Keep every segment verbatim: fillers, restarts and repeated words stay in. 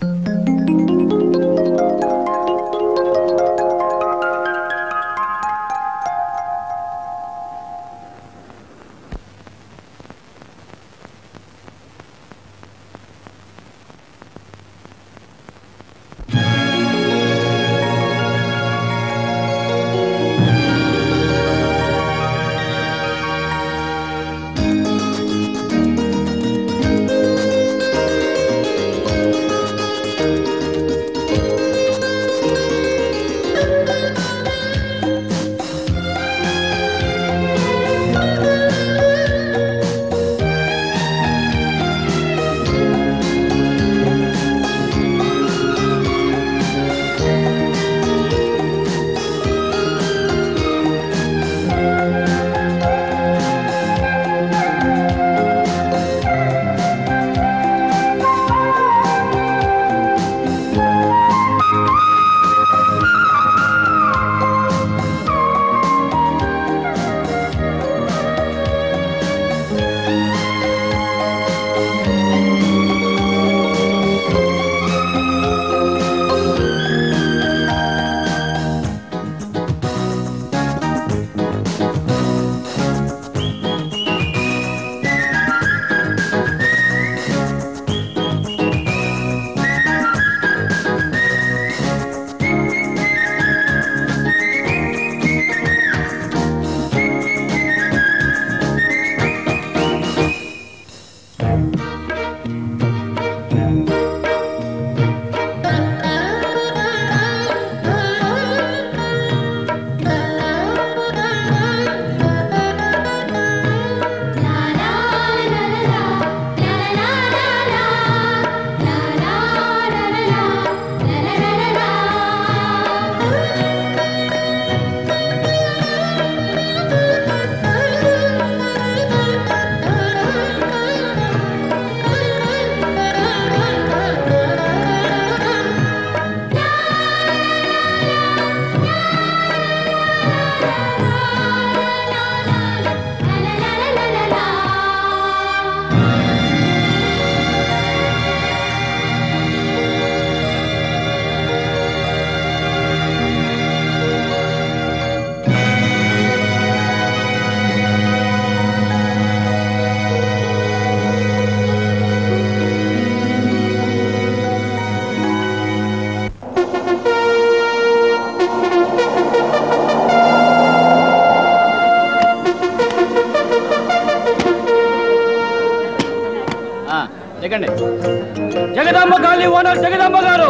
Jagadamba colony owner Jagadamba గారు,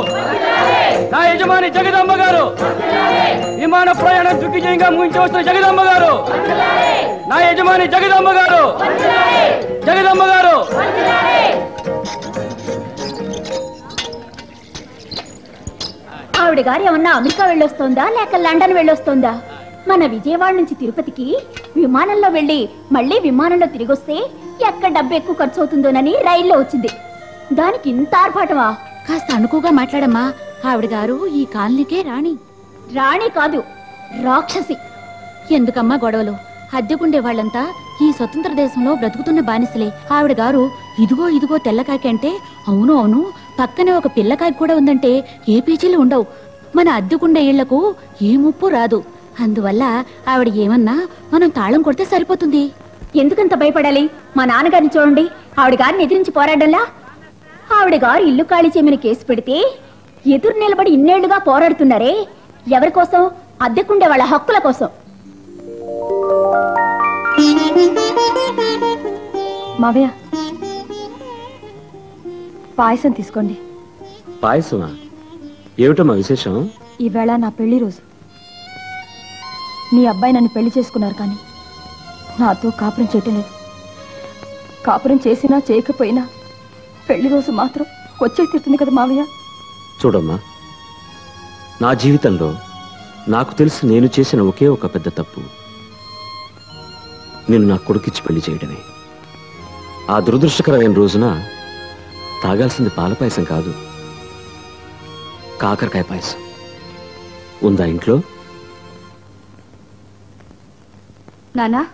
నా యజమాని జగదాంబ గారు, విమాన ప్రయాణం దిగ్విజయంగా ముగించి వస్తున్న జగదాంబ గారు, నా యజమాని జగదాంబ గారు, జగదాంబ గారు. ఆవిడ గారు ఏమన్నా అమెరికా వెళ్ళొస్తుందా లేక లండన్ వెళ్ళొస్తుందా? మన విజయవాడ నుంచి తిరుపతికి విమానంలో వెళ్ళి మళ్ళీ విమానంలో తిరిగి వస్తే ఎక్కడ డబ్బు ఎక్కువ ఖర్చు అవుతుందోనని రైల్లో వచ్చింది. దానికి ఇంత ఆర్భాటమా? కాస్త అనుకుగా మాట్లాడమ్మా. ఆవిడ గారు ఈ కాలనీకే రాణి. రాణి కాదు, రాక్షసి. ఎందుకమ్మా గొడవలు? అద్దెకుండే వాళ్ళంతా ఈ స్వతంత్ర దేశంలో బ్రతుకుతున్న బానిసలే. ఆవిడ గారు ఇదిగో ఇదిగో తెల్లకాకి అంటే అవును అవును, పక్కనే ఒక పిల్లకాకి కూడా ఉందంటే ఏ పీచీలు ఉండవు. మన అద్దెకుండే ఇళ్లకు ఏ ముప్పు రాదు. అందువల్ల ఆవిడ ఏమన్నా మనం తాళం కొడితే సరిపోతుంది. ఎందుకంత భయపడాలి? మా నాన్నగారిని చూడండి, ఆవిడ గారిని ఎదిరించి పోరాడల్లా. ఆవిడ గారు ఇల్లు ఖాళీ చేయమని కేసు పెడితే ఎదురు నిలబడి ఇన్నేళ్లుగా పోరాడుతున్నారే. ఎవరి కోసం? అద్దెకుండే వాళ్ళ హక్కుల కోసం. మావయ్య, పాయసం తీసుకోండి. పాయసమా? ఏమిటమ్మా విశేషం? ఈవేళ నా పెళ్లి రోజు. మీ అబ్బాయి నన్ను పెళ్లి చేసుకున్నారు, కానీ నాతో కాపురం చేయటం లేదు. కాపురం చేసినా చేయకపోయినా పెళ్లి రోజు మాత్రం వచ్చే తీరుతుంది కదా మావయ్య. చూడమ్మా, నా జీవితంలో నాకు తెలిసి నేను చేసిన ఒకే ఒక పెద్ద తప్పు నేను నా కొడుకిచ్చి పెళ్లి చేయడమే. ఆ దురదృష్టకరమైన రోజున తాగాల్సింది పాల పాయసం కాదు, కాకరకాయ పాయసం. ఉందా ఇంట్లో? నానా,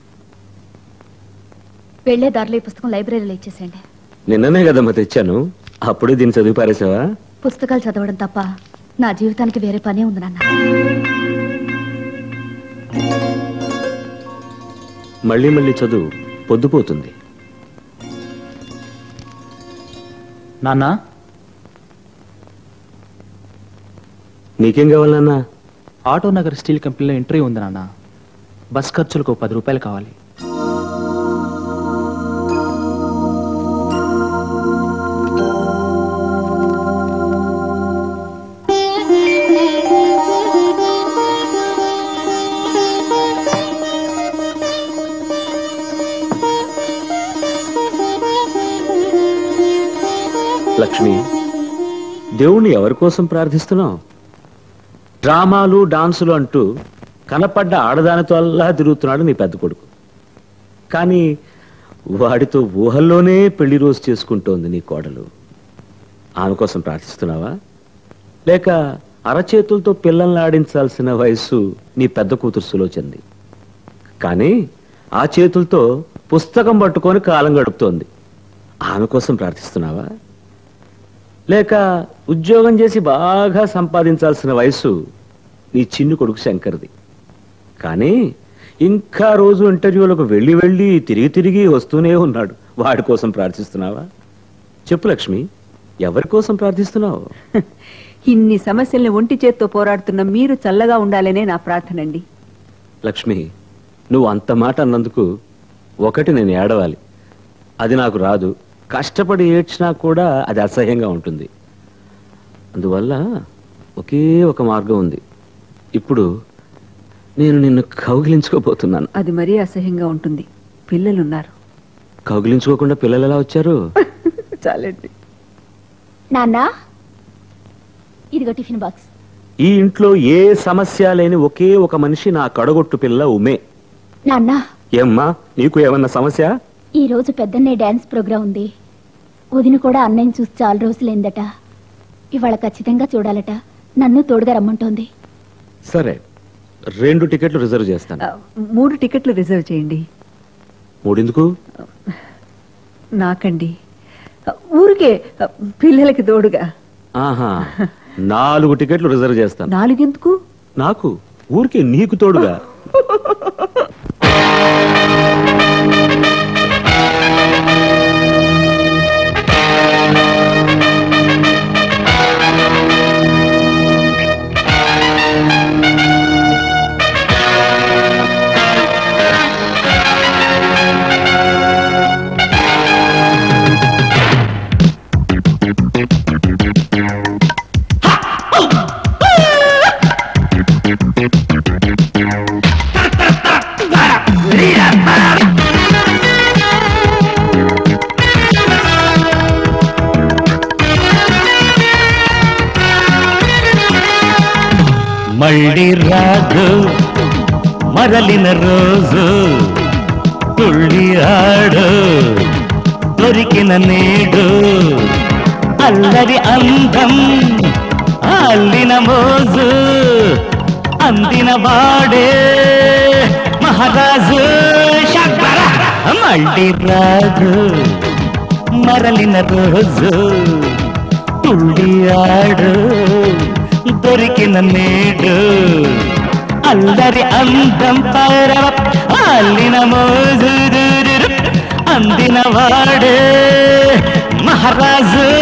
వెళ్లే దారిలో ఈ పుస్తకం లైబ్రరీలో ఇచ్చేసేయండి. నిన్ననే కదమ్మా తెచ్చాను. అప్పుడే దీన్ని చదివి పారేసావా? పుస్తకాలు చదవడం తప్ప నా జీవితానికి వేరే పనే ఉంది నాన్న. మళ్ళీ మళ్ళీ చదువు, పొద్దుపోతుంది. నాన్న, నీకేం కావాలి నాన్న? ఆటో నగర్ స్టీల్ కంపెనీలో ఇంటర్వ్యూ ఉంది నాన్న. బస్ ఖర్చులకు పది రూపాయలు కావాలి. లక్ష్మి, దేవుణ్ణి ఎవరి కోసం ప్రార్థిస్తున్నావు? డ్రామాలు డాన్సులు అంటూ కనపడ్డ ఆడదానితో అల్లా తిరుగుతున్నాడు నీ పెద్ద కొడుకు. కానీ వాడితో ఊహల్లోనే పెళ్లి రోజు చేసుకుంటోంది నీ కోడలు. ఆమె కోసం ప్రార్థిస్తున్నావా? లేక అరచేతులతో పిల్లల్ని ఆడించాల్సిన వయస్సు నీ పెద్ద కూతురు సులోచంది. కానీ ఆ చేతులతో పుస్తకం పట్టుకొని కాలం గడుపుతోంది. ఆమె కోసం ప్రార్థిస్తున్నావా? లేక ఉద్యోగం చేసి బాగా సంపాదించాల్సిన వయసు నీ చిన్ని కొడుకు శంకర్ది. కానీ ఇంకా రోజు ఇంటర్వ్యూలకు వెళ్ళి వెళ్ళి తిరిగి తిరిగి వస్తూనే ఉన్నాడు. వాడి కోసం ప్రార్థిస్తున్నావా? చెప్పు లక్ష్మి, ఎవరి కోసం ప్రార్థిస్తున్నావు? ఇన్ని సమస్యల్ని ఒంటి చేత్తో పోరాడుతున్న మీరు చల్లగా ఉండాలనే నా ప్రార్థనండి. లక్ష్మి, నువ్వు అంత మాట అన్నందుకు ఒకటి నేను ఏడవాలి. అది నాకు రాదు. కష్టపడి ఏడ్చినా కూడా అది అసహ్యంగా ఉంటుంది. అందువల్ల ఒకే ఒక మార్గం ఉంది. ఇప్పుడు నేను నిన్ను కౌగిలించుకోబోతున్నాను. అది మరీ అసహ్యంగా ఉంటుంది. పిల్లలున్నారు. కౌగిలించుకోకుండా పిల్లలు ఎలా వచ్చారు? చాలండి. నాన్నా, ఇదిగో టిఫిన్ బాక్స్. ఈ ఇంట్లో ఏ సమస్య లేని ఒకే ఒక మనిషి నా కడగొట్టు పిల్ల ఉమే. నాన్నా, ఏమ్మా, నీకు ఏమన్నా సమస్య? ఈ రోజు పెద్దన్నే డాన్స్ ప్రోగ్రాం ఉంది. వదిన కూడా అన్నయ్యని చూసి చాలా రోజులైందట. ఇవాళ ఖచ్చితంగా చూడాలట. నన్ను తోడుగా రమ్మంటోంది. సరే, రెండు టికెట్లు రిజర్వ్ చేస్తాను. ఆ, మూడు టికెట్లు రిజర్వ్ చేయండి. మూడెందుకు? నాకండి, ఊరికే పిల్లలకి తోడుగా. ఆహా, నాలుగు టికెట్లు రిజర్వ్ చేస్తాను. నాలుగెందుకు? నాకు ఊరికే నీకు తోడుగా. మళ్ళీ రాదు మరలిన రోజు, తుళ్ళి ఆడు దొరికిన నేడు, అల్లరి అందం అల్లిన మోజు, అందిన వాడే మహారాజు. మళ్ళీ రాదు మరలిన రోజు, తుళ్ళి ఆడు దొరికిన నేడు, అల్లరి అందం పరవ అల్లిన మోజు, అందిన వాడే మహారాజు.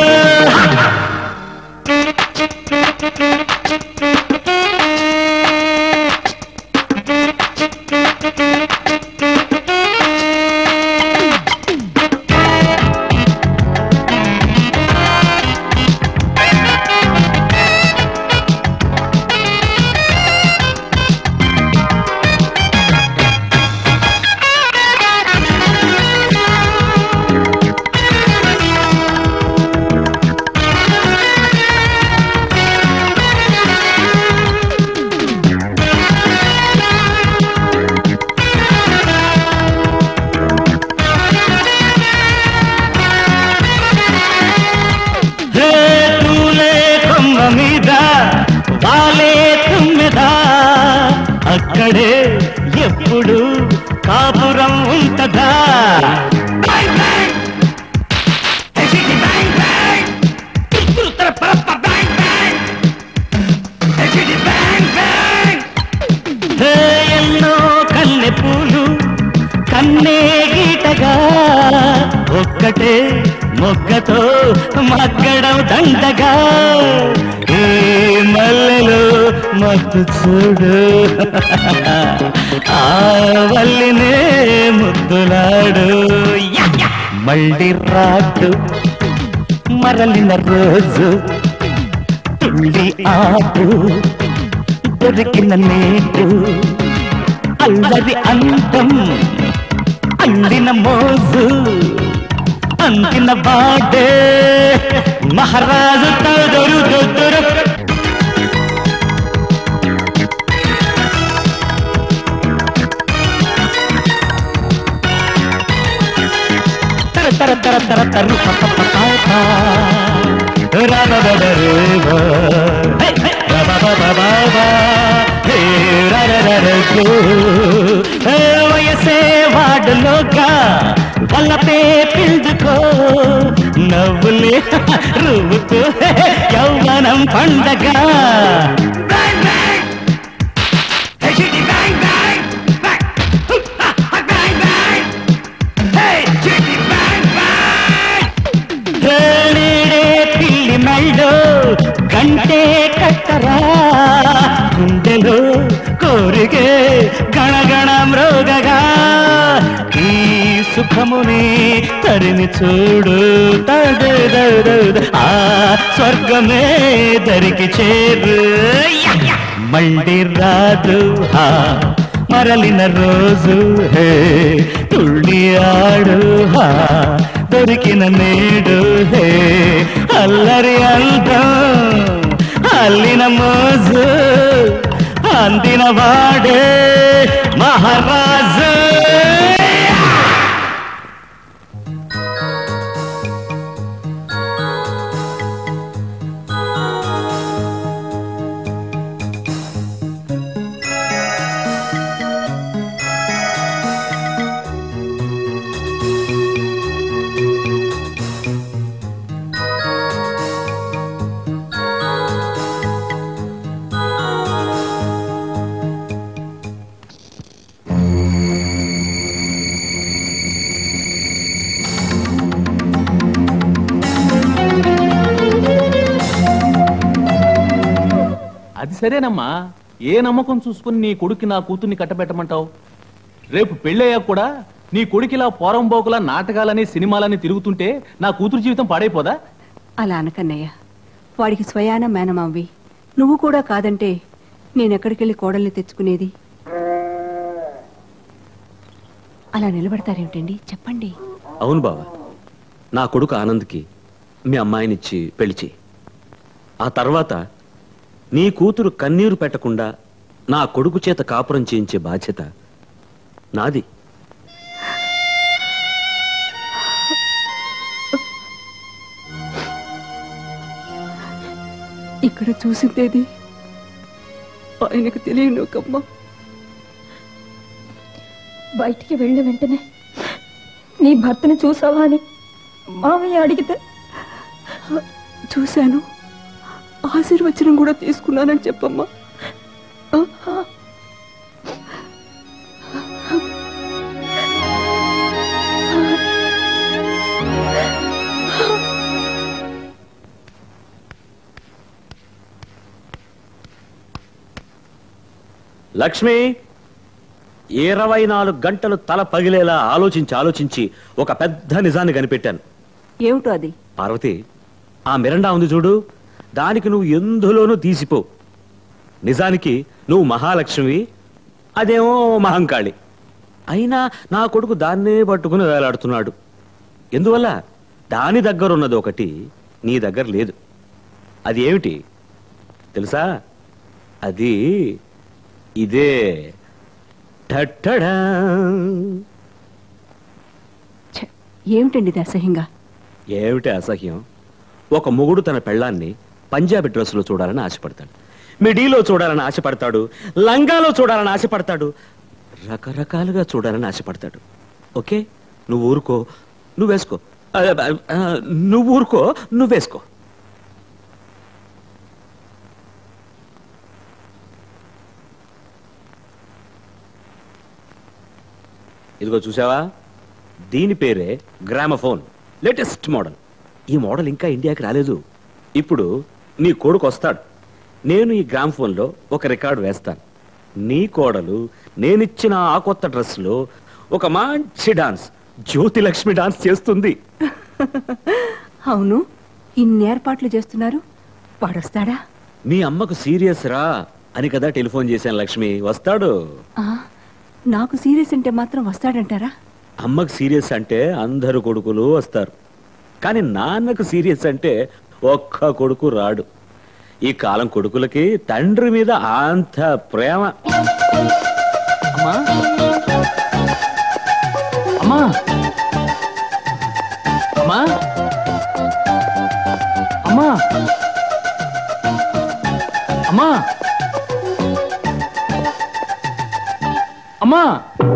అక్కడే ఎప్పుడు కాపురం ఉంటదా? మొదటే మొగ్గతో మగ్గడం దండగా ఈ మల్లెలో మత్తు చూడు ఆ వల్లినే ముద్దులాడు మళ్ళీ రాడు మరలిన రోజు తుళ్ళి ఆడు దొరికిన నేడు అల్లరి అందం అందిన మోజు అందిన వాడే మహారాజు తదరు దొద్దరు తర తర తర తరు వయసే వాడులోగా వల్లపే పిల్దుకో నవ్వులే రువ్వుతూ యౌవనం పండగ పిల్లి మెళ్ళో గంటే కట్టరా గుండెలో కోరికే గణగణ మృగగా ఈ సుఖముని తరిని చూడు తడు ఆ స్వర్గమే దరికి చేరు మళ్ళీ రాదు హా మరలిన రోజు హే తుళ్ళి ఆడు హా దొరికిన నేడు హే అల్లరి అందం అల్లిన మోజు అందిన వాడే మహారాజు అది సరేనమ్మా, ఏ నమ్మకం చూసుకుని నీ కొడుక్కి నా కూతుర్ని కట్టబెట్టమంటావు? రేపు పెళ్ళయ్యాక కూడా నీ కొడుకిలా పోరంబోకులా నాటకాలని సినిమాలని తిరుగుతుంటే నా కూతురు జీవితం పాడైపోదా? అలా అనకన్నయ్య, వాడికి స్వయాన మేనమావి నువ్వు కూడా కాదంటే నేనెక్కడికెళ్ళి కోడల్ని తెచ్చుకునేది? అలా నిలబడతారేమిటండి, చెప్పండి. అవును బావా, నా కొడుకు ఆనంద్కి మీ అమ్మాయినిచ్చి పెళ్లి చేయి. ఆ తర్వాత నీ కూతురు కన్నీరు పెట్టకుండా నా కొడుకు చేత కాపురం చేయించే బాధ్యత నాది. ఇక్కడ చూసిందేది ఆయనకు తెలియను కమ్మా. బయటికి వెళ్ళిన వెంటనే నీ భర్తని చూసావా అని మామయ్య అడిగితే చూశాను, ఆశీర్వచనం కూడా తీసుకున్నానని చెప్పమ్మా. లక్ష్మి, ఇరవై నాలుగు గంటలు తల పగిలేలా ఆలోచించి ఆలోచించి ఒక పెద్ద నిజాన్ని కనిపెట్టాను. ఏమిటో అది? పార్వతి, ఆ మిరండా ఉంది చూడు, దానికి నువ్వు ఎందులోనూ తీసిపో. నిజానికి నువ్వు మహాలక్ష్మి, అదేమో మహంకాళి. అయినా నా కొడుకు దాన్నే పట్టుకుని వేలాడుతున్నాడు. ఎందువల్ల? దాని దగ్గర ఉన్నది ఒకటి నీ దగ్గర లేదు. అది ఏమిటి తెలుసా? అది ఇదే. ఏమిటండి ఇది అసహ్యంగా? ఏమిటి అసహ్యం? ఒక మొగుడు తన పెళ్ళాన్ని పంజాబీ డ్రెస్సులో చూడాలని ఆశపడతాడు, మిడీలో చూడాలని ఆశపడతాడు, లంగాలో చూడాలని ఆశపడతాడు, రకరకాలుగా చూడాలని ఆశపడతాడు. ఓకే, నువ్వు ఊరుకో, నువ్వేసుకో. నువ్వు ఊరుకో, నువ్వేసుకో. ఇదిగో చూసావా, దీని పేరే గ్రామఫోన్. Latest model. ఈ మోడల్ ఇంకా ఇండియాకి రాలేదు. ఇప్పుడు నీ కొడుకు వస్తాడు, నేను ఈ గ్రామ్ ఫోన్లో ఒక రికార్డు వేస్తాను. నీ కోడలు నేనిచ్చిన ఆ కొత్త డ్రెస్లో ఒక మంచి డాన్స్, జ్యోతి లక్ష్మి డాన్స్ చేస్తుంది. అవును, ఇన్ని ఏర్పాట్లు చేస్తున్నారు, వాడొస్తాడా? మీ అమ్మకు సీరియస్ రా అని కదా టెలిఫోన్ చేశాను లక్ష్మి. వస్తాడు. నాకు సీరియస్ అంటే మాత్రం వస్తాడంటారా? అమ్మకు సీరియస్ అంటే అందరు కొడుకులు వస్తారు, కానీ నాన్నకు సీరియస్ అంటే ఒక్క కొడుకు రాడు. ఈ కాలం కొడుకులకి తండ్రి మీద అంత ప్రేమ. అమ్మా అమ్మా అమ్మా అమ్మా అమ్మా అమ్మా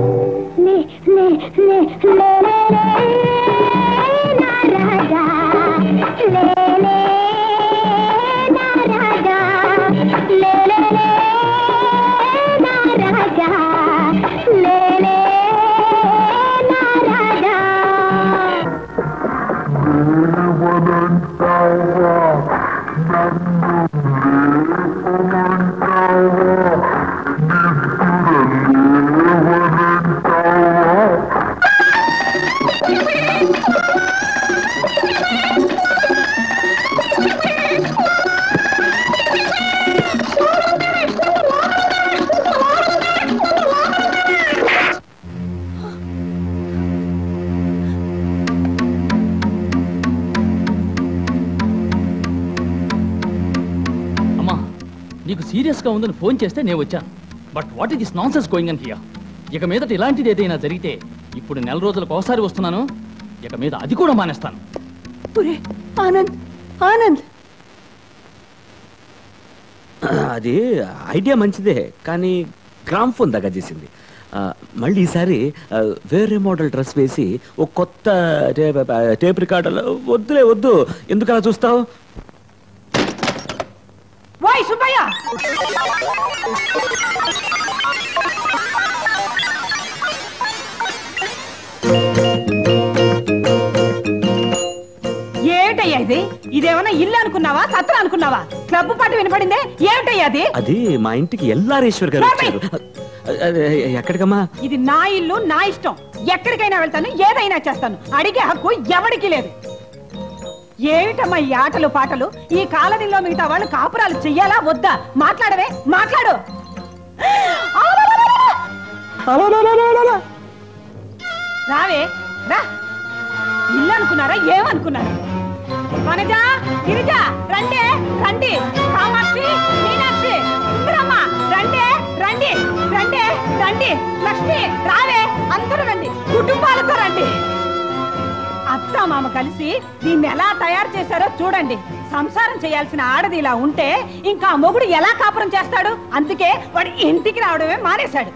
నీకు సీరియస్గా ఉందని ఫోన్ చేస్తే నేను వచ్చాను. But what is this nonsense going on here? ఇక మీదట ఇలాంటిది ఏదైనా జరిగితే, ఇప్పుడు నెల రోజులకు ఒకసారి వస్తున్నాను, ఇక మీద అది కూడా మానేస్తాను. ఆనంద్ ఆనంద్ అది ఐడియా మంచిదే, కానీ గ్రామ్ ఫోన్ దగ్గర చేసింది. మళ్ళీ ఈసారి వేరే మోడల్ డ్రెస్ వేసి ఒక కొత్త టేప్ రికార్డర్. వద్దులే వద్దు, ఎందుకు అలా చూస్తావు? వాయ్ సుబ్బయ్య, ఏమిటయ్యా ఇది? ఇదేమన్నా ఇల్లు అనుకున్నావా, సత్రం అనుకున్నావా? క్లబ్ పాట వినపడిందే, ఏమిటయ్యా అది? అది మా ఇంటికి ఎల్లారేశ్వర్ గారు వచ్చారు. ఎక్కడికమ్మా? ఇది నా ఇల్లు, నా ఇష్టం. ఎక్కడికైనా వెళ్తాను, ఏదైనా చేస్తాను. అడిగే హక్కు ఎవరికి లేదు. ఏమిటమ్మా ఈ ఆటలు పాటలు? ఈ కాలనీలో మిగతా వాళ్ళు కాపురాలు చెయ్యాలా వద్దా? మాట్లాడవే, మాట్లాడు. రావే రా. ఇల్లు అనుకున్నారా, ఏమనుకున్నారా? వనజ, గిరిజ, రండి రండి. కామాక్షి, మీనాక్షి, సుందరమ్మ, రండి రండి రండి రండి. లక్ష్మి, రావే, అందరూ రండి, కుటుంబాలతో రండి. అత్త మామ కలిసి దీన్ని ఎలా తయారు చేశారో చూడండి. సంసారం చేయాల్సిన ఆడది ఇలా ఉంటే ఇంకా మొగుడు ఎలా కాపురం చేస్తాడు? అందుకే వాడు ఇంటికి రావడమే మానేశాడు.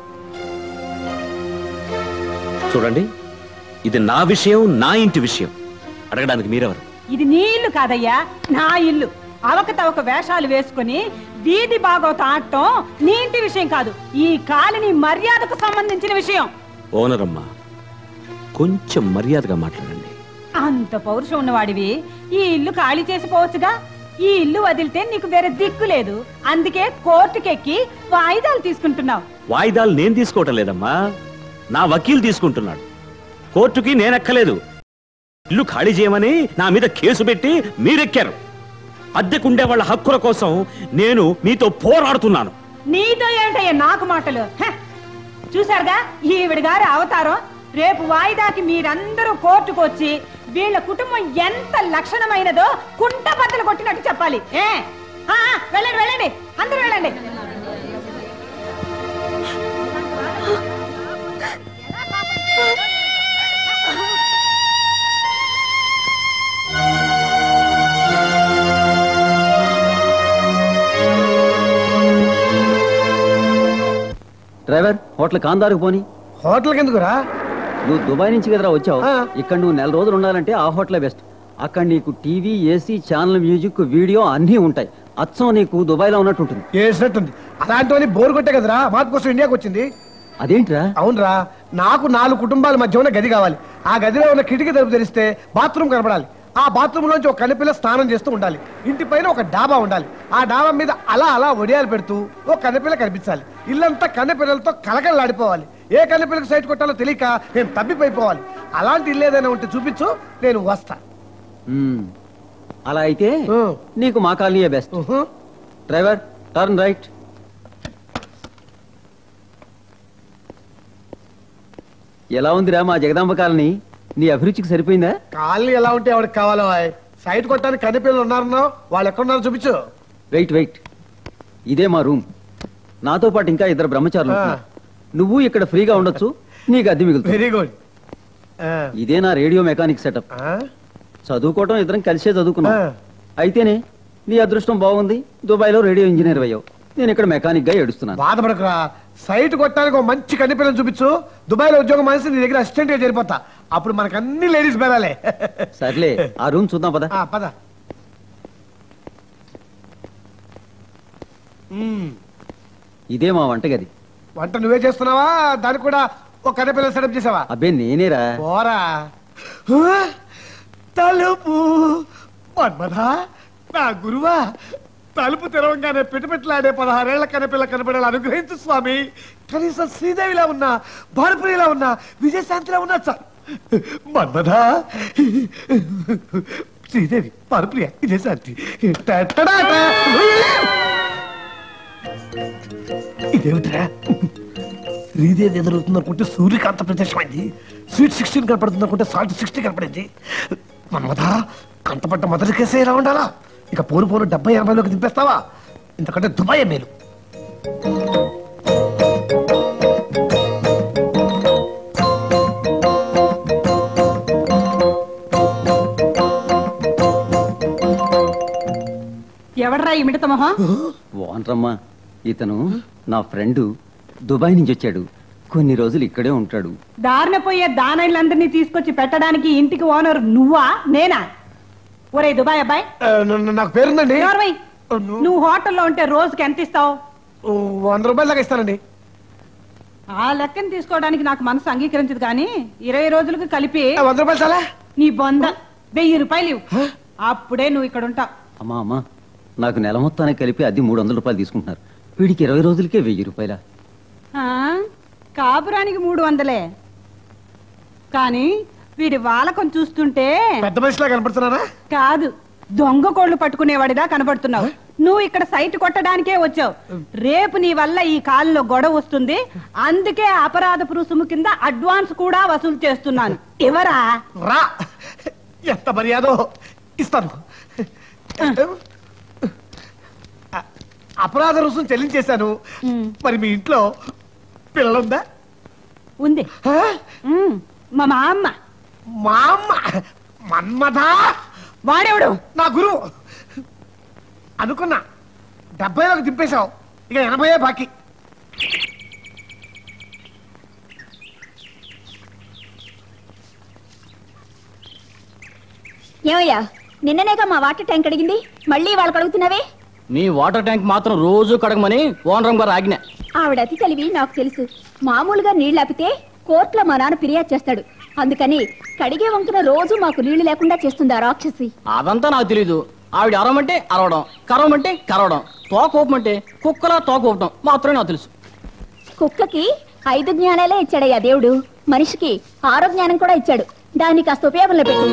చూడండి, ఇది నా విషయం, నా ఇంటి విషయం. అడగడానికి మీరెవరు? ఇది నీ ఇల్లు కాదయ్యా, నా ఇల్లు. అవకతవక వేషాలు వేసుకుని వీధి బాగోత ఆడటం నీ ఇంటి విషయం కాదు, ఈ కాలనీ మర్యాదకు సంబంధించిన విషయం. ఓనరమ్మా, కొంచెం మర్యాదగా మాట్లాడండి. అంత పౌరుషం ఉన్నవాడివి ఈ ఇల్లు ఖాళీ చేసిపోవచ్చుగా. ఈ ఇల్లు వదిలితే నీకు వేరే దిక్కు లేదు, అందుకే కోర్టుకెక్కి వాయిదాలు తీసుకుంటున్నావు. వాయిదాలు నేను తీసుకోవటం లేదమ్మా, నా వకీలు తీసుకుంటున్నాడు. కోర్టుకి నేనెక్కలేదు. ఇల్లు ఖాళీ చేయమని నా మీద కేసు పెట్టి మీరెక్కారు. అద్దెకుండే వాళ్ళ హక్కుల కోసం నేను మీతో పోరాడుతున్నాను. నీతో ఏంటయ్యా నాకు మాటలు? చూసారుగా ఈవిడ గారి అవతారం. రేపు వాయిదాకి మీరందరూ కోర్టుకు వచ్చి వీళ్ళ కుటుంబం ఎంత లక్షణమైనదో కుంట బద్దలు కొట్టినట్టు చెప్పాలి. ఏ వెళ్ళండి వెళ్ళండి, అందరూ వెళ్ళండి. డ్రైవర్, హోటల్ కాందారుకు పోని. హోటల్ ఎందుకురా? నువ్వు దుబాయ్ నుంచి కదరా వచ్చావు. ఇక్కడ నువ్వు నెల రోజులు ఉండాలంటే ఆ హోటలే బెస్ట్. అక్కడ నీకు TV, AC, channel, music, video అన్నీ ఉంటాయి. అచ్చం నీకు దుబాయ్ లో ఉన్నట్టు ఉంటుంది. చేసినట్టుంది. అలాంటి బోర్ కొట్టే కదరా మార్పు కోసం ఇండియాకి వచ్చింది. అదేంట్రా? అవునరా, నాకు నాలుగు కుటుంబాల మధ్య ఉన్న గది కావాలి. ఆ గదిలో ఉన్న కిటికీ తలుపు తెరిస్తే బాత్రూమ్ కనపడాలి. ఆ బాత్రూమ్ లోంచి ఒక కన్నెపిల్ల స్నానం చేస్తూ ఉండాలి. ఇంటి పైన ఒక డాబా ఉండాలి. ఆ డాబా మీద అలా అలా ఒడియాలు పెడుతూ ఒక కన్నెపిల్ల కనిపించాలి. ఇల్లంతా కన్నెపిల్లలతో కలకలలాడిపోవాలి. ఏ కన్నెపిల్లకు సైట్ కొట్టాలో తెలియక నేను తప్పిపోయిపోవాలి. అలాంటి ఇల్లు ఏదైనా ఉంటే చూపించు, నేను వస్తా. అలా అయితే నీకు మా కాలనీయే బెస్ట్. Driver turn right. ఎలా ఉందిరా మా జగదాంబ కాలనీ? నీ అభిరుచికి సరిపోయిందా? కాలనీ ఎలా ఉంటే ఎవరికి కావాలో సైట్ కొట్టడానికి కన్నెపిల్లలు ఉన్నారన్నావు, వాళ్ళు ఎక్కడున్నారో చూపించు. వెయిట్ వెయిట్ ఇదే మా రూమ్. నాతో పాటు ఇంకా ఇద్దరు బ్రహ్మచారులు ఉంటున్నారు. నువ్వు ఇక్కడ ఫ్రీగా ఉండొచ్చు, నీకు అద్దె మిగులుతుంది. Very good. ఇదే నా రేడియో మెకానిక్ సెటప్. చదువుకోవటం ఇద్దరం కలిసే చదువుకున్నాం. అయితేనే నీ అదృష్టం బాగుంది, దుబాయ్లో రేడియో ఇంజనీర్ అయ్యావు. నేను ఇక్కడ మెకానిక్ గా ఏడుస్తున్నాను. బాధపడకురా, సైట్ కొట్టడానికి ఒక మంచి కన్నెపిల్లని చూపించు. దుబాయ్ లో ఉద్యోగం మనిషి నీ దగ్గర అసిస్టెంట్ గా చేరిపోతా. అప్పుడు మనకు అన్ని లేడీస్ బేరాలే. సర్లే, ఆ రూమ్ చూద్దాం పద. పద. ఇదే మా వంటగది. వంట నువ్వే చేస్తున్నావా? దానికి కూడా ఒక కన్నెపిల్ల సెటప్ చేసావా? అబ్బే నేనేరా. పోరా. తలుపు మన్మథా, నా గురువా, తలుపు తెరవంగానే పిటపిట్లాడే పదహారేళ్ల కన్నెపిల్ల కనపడేలా అనుగ్రహించు స్వామి. కనీసం శ్రీదేవిలా ఉన్నా, భానుప్రియలా ఉన్నా, విజయశాంతిలా ఉన్నా సార్. మన్మథా, శ్రీదేవి, భానుప్రియ, విజయశాంతి. ఇదేమిట్రా? శ్రీదేవి ఎదురవుతుంది అనుకుంటే సూర్యకాంత ప్రత్యక్షమైంది. స్వీట్ సిక్స్టీన్ కనపడుతుంది అనుకుంటే సాల్ట్ సిక్స్టీ కనపడింది. మన్మథా, కంటపడ్డ మొదటి కేసే ఎలా ఉండాలా? ఇక పోను పోను డెబ్బై ఎనభైలోకి దింపేస్తావా? ఇంతకంటే దుబాయ్ మేలు. ఎవడరా ఈ మిడత మొహం? వానరమ్మా, ఇతను నా ఫ్రెండ్, దుబాయ్ నుంచి వచ్చాడు. కొన్ని రోజులు ఇక్కడే ఉంటాడు. దారిన పోయే దానైలందరినీ తీసుకొచ్చి పెట్టడానికి ఇంటికి ఓనర్ నువ్వా నేనా? ఒరే దుబాయ్ అబ్బాయి, నాకు పేరుందండి. నువ్వు హోటల్లో ఉంటే రోజుకి ఎంత ఇస్తావు? వంద రూపాయలు దాకా ఇస్తానండి. ఆ లెక్కను తీసుకోవడానికి నాకు మనసు అంగీకరించదు, కానీ ఇరవై రోజులకు కలిపి వంద రూపాయలు చాలా. నీ బొంద వెయ్యి రూపాయలు ఇవ్వు, అప్పుడే నువ్వు ఇక్కడ ఉంటావు. అమ్మా అమ్మా, నాకు నెల మొత్తానికి కలిపి అది మూడు వందల రూపాయలు తీసుకుంటున్నారు. వీడికి ఇరవై రోజులకే వెయ్యి రూపాయల. కాపురానికి మూడు వందలే, కానీ వీడి వాలకం చూస్తుంటే పెద్ద మనిషిలా కనపడుతున్నారా? కాదు, దొంగ కోళ్లు పట్టుకునేవాడిదా కనబడుతున్నావు. నువ్వు ఇక్కడ సైట్ కొట్టడానికే వచ్చావు. రేపు నీ వల్ల ఈ కాలంలో గొడవ వస్తుంది, అందుకే అపరాధ రుసుము కింద అడ్వాన్స్ కూడా వసూలు చేస్తున్నాను. ఎవరా? రా, ఎంత మర్యాదో ఇస్తాను. అపరాధ రుసుము చెల్లించేశాను. మరి మీ ఇంట్లో పిల్లలుందా? ఉంది. మా అమ్మ. మా అమ్మ? మన్మథా, వాడెవడు? నా గురువు. అనుకున్నా, డెబ్బైలోకి దింపేశావు, ఇక ఎనభైయే బాకీ. ఏమయ్యా, నిన్ననేగా మా వాటర్ ట్యాంక్ అడిగింది, మళ్ళీ వాళ్ళకి అడుగుతున్నావే? నీ వాటర్ ట్యాంక్ మాత్రం రోజు కడగమని ఓనరం గారు ఆజ్ఞ. ఆవిడ అతి తెలివి నాకు తెలుసు. మామూలుగా నీళ్లు ఆపితే కోర్టులో మా నాన్న ఫిర్యాదు చేస్తాడు. అందుకని కడిగే వంకున రోజు మాకు నీళ్లు లేకుండా చేస్తుందా రాక్షసి? అదంతా నాకు తెలీదు. ఆవిడ అరవమంటే అరవడం, కరవమంటే కరవడం, తోకోపమంటే కుక్కలా తోకోపటం మాత్రమే నాకు తెలుసు. కుక్కకి ఐదు జ్ఞానాలే ఇచ్చాడయ్యా దేవుడు, మనిషికి ఆరో జ్ఞానం కూడా ఇచ్చాడు. దాన్ని కాస్త ఉపయోగంలో పెట్టు.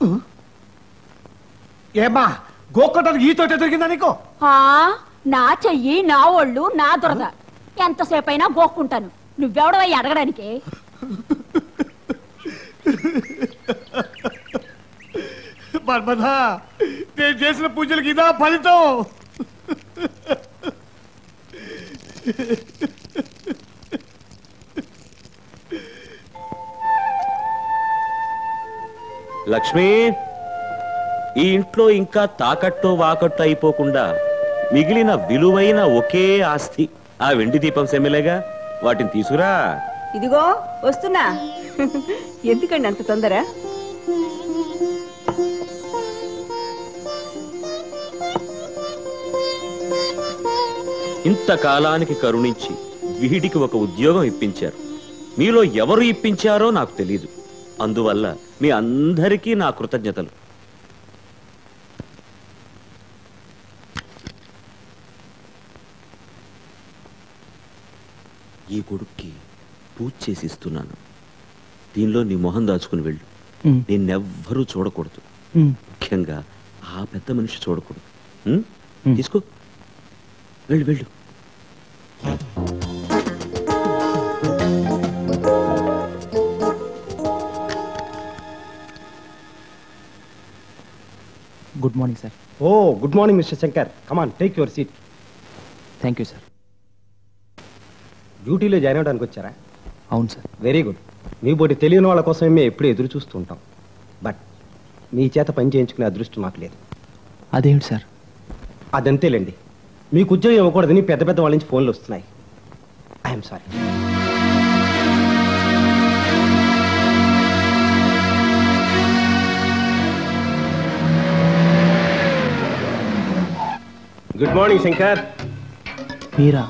ఏమా గోక్కటానికి ఈ తోట దొరికిందా నీకు? ఆ, నా చెయ్యి నా ఒళ్ళు నా దురద ఎంతసేపు అయినా గోక్కుంటాను. నువ్వెవడవై అడగడానికి? బర్మదా, నేను చేసిన పూజలకి ఇదా ఫలితం? లక్ష్మి, ఈ ఇంట్లో ఇంకా తాకట్టు వాకట్టు అయిపోకుండా మిగిలిన విలువైన ఒకే ఆస్తి ఆ వెండి దీపం సెమ్మెలేగా, వాటిని తీసుకురా. ఇదిగో వస్తున్నా. ఎందుకండి అంత తొందర? ఇంతకాలానికి కరుణించి వీడికి ఒక ఉద్యోగం ఇప్పించారు. మీలో ఎవరు ఇప్పించారో నాకు తెలీదు. అందువల్ల మీ అందరికీ నా కృతజ్ఞతలు. ఈ కొడుక్కి పూజ చేసి ఇస్తున్నాను. దీనిలో నీ మొహం దాచుకుని వెళ్ళు. నిన్నెవ్వరూ చూడకూడదు, ముఖ్యంగా ఆ పెద్ద మనిషి చూడకూడదు. ఉం? తీసుకో, వెళ్ళు వెళ్ళు. Good morning sir. Oh good morning mister Shankar. Come on, take your seat. Thank you sir. డ్యూటీలో జాయిన్ అవ్వడానికి వచ్చారా? అవును సార్. Very good. మీ బోటి తెలియని వాళ్ళ కోసమే మేము ఎప్పుడూ ఎదురు చూస్తూ ఉంటాం. బట్ మీ చేత పని చేయించుకునే అదృష్టం నాకు లేదు. అదేమిటి సార్? అదంతేలేండి. మీకు ఉద్యోగం ఇవ్వకూడదని పెద్ద పెద్ద వాళ్ళ నుంచి ఫోన్లు వస్తున్నాయి. I'm sorry. Good morning Shankar. మీరా?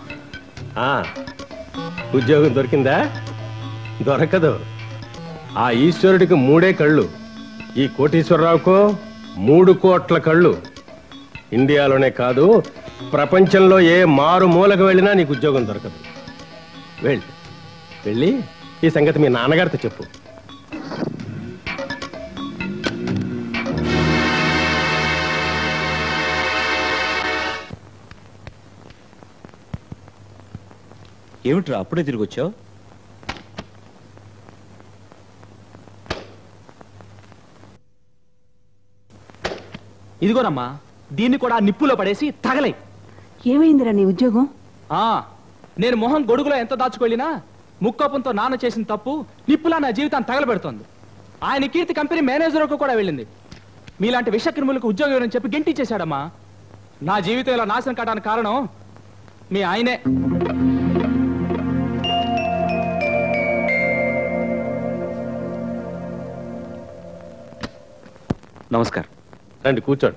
ఉద్యోగం దొరికిందా? దొరకదు. ఆ ఈశ్వరుడికి మూడే కళ్ళు, ఈ కోటీశ్వరరావుకో మూడు కోట్ల కళ్ళు. ఇండియాలోనే కాదు, ప్రపంచంలో ఏ మారు మూలకు వెళ్ళినా నీకు ఉద్యోగం దొరకదు. వెళ్ళి వెళ్ళి ఈ సంగతి మీ నాన్నగారితో చెప్పు. ఏమిట్రా అప్పుడే తిరిగి వచ్చావు? ఇదిగోనమ్మా, దీన్ని కూడా నిప్పులో పడేసి తగలై. ఏమైందిరా నీ ఉద్యోగం? ఆ నేను మొహం గొడుగులో ఎంత దాచుకెళ్ళినా ముక్కోపంతో నాన్న చేసిన తప్పు నిప్పులా నా జీవితాన్ని తగలబెడుతోంది. ఆయన కీర్తి కంపెనీ మేనేజర్కు కూడా వెళ్ళింది. మీలాంటి విషక్రిములకు ఉద్యోగం అని చెప్పి గెంటించేశాడమ్మా. నా జీవితం ఇలా నాశనం కావడానికి కారణం మీ ఆయనే. నమస్కారం. రండి కూర్చోండి.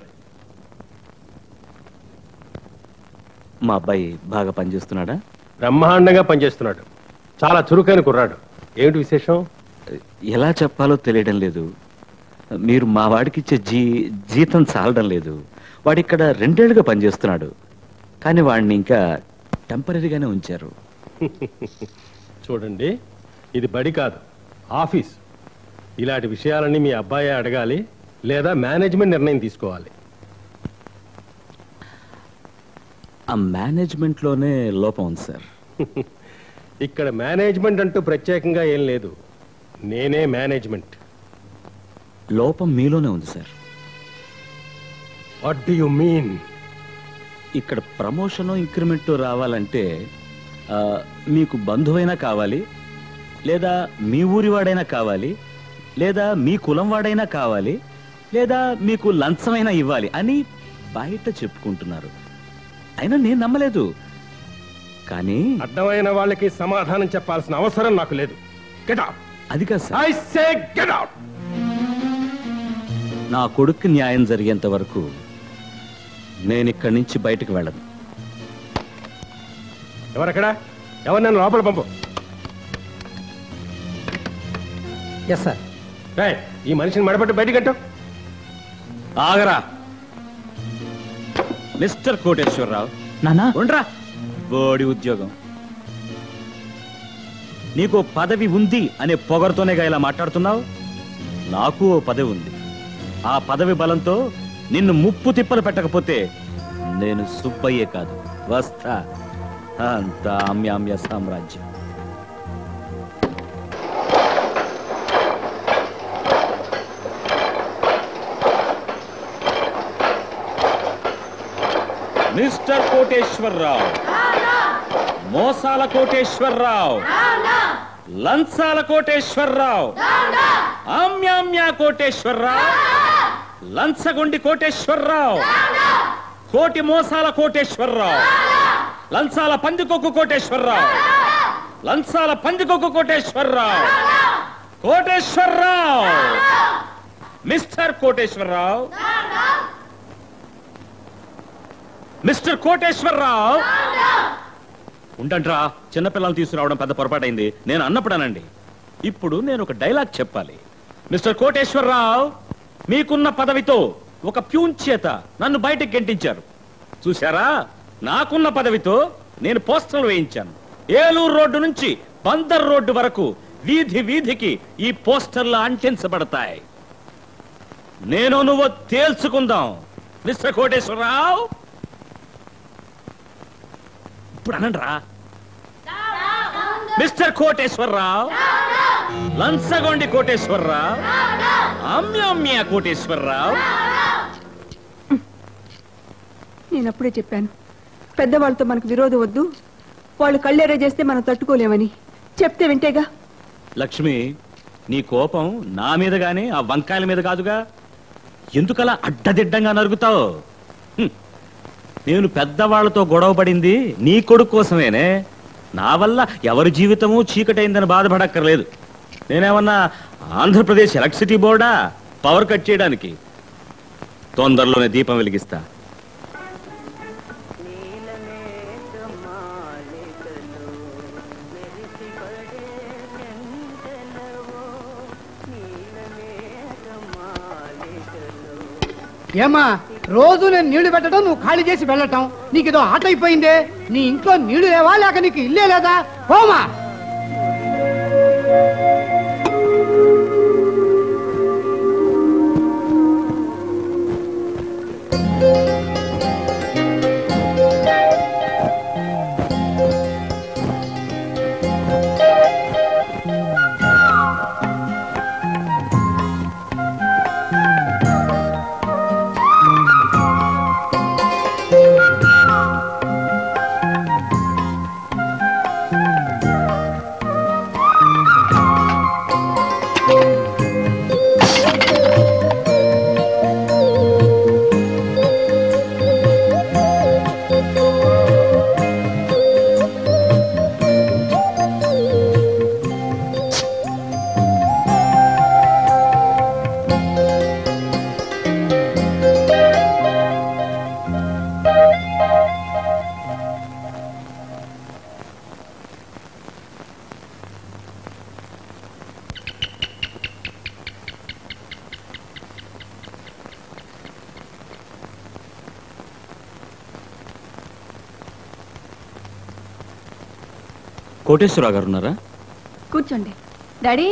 మా అబ్బాయి బాగా పనిచేస్తున్నాడా? బ్రహ్మాండంగా పనిచేస్తున్నాడు. చాలా చురుకైన కుర్రాడు. ఏమిటి విశేషం? ఎలా చెప్పాలో తెలియడం లేదు. మీరు మా వాడికి ఇచ్చే జీ జీతం చాలడం లేదు. వాడిక్కడ రెండేళ్లుగా పనిచేస్తున్నాడు, కానీ వాడిని ఇంకా టెంపరీగానే ఉంచారు. చూడండి, ఇది బడి కాదు, ఆఫీస్. ఇలాంటి విషయాలన్నీ మీ అబ్బాయి అడగాలి, లేదా మేనేజ్మెంట్ నిర్ణయం తీసుకోవాలి. ఆ మేనేజ్మెంట్ లోనే లోపం ఉంది సార్. ఇక్కడ మేనేజ్మెంట్ అంటూ ప్రత్యేకంగా ఏం లేదు, నేనే మేనేజ్మెంట్. లోపం మీలోనే ఉంది sir. What do you mean? ఇక్కడ ప్రమోషన్ ఇంక్రిమెంట్ రావాలంటే ఆ, మీకు బంధువైనా కావాలి, లేదా మీ ఊరి వాడైనా కావాలి, లేదా మీ కులం వాడైనా కావాలి, లేదా మీకు లంచమైనా ఇవ్వాలి అని బయట చెప్పుకుంటున్నారు. అయినా నేను నమ్మలేదు. కానీ అడ్డమైన వాళ్ళకి సమాధానం చెప్పాల్సిన అవసరం నాకు లేదు. Get out. అది కాదు sir. I say get out. నా కొడుకు న్యాయం జరిగేంత వరకు నేను ఇక్కడి నుంచి బయటకు వెళ్ళను. ఎవరక్కడ? ఎవరు నన్ను లోపల పంపు. Yes sir. రైట్, ఈ మనిషిని మడపట్టు బయటకంటూ. ఆగరా మిస్టర్ కోటేశ్వరరావు. నానా ఉండరా. బోడి ఉద్యోగం. నీకు పదవి ఉంది అనే పొగరుతోనేగా ఇలా మాట్లాడుతున్నావు. నాకు ఓ పదవి ఉంది. ఆ పదవి బలంతో నిన్ను ముప్పు తిప్పలు పెట్టకపోతే నేను సుబ్బయ్యే కాదు, వస్తా. అంత అమ్యామ్య సామ్రాజ్యం. మిస్టర్ కోటేశ్వరరావు, మోసాల కోటేశ్వరరావు, లంచాల కోటేశ్వరరావు, ఆమ్యామ్య కోటేశ్వరరావు, లంచగొండి కోటేశ్వరరావు, కోటి మోసాల కోటేశ్వరరావు, లంచాల పందికొక్కు కోటేశ్వరరావు, లంచాల పందికొక్కు కోటేశ్వరరావు, కోటేశ్వరరావు, మిస్టర్ కోటేశ్వరరావు, మిస్టర్ కోటేశ్వరరావు. ఉండంట్రా, చిన్నపిల్లలు తీసుకురావడం పెద్ద పొరపాటైంది. నేను అన్నప్పుడనండి. ఇప్పుడు నేను ఒక డైలాగ్ చెప్పాలి. మిస్టర్ కోటేశ్వరరావు, మీకున్న పదవితో ఒక ప్యూన్ చేత నన్ను బయటకు గెంటించారు. చూశారా? నాకున్న పదవితో నేను పోస్టర్లు వేయించాను. ఏలూరు రోడ్డు నుంచి బందర్ రోడ్డు వరకు వీధి వీధికి ఈ పోస్టర్లు అంటించబడతాయి. నేను నువ్వు తేల్చుకుందాం. మిస్టర్ కోటేశ్వరరావు, ఇప్పుడు అనండ్రా. మిస్టర్ కోటేశ్వరరావు, లంచగొండి కోటేశ్వరరావు, అమ్యామ్య కోటేశ్వరరావు. నేను అప్పుడే చెప్పాను, పెద్దవాళ్ళతో మనకు విరోధం వద్దు, వాళ్ళు కళ్ళేరే చేస్తే మనం తట్టుకోలేమని. చెప్తే వింటేగా. లక్ష్మి, నీ కోపం నా మీద గాని ఆ వంకాయల మీద కాదుగా. ఎందుకలా అడ్డదిడ్డంగా నరుగుతావు? నేను పెద్దవాళ్లతో గొడవ పడింది నీ కొడుకు కోసమేనే. నా వల్ల ఎవరి జీవితము చీకటైందని బాధపడక్కర్లేదు. నేనేమన్నా ఆంధ్రప్రదేశ్ ఎలక్ట్రిసిటీ బోర్డా పవర్ కట్ చేయడానికి? తొందరలోనే దీపం వెలిగిస్తా. ఏమా, రోజు నేను నీళ్లు పెట్టడం, నువ్వు ఖాళీ చేసి వెళ్ళటం నీకు ఏదో ఆట అయిపోయిందే. నీ ఇంట్లో నీళ్లు లేవా, లేక నీకు ఇల్లే లేదా? పోమా. కోటేశ్వరరావు గారు ఉన్నారా? కూర్చోండి. డాడీ,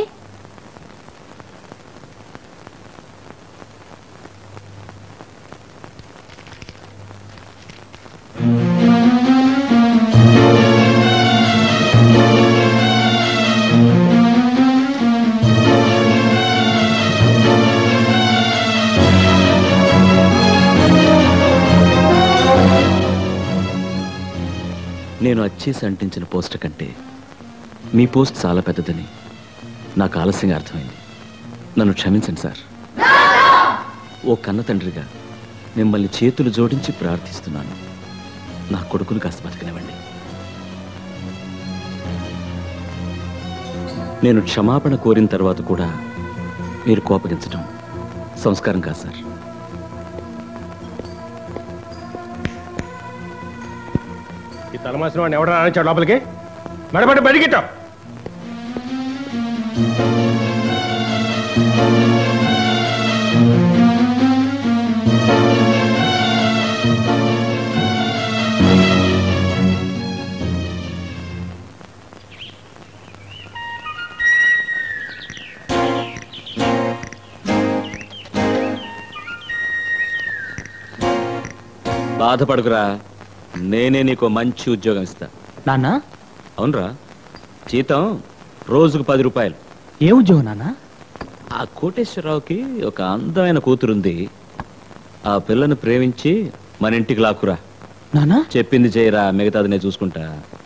నేను అచ్చేసి అంటించిన పోస్ట్ కంటే మీ పోస్ట్ చాలా పెద్దదని నాకు ఆలస్యంగా అర్థమైంది. నన్ను క్షమించండి సార్. ఓ కన్న తండ్రిగా మిమ్మల్ని చేతులు జోడించి ప్రార్థిస్తున్నాను. నా కొడుకును కాస్త బతకనివ్వండి. నేను క్షమాపణ కోరిన తర్వాత కూడా మీరు కోపగించడం సంస్కారం కాదు సార్. ఈ తలమాసిన వాడిని ఎవడరా ఆనించాడు లోపలికి? మెడబడి బడిగిట్టావు. బాధపడుకురా, నేనే నీకు మంచి ఉద్యోగం ఇస్తా. నాన్న? అవునరా, జీతం రోజుకు పది రూపాయలు. ఏ ఉద్యోగం నాన్న? ఆ కోటేశ్వరరావుకి ఒక అందమైన కూతురుంది. ఆ పిల్లను ప్రేమించి మన ఇంటికి లాక్కురా. నానా చెప్పింది చేయరా, మిగతాది నేను చూసుకుంటా.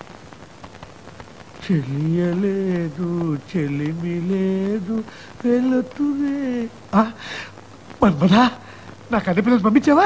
చెలియలేదు చెలిమి లేదు వెళుతురే. మన్మదా, నాకు అన్ని పిల్లలు పంపించావా?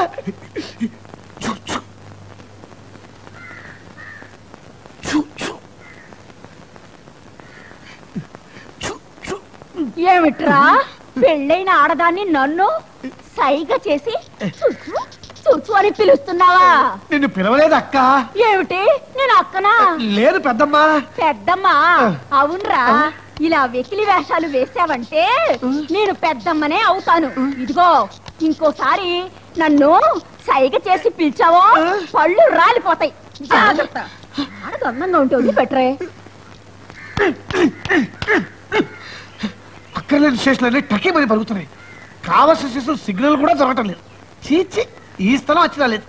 ఏమిట్రా పెళ్ళైన ఆడదాన్ని నన్ను సైగా చేసి చూచు చూచు అని పిలుస్తున్నావా? నిన్ను పిలవలేదు అక్క. ఏమిటి, నేను అక్కనా? లేదు పెద్దమ్మా. పెద్దమ్మా? అవునరా, ఇలా వెకిలి వేషాలు వేసావంటే నేను పెద్దమ్మనే అవుతాను. ఇదిగో, ఇంకోసారి నన్ను సైగ చేసి పిలిచావో పళ్ళు రాలిపోతాయి. జాగ్రత్త. ఆడది అందంగా ఉంటుంది పెట్టరే. అక్కర్లేని స్టేషన్లన్నీ టకేమని పలుకుతున్నాయి. కావాల్సిన స్టేషన్ సిగ్నల్ కూడా దొరకటం లేదు. చీచి, ఈ స్థలం వచ్చినా లేదు.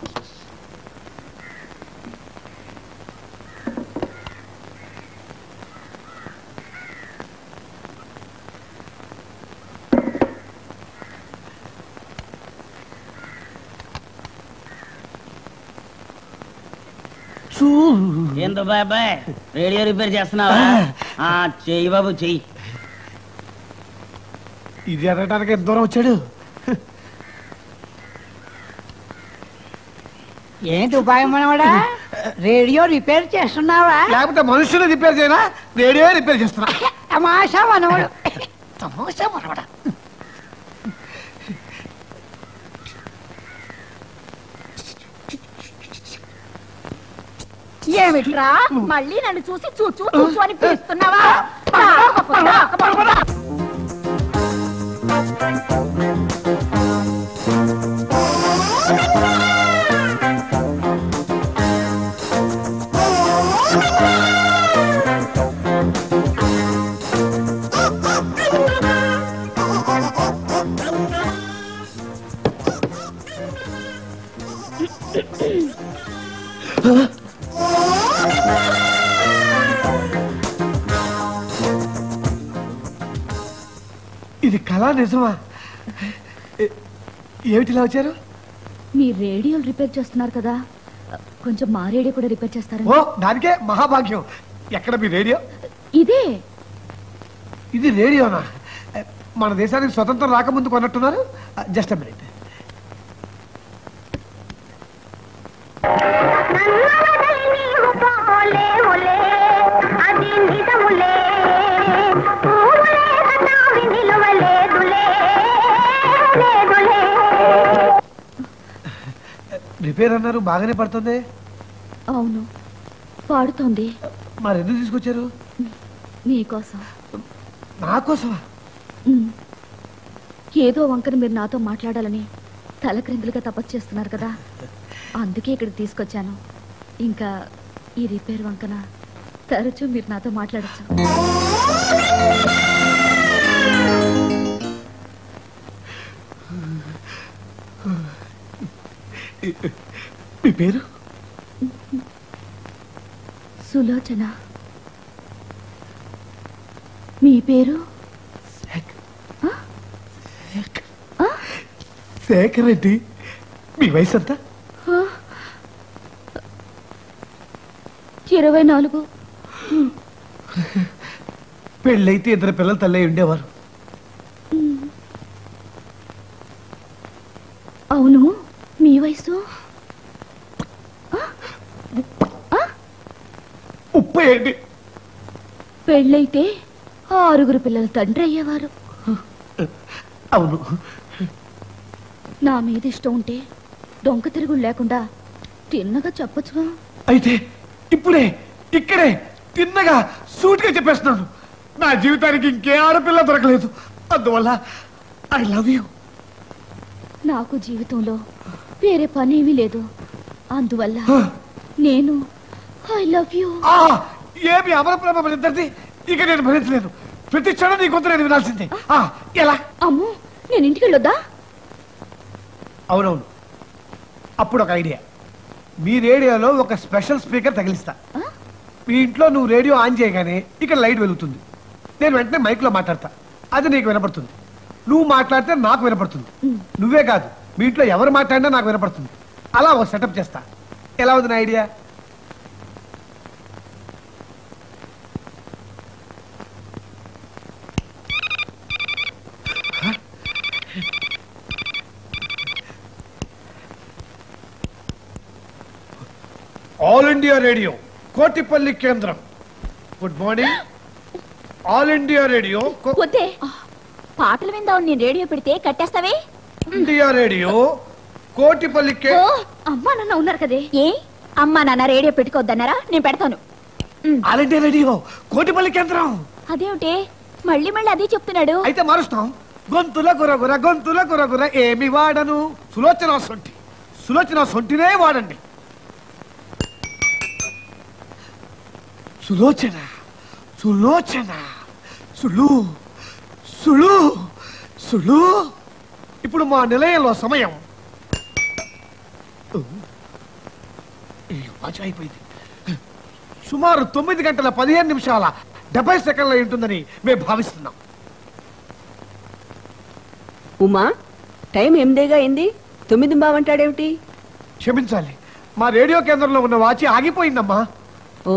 ఏందో బాబాయ్, రేడియో రిపేర్ చేస్తున్నావా? చెయ్యి బాబు చెయ్యి. ఇది అనడానికి ఎంత దూరం వచ్చాడు? ఏంటి ఉపాయం మనవాడా? రేడియో రిపేర్ చేస్తున్నావా? లేకపోతే మనుషులు రిపేర్ చేయనా? రేడియో రిపేర్ చేస్తున్నా. తమాషా మనవాడు. తమాషా మనవాడా? ఏమిట్రా మళ్ళీ నన్ను చూసి చూచు చూచు అని పిలుస్తున్నావా? ఇది కళా నిజమా? ఏమిటిలా వచ్చారు? మీ రేడియోలు రిపేర్ చేస్తున్నారు కదా, కొంచెం మా రేడియో కూడా రిపేర్ చేస్తారా? ఓ, దానికే మహాభాగ్యం. ఎక్కడ మీ రేడియో? ఇదే. ఇది రేడియోనా? మన దేశానికి స్వతంత్రం రాకముందు కొన్నట్టున్నారు. Just minute. రిపేర్ అన్నారు, బాగానే పడుతుంది. అవును, పాడుతోంది. మరి ఎందుకు తీసుకొచ్చారు? మీకోసం. నా కోసమా? ఏదో వంకన మీరు నాతో మాట్లాడాలని తలక్రిందులుగా తపస్సు చేస్తున్నారు కదా, అందుకే ఇక్కడికి తీసుకొచ్చాను. ఇంకా ఈ రిపేర్ వంకన తరచూ మీరు నాతో మాట్లాడచ్చు. మీ పేరు? సులోచన. మీ పేరు? శేఖర్ రెడ్డి. మీ వయసు ఎంత? ఇరవై నాలుగు. పెళ్ళైతే ఇద్దరు పిల్లలు తల్లి ఉండేవారు. అవును, మీ వయసు? ముప్పై ఏంటి? పెళ్ళైతే ఆరుగురు పిల్లల తండ్రి అయ్యేవారు. అవును. నా మీద ఇష్టం ఉంటే డొంక తిరుగుడు లేకుండా తిన్నగా చెప్పచ్చుగా. అయితే ఇప్పుడే ఇక్కడే తిన్నగా సూటిగా చెప్పేస్తున్నాను. నా జీవితానికి ఇంకే ఆడపిల్ల దొరకలేదు, అందువల్ల ఐ లవ్ యూ. నాకు జీవితంలో వేరే పని ఏమీ లేదు, అందువల్ల నేను ఐ లవ్ యూ. ఏమి అమర ప్రేమ మన ఇద్దరిది. ఇక నేను భరించలేను. ప్రతి క్షణం నీ కొంత నేను వినాల్సిందే. ఎలా? అమ్మో, నేను ఇంటికి వెళ్ళొద్దా? అవునవును, అప్పుడు ఒక ఐడియా, మీ రేడియోలో ఒక స్పెషల్ స్పీకర్ తగిలిస్తా. మీ ఇంట్లో నువ్వు రేడియో ఆన్ చేయగానే ఇక్కడ లైట్ వెలుగుతుంది. నేను వెంటనే మైక్లో మాట్లాడతా, అది నీకు వినపడుతుంది. నువ్వు మాట్లాడితే నాకు వినపడుతుంది. నువ్వే కాదు, మీ ఇంట్లో ఎవరు మాట్లాడినా నాకు వినపడుతుంది. అలా ఒక సెటప్ చేస్తా. ఎలా ఉంది నా idea? All India radio Kotipalli కేంద్రం. Good morning. All India radio వద్దే, పాటలు విందాం. నేను రేడియో పెడితే కట్టేస్తావే. ఇండియా రేడియో కోటిపల్లి కే అమ్మా నాన్న ఉన్నారు కదే. ఏ అమ్మా నాన్న రేడియో పెట్టుకోవద్దన్నారా? నేను పెడతాను. ఆల్ ఇండియా రేడియో కోటిపల్లి కేంద్రం. అదేమిటి మళ్ళీ మళ్ళీ అదే చెప్తున్నాడు? అయితే మారుస్తాం. గొంతుల గురగుర గొంతుల గురగుర ఏమి వాడను, సులోచన సొంటి. సులోచన సొంటినే వాడండి. సులోచన సులోచన సులు సులు సులు. ఇప్పుడు మా నిలయంలో సమయం అయిపోయింది. సుమారు తొమ్మిది గంటల పదిహేను నిమిషాల డెబ్బై సెకండ్ల ఉంటుందని మేము భావిస్తున్నాం. ఉమా, టైం ఎనిమిదేగా అయింది, తొమ్మిది బావంటాడేమిటి? క్షమించాలి, మా రేడియో కేంద్రంలో ఉన్న వాచి ఆగిపోయిందమ్మా. ఓ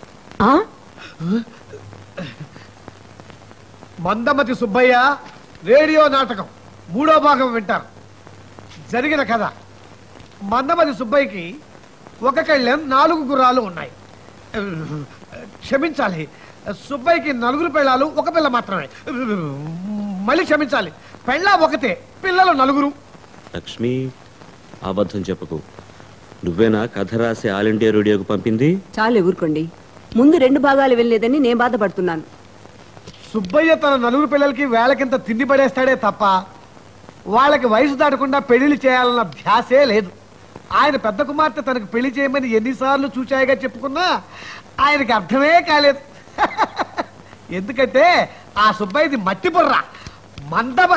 మందమతి సుబ్బయ్య రేడియో నాటకం మూడో భాగం వింటారు. జరిగిన కథ, మందమతి సుబ్బయ్యకి ఒక కళ్ళెం నాలుగు గుర్రాలు ఉన్నాయి. క్షమించాలి, సుబ్బయ్యకి నలుగురు పిల్లలు, ఒక పిల్ల మాత్రమే. మళ్ళీ క్షమించాలి, పెళ్ళ ఒకతే, పిల్లలు నలుగురు. లక్ష్మి, అబద్ధం చెప్పకు. నువ్వేనా కథ రాసి ఆల్ ఇండియా రేడియోకు పంపింది? చాలు ఊరుకోండి, ముందు రెండు భాగాలు వెళ్ళలేదని నేను బాధపడుతున్నాను. సుబ్బయ్య తన నలుగురు పిల్లలకి వేళకింత తిండి పడేస్తాడే తప్ప వాళ్ళకి వయసు దాటకుండా పెళ్లిళ్ళు చేయాలన్న ధ్యాసే లేదు. ఆయన పెద్ద కుమార్తె తనకు పెళ్లి చేయమని ఎన్నిసార్లు చూచాయిగా చెప్పుకున్నా ఆయనకి అర్థమే కాలేదు. ఎందుకంటే ఆ సుబ్బయ్యది మట్టి బుర్ర, మందబ.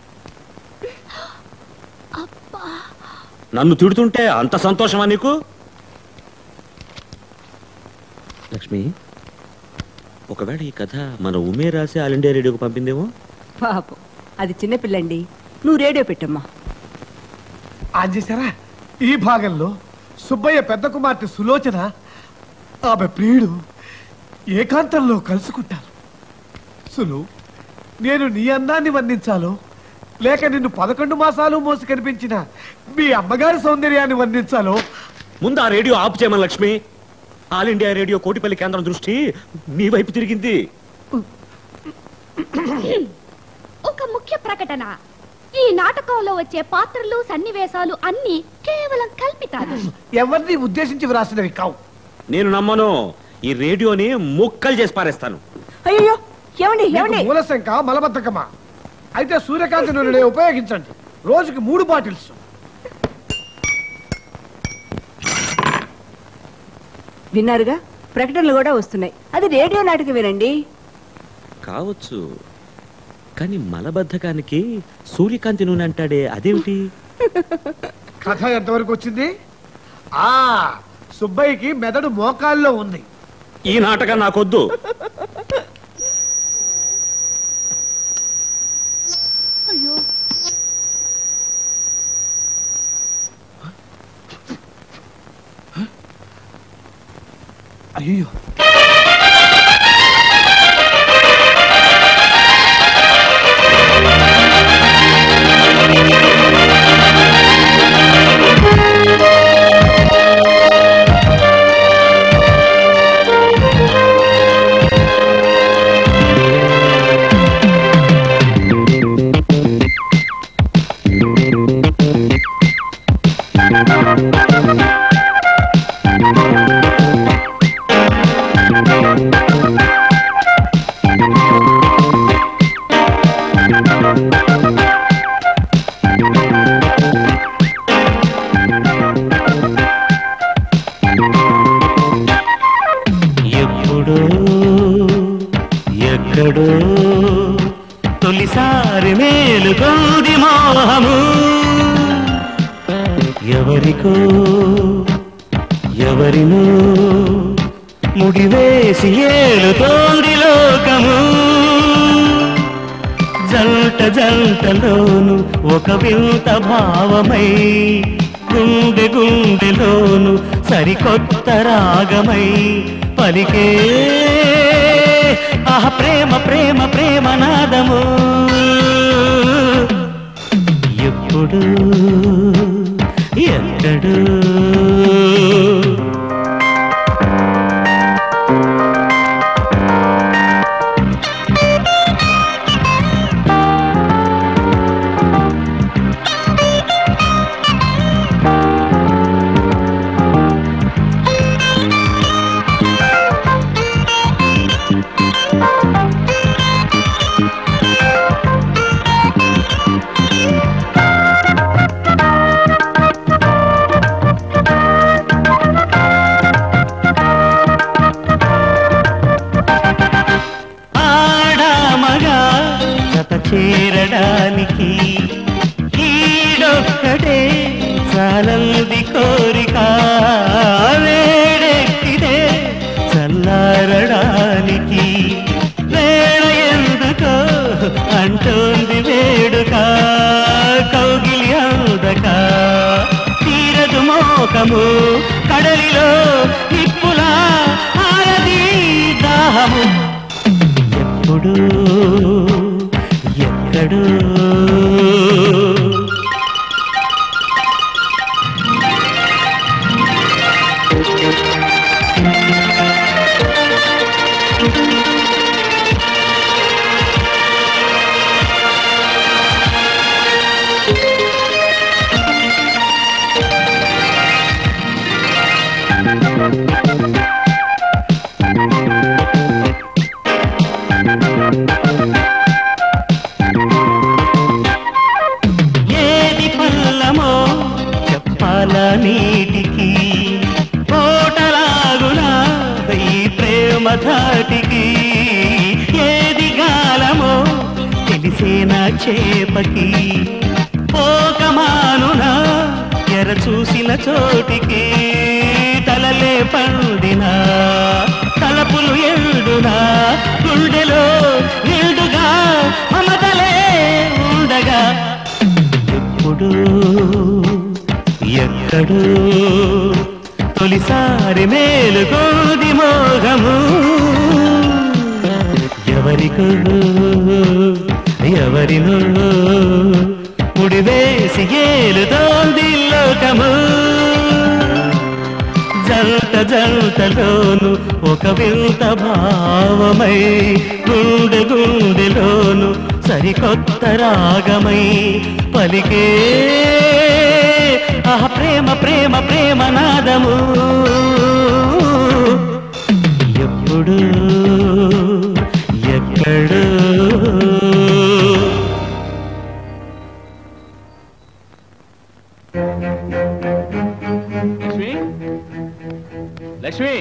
నన్ను తిడుతుంటే అంత సంతోషమా నీకు? లక్ష్మి, ఒకవేళ ఈ కథ మన ఉమే రాసి ఆల్ ఇండియా రేడియోకి పంపిందేమో? పాపం, అది చిన్నపిల్లండి. నువ్వు రేడియో పెట్టమ్మా. ఆన్ చేశారా? ఈ భాగంలో సుబ్బయ్య పెద్ద కుమార్తె సులోచన ఆమె ప్రియుడు ఏకాంతంలో కలుసుకుంటారు. సులు, నేను నీ అందాన్ని వర్ణించాలో లేక నిన్ను పదకొండు మాసాలు మోసి కనిపించిన మీ అమ్మగారి సౌందర్యాన్ని వర్ణించాలో? ముందు ఆ రేడియో ఆపు చేయమని Lakshmi. All India radio Kotipalli కేంద్రం దృష్టి నీ వైపు తిరిగింది. ఒక ముఖ్య ప్రకటన, ఈ నాటకంలో వచ్చే పాత్రలు సన్నివేశాలు అన్ని కేవలం కల్పితాలు. ఎవరిని ఉద్దేశించి వ్రాసినవి కావు. నేను నమ్మను. ఈ రేడియోని ముక్కలు చేసి పారేస్తాను. అయ్యో, ఏమండి ఏమండి? మూలశంక మలబద్ధకమా? అయితే సూర్యకాంతి నూనె ఉపయోగించండి, రోజుకి మూడు బాటిల్స్. విన్నారుగా, ప్రకటనలు కూడా వస్తున్నాయి. అది రేడియో నాటకం వినండి. కావచ్చు, కానీ మలబద్ధకానికి సూర్యకాంతి నూనె అంటాడే, అదేమిటి? కథ ఎంతవరకు వచ్చింది? ఆ సుబ్బయ్యకి మెదడు మోకాల్లో ఉంది. ఈ నాటకం నాకొద్దు. అయ్యో, అయ్యో, ఎప్పుడో ఎక్కడో తొలిసారి మేలుకోది మోహము, ఎవరికో ఎవరినో ముడివేసి ఏలుతోంది లోకము జంట జంటలోను ఒక వింత భావమై గుండె గుండెలోను సరికొత్త రాగమై పలికే ఆహ ప్రేమ ప్రేమ ప్రేమ నాదము ఎప్పుడు ఎక్కడు చేరడానికి ఈడొక్కడే చాలంది కోరిక వేడెక్కిదే చల్లారడానికి వేళ ఎందుకో అంటోంది వేడుక కౌగిలి అందక తీరదు మోకము కడలిలో నిప్పులా ఆరది దాహము ఎప్పుడు ఎక్కడు నీటికి కోటలాగునా ఈ ప్రేమ ధాటికి ఏది గాలమో తెలిసేనా చేపకి పోకమానునా ఎర చూసిన చోటికి తలలే పండినా తలపులు ఎండునా గుండెలో నిండుగా మమతలే ఉండగా ఎప్పుడు ఎక్కడు తొలిసారి మేలుకోది మోహము ఎవరికో ఎవరినో ముడివేసి ఏలుతోంది లోకము జంట జంటలోను ఒక వింత భావమై గుండె గుండెలోను సరికొత్త రాగమై పలికే ఆహ ప్రేమ ప్రేమ ప్రేమ నాదము ఎప్పుడు ఎక్కడు లక్ష్మి లక్ష్మి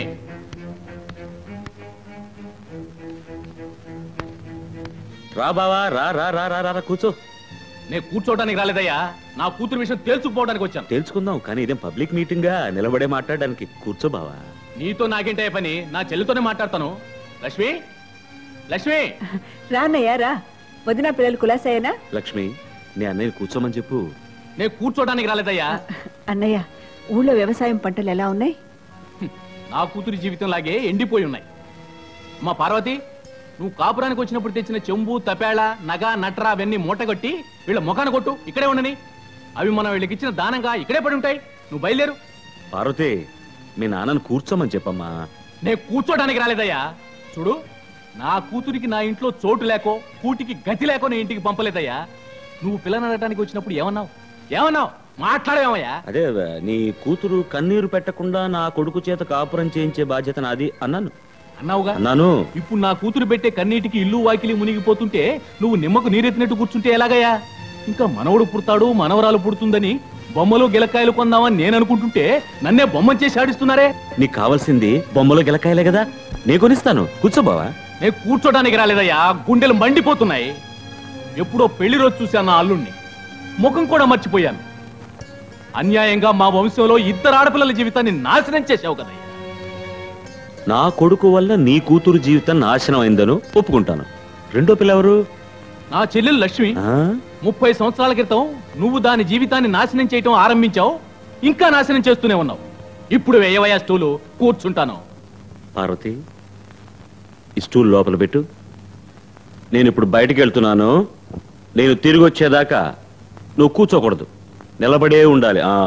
రా బావా రా రా రా రా రా కూర్చో. నేను కూర్చోడానికి రాలేదయ్యా, నా కూతురు విషయం తేల్చుకుపోవడానికి వచ్చాను. తెలుసుకుందాం, కానీ ఇదేం పబ్లిక్ మీటింగ్ గా నిలబడే మాట్లాడడానికి. కూర్చో బావా. నీతో నాకేంటే పని, నా చెల్లితోనే మాట్లాడతాను. లక్ష్మి లక్ష్మి రాన్నయ్యా రా. వదిన పిల్లలు కులాసాయేనా? లక్ష్మి నీ అన్నయ్య కూర్చోమని చెప్పు. నేను కూర్చోడానికి రాలేదయ్యా. అన్నయ్య ఊళ్ళో వ్యవసాయం పంటలు ఎలా ఉన్నాయి? నా కూతురి జీవితం లాగే ఎండిపోయి ఉన్నాయి. మా పార్వతి, నువ్వు కాపురానికి వచ్చినప్పుడు తెచ్చిన చెంబు తపేళ నగ నట్ర అవన్నీ మూటగొట్టి వీళ్ళ ముఖాన కొట్టు, ఇక్కడే ఉండని. అవి మనం వీళ్ళకి ఇచ్చిన దానంగా ఇక్కడే పడి ఉంటాయి. నువ్వు బయలుదేరు. పార్వతి మీ నాన్నను కూర్చోమని చెప్పమ్మా. నేను కూర్చోడానికి రాలేదయ్యా. చూడు, నా కూతురికి నా ఇంట్లో చోటు లేకో కూటికి గతి లేకో నీ ఇంటికి పంపలేదయ్యా. నువ్వు పిల్లని అడగడానికి వచ్చినప్పుడు ఏమన్నావు ఏమన్నావు మాట్లాడేమయ్యా? అదే నీ కూతురు కన్నీరు పెట్టకుండా నా కొడుకు చేత కాపురం చేయించే బాధ్యత నాది అన్నాను. అన్నావుగా? అన్నాను. ఇప్పుడు నా కూతురు పెట్టే కన్నీటికి ఇల్లు వాకిలి మునిగిపోతుంటే నువ్వు నిమ్మకు నీరెత్తినట్టు కూర్చుంటే ఎలాగయ్యా? ఇంకా మనవడు పుడతాడు మనవరాలు పుడుతుందని బొమ్మలు గిలకాయలు కొందామని నేను అనుకుంటుంటే నన్నే బొమ్మను చేసి ఆడిస్తున్నారే. నీకు కావాల్సింది బొమ్మలు గిలకాయలే కదా, నీ కొనిస్తాను. కూర్చోబావా. నేను కూర్చోడానికి రాలేదయ్యా, గుండెలు మండిపోతున్నాయి. ఎప్పుడో పెళ్లి రోజు చూశాను నా అల్లుణ్ణి, ముఖం కూడా మర్చిపోయాను. అన్యాయంగా మా వంశంలో ఇద్దరు ఆడపిల్లల జీవితాన్ని నాశనం చేశావు కదయ్యా. నా కొడుకు వల్ల నీ కూతురు జీవితం నాశనం అయిందను ఒప్పుకుంటాను. రెండో పిల్ల ఎవరు? నా చెల్లెలు లక్ష్మి. ముప్పై సంవత్సరాల క్రితం నువ్వు దాని జీవితాన్ని నాశనం చేయటం ఆరంభించావు, ఇంకా నాశనం చేస్తూనే ఉన్నావు. ఇప్పుడు వేయవయ్యా స్టూలు, కూర్చుంటాను. పార్వతి, ఈ స్టూల్ లోపల పెట్టు. నేను ఇప్పుడు బయటికి వెళ్తున్నాను. నేను తిరిగి వచ్చేదాకా నువ్వు కూర్చోకూడదు, నిలబడే ఉండాలి. ఆ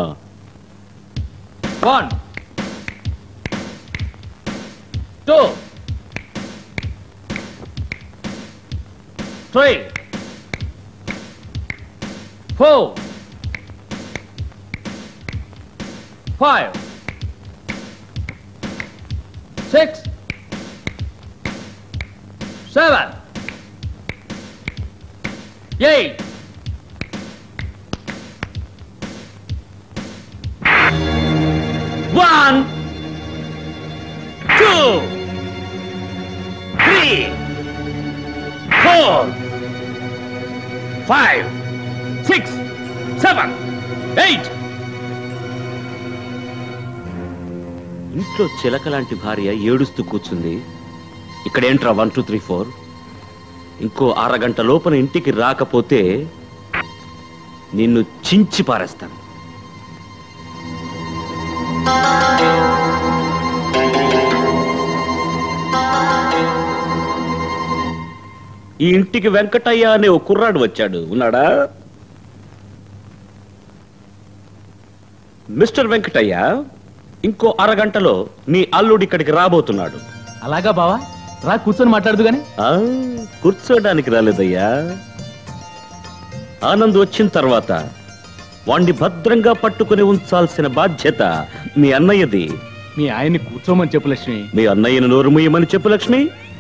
one two three four five six seven eight one two three four five six seven eight. ఇంట్లో చిలక లాంటి భార్య ఏడుస్తూ కూర్చుంది. ఇక్కడేంట్రా వన్ టూ త్రీ ఫోర్? ఇంకో అరగంట లోపల ఇంటికి రాకపోతే నిన్ను చించి పారేస్తాను. ఈ ఇంటికి వెంకటయ్య అనే ఓ కుర్రాడు వచ్చాడు. ఉన్నాడా? మిస్టర్ వెంకటయ్య, ఇంకో అరగంటలో నీ అల్లుడు ఇక్కడికి రాబోతున్నాడు. అలాగా బావా, రా కూర్చొని మాట్లాడదు గాని. కూర్చోడానికి రాలేదయ్యా. ఆనంద్ వచ్చిన తర్వాత వాణ్ణి భద్రంగా పట్టుకుని ఉంచాల్సిన బాధ్యత మీ అన్నయ్యది. మీ ఆయన్ని కూర్చోమని చెప్పు లక్ష్మి. మీ అన్నయ్యను నోరు మూయమని చెప్పు లక్ష్మి.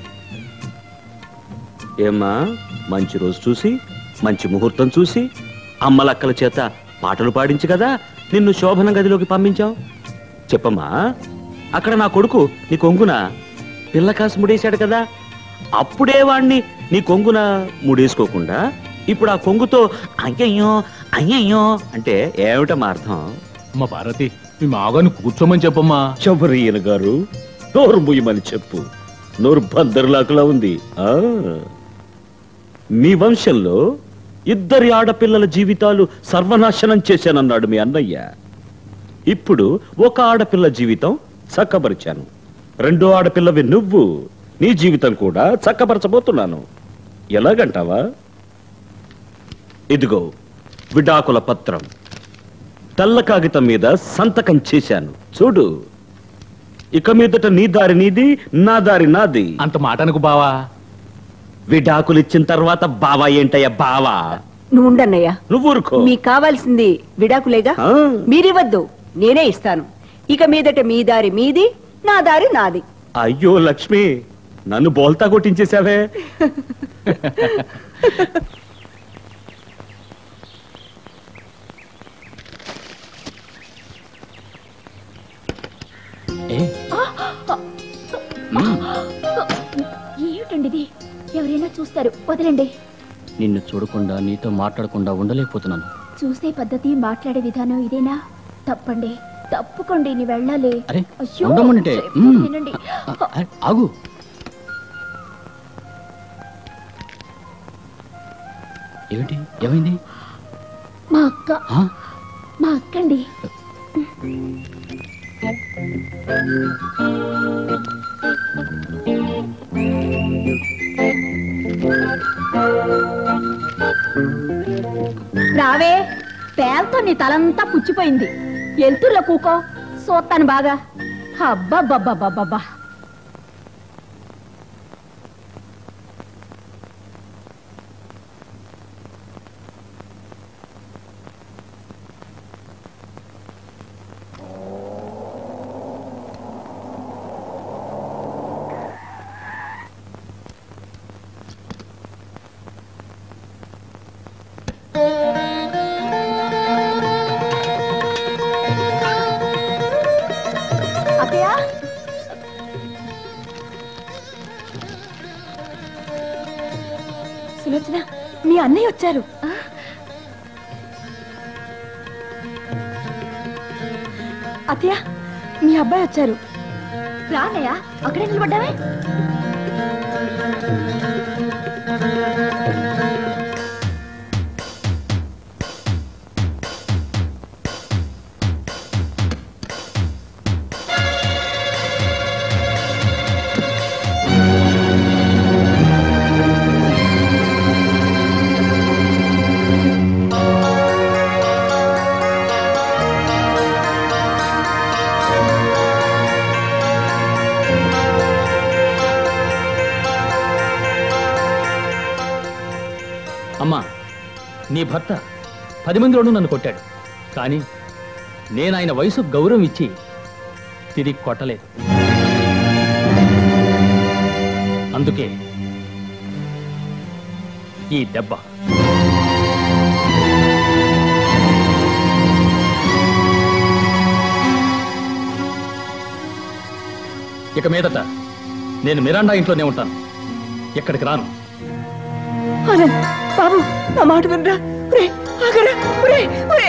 ఏమ్మా, మంచి రోజు చూసి మంచి ముహూర్తం చూసి అమ్మలక్కల చేత పాటలు పాడించి కదా నిన్ను శోభన గదిలోకి పంపించాం. చెప్పమ్మా, అక్కడ నా కొడుకు నీ కొంగున పిల్ల కాసు ముడేశాడు కదా, అప్పుడే వాణ్ణి నీ కొంగున ముడేసుకోకుండా ఇప్పుడు ఆ కొంగుతో అయ్యయ్యో అయ్యయ్యో అంటే ఏమిటమ్మా అర్థం? అమ్మ పార్వతి, మీ మాగాను కూర్చోమని చెప్పమ్మా. శబరియన గారు, నోరు ముయ్యమని చెప్పు. నోరు భద్దరులాకులా ఉంది. ఆ మీ వంశంలో ఇద్దరి ఆడపిల్లల జీవితాలు సర్వనాశనం చేశానన్నాడు మీ అన్నయ్య. ఇప్పుడు ఒక ఆడపిల్ల జీవితం చక్కబరిచాను. రెండో ఆడపిల్లవి నువ్వు. నీ జీవితం కూడా చక్కబరచబోతున్నాను. ఎలాగంటావా? ఇదిగో విడాకుల పత్రం. తెల్ల కాగితం మీద సంతకం చేశాను, చూడు. ఇక మీదట నీ దారి నీది, నా దారి నాది. అంత మాటనకు బావా. విడాకులు ఇచ్చిన తర్వాత బావా ఏంటయ్యా బావా? నువ్వు ఉండన్నయ్యా. నువ్వు ఊరుకో. మీకు కావాల్సింది విడాకులేగా, మీరివ్వద్దు, నేనే ఇస్తాను. ఇక మీదట మీ దారి మీది, నా దారి నాది. అయ్యో లక్ష్మి, నన్ను బోల్తా కొట్టించేశావే. ఏమిటండి ఇది? ఎవరైనా చూస్తారు, వదలండి. నిన్ను చూడకుండా నీతో మాట్లాడకుండా ఉండలేకపోతున్నాను. చూసే పద్ధతి, మాట్లాడే విధానం ఇదేనా? తప్పండి, తప్పుకోండి, నీ వెళ్ళాలి. అయ్యో, ఉండమనంటే. చెప్పు, వినండి. ఆగు. ఏమిటి, ఏమైంది? మా అక్క, మా అక్కండి. రావే, పేలతో నీ తలంతా పుచ్చిపోయింది. ఎల్తుర్లో కూకో, సోత్తాను బాగా. అబ్బబ్బబ్బబ్బబ్బా. సులోచన, మీ అన్నయ్య వచ్చారు. అత్తయ్య మీ అబ్బాయి వచ్చారు. రానయ్యా, అక్కడే నిలబడ్డావే. అమ్మా, నీ భర్త పది మందిలోనూ నన్ను కొట్టాడు, కానీ నేను ఆయన వయసు గౌరవం ఇచ్చి తిరిగి కొట్టలేదు. అందుకే ఈ దెబ్బ. ఇక మీదట నేను మిరాండా ఇంట్లోనే ఉంటాను, ఎక్కడికి రాను. ఆనంద్ బాబు, నా మాట వినరా. ఒరే ఆగరా, ఒరే ఒరే.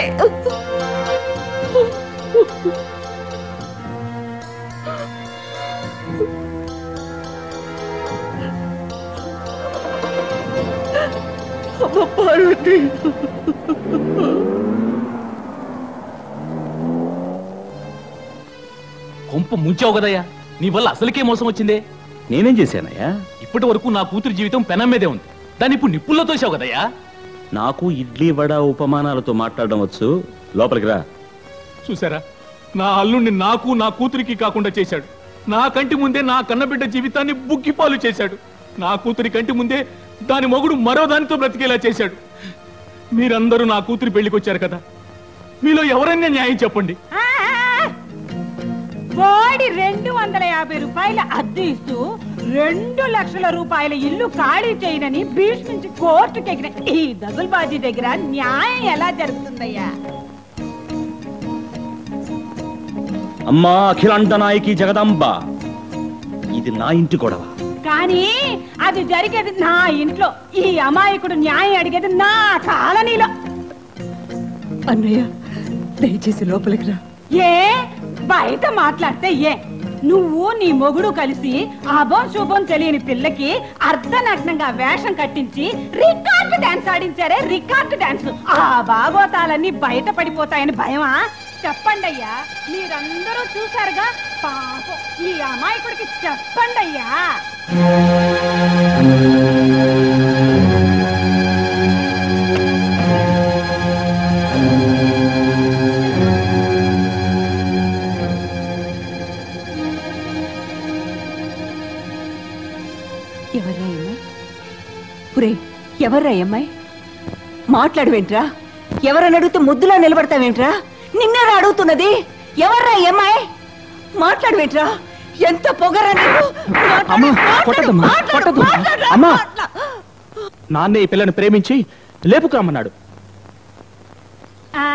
అమ్మ పార్వతి, కొంప ముంచావు కదయ్యా, నీ వల్ల అసలుకే మోసం వచ్చిందే. నేనేం చేశానయ్యా? ఇప్పటి వరకు నా కూతురు జీవితం పెనం మీదే ఉంది, దాన్ని ఇప్పుడు నిప్పుల్లో తోసావు కదయ్యా. నాకు ఇడ్లీ వడ ఉపమానాలతో మాట్లాడడం వచ్చు, లోపలికి రా. చూసారా, నా అల్లుణ్ణి నాకు నా కూతురికి కాకుండా చేశాడు. నా కంటి ముందే నా కన్నబిడ్డ జీవితాన్ని బుగ్గిపాలు చేశాడు. నా కూతురి కంటి ముందే దాని మొగుడు మరో దానితో బ్రతికేలా చేశాడు. మీరందరూ నా కూతురి పెళ్లికి వచ్చారు కదా, మీలో ఎవరైనా న్యాయం చెప్పండి. వాడి రెండు వందల యాభై రూపాయల అద్దె ఇస్తూ రెండు లక్షల రూపాయల ఇల్లు ఖాళీ చేయనని భీష్మించి కోర్టుకి ఎగిన ఈ దగుల్బాజీ దగ్గర న్యాయం ఎలా జరుగుతుందయ్యా? అమ్మా అఖిలాండ నాయకి జగదాంబ, ఇది నా ఇంటి గొడవ. కానీ అది జరిగేది నా ఇంట్లో. ఈ అమాయకుడు న్యాయం అడిగేది నా కాలనీలో. అన్నయ్య, దయచేసి లోపలికి రా. ఏ బయట మాట్లాడితే ఏ? నువ్వు నీ మొగుడు కలిసి అభం శుభం తెలియని పిల్లకి అర్ధనగ్నంగా వేషం కట్టించి రికార్డు డాన్స్ ఆడించారే, రికార్డు డాన్స్. ఆ బాగోతాలన్నీ బయట పడిపోతాయని భయమా? చెప్పండి అయ్యా, మీరందరూ చూశారుగా. పాపం ఈ అమాయకుడికి చెప్పండి అయ్యా. ఎవర్రా అమ్మాయి? పురే, ఎవర్రా అమ్మాయి? మాట్లాడవేంట్రా? ఎవరని అడిగితే ముద్దులా నిలబడతావేంట్రా? నిన్నేరా అడుగుతున్నది. ఎవర్రా అమ్మాయి? మాట్లాడవేంట్రా? ఎంత పొగరా నీకు? అమ్మా, నాన్నే ఈ పిల్లని ప్రేమించి లేపుకురమ్మన్నాడు. ఆ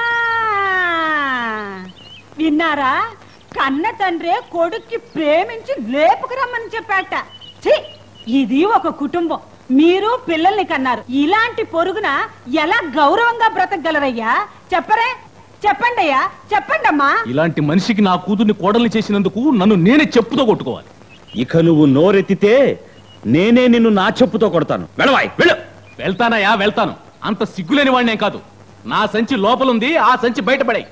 విన్నారా? కన్న తండ్రే కొడుక్కి ప్రేమించి లేపుకురమ్మని చెప్పాట. ఛీ, ఇది ఒక కుటుంబం. మీరు పిల్లల్ని కన్నారు. ఇలాంటి పొరుగున ఎలా గౌరవంగా బ్రతకగలరయ్యా? చెప్పరే, చెప్పండి అయ్యా, చెప్పండి అమ్మా. ఇలాంటి మనిషికి నా కూతుర్ని కోడల్ని చేసినందుకు నన్ను నేనే చెప్పుతో కొట్టుకోవాలి. ఇక నువ్వు నోరెత్తితే నేనే నిన్ను నా చెప్పుతో కొడతాను. వెళ్ళవాయ్, వెళ్ళు. వెళ్తానయ్యా, వెళ్తాను. అంత సిగ్గులేని వాడినే కాదు. నా సంచి లోపలుంది, ఆ సంచి బయటపడాయి.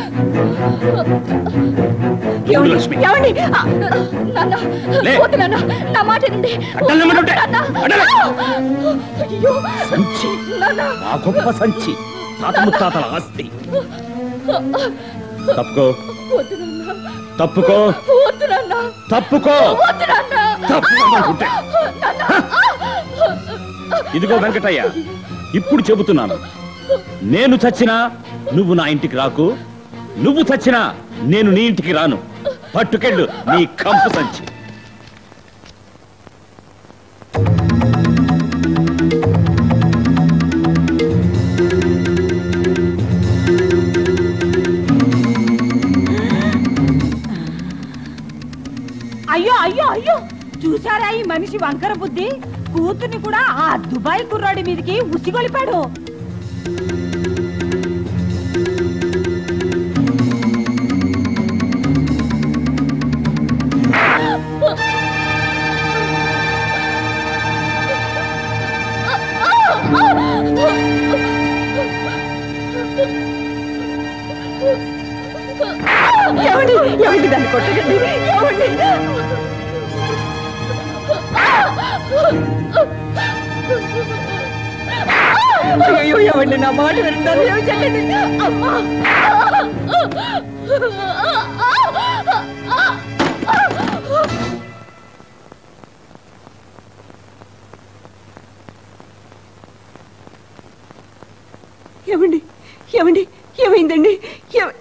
ఏమండి? ఏమండి? ఆ, నాన్న, వద్దు నాన్న, నా మాట వినండి. నాన్న, అయ్యో, సంచి, నాన్న. ఆ గొప్ప సంచి, తాత ముత్తాతల ఆస్తి. తప్పుకో, వద్దు నాన్న. తప్పుకో, వద్దు నాన్న. తప్పుకో, వద్దు నాన్న. తప్పుకోమంటుంటే. ఇదిగో వెంకటయ్య, ఇప్పుడు చెబుతున్నాను, నేను చచ్చినా నువ్వు నా ఇంటికి రాకు, నువ్వు చచ్చినా నేను నీ ఇంటికి రాను. పట్టుకెళ్ళు నీ కంపు సంచి. అయ్యో అయ్యో అయ్యో, చూసారా ఈ మనిషి వంకర బుద్ధి? కూతుర్ని కూడా ఆ దుబాయ్ కుర్రాడి మీదకి ఉసిగొలిపాడు. ఏమండి ఏమండి దాన్ని కొట్టకండి ఏమండి అయ్యో ఏమండి నా మాట వింటారు ఏమి చెయ్యండి అమ్మా ఏమండి ఏమండి ఏమైందండి ఏమ-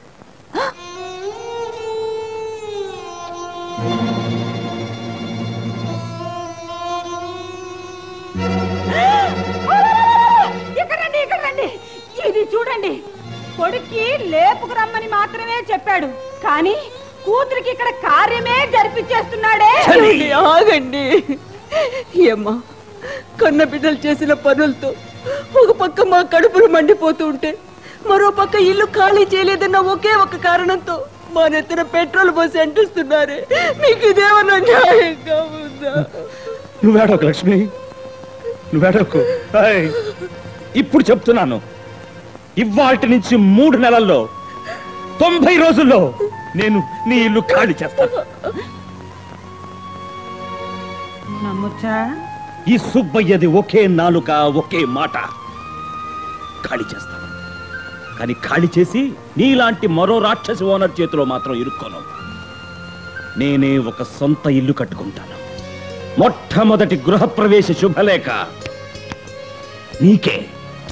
ఇక్కడ రండి ఇక్కడ రండి ఇది చూడండి కొడుక్కి లేపుకు రమ్మని మాత్రమే చెప్పాడు కానీ కూతురికి ఇక్కడ కార్యమే జరిపించేస్తున్నాడే. ఏమండి, ఆగండి ఏమ్మా కన్న బిడ్డలు చేసిన పనులతో ఒక పక్క మా కడుపులు మండిపోతూ ఉంటే మరో పక్క ఇల్లు ఖాళీ చేయలేదన్న ఒకే ఒక కారణంతో మా నెత్తిన పెట్రోల్ పోసి అంటిస్తున్నారే మీకు ఇదేమన్నా న్యాయంగా ఉందా? నువ్వేడోకు లక్ష్మి, నువ్వేడోకు. ఏయ్, ఇప్పుడు చెప్తున్నాను, ఇవాటి నుంచి మూడు నెలల్లో తొంభై రోజుల్లో నేను నీ ఇల్లు ఖాళీ చేస్తాను. నమ్మొచ్చా? ఈ సుబ్బయ్యది ఒకే నాలుక ఒకే మాట. ఖాళీ చేస్తాను, కానీ ఖాళీ చేసి నీలాంటి మరో రాక్షసి ఓనర్ చేతిలో మాత్రం ఇరుక్కోను. నేనే ఒక సొంత ఇల్లు కట్టుకుంటాను. మొట్టమొదటి గృహప్రవేశ శుభలేఖ నీకే.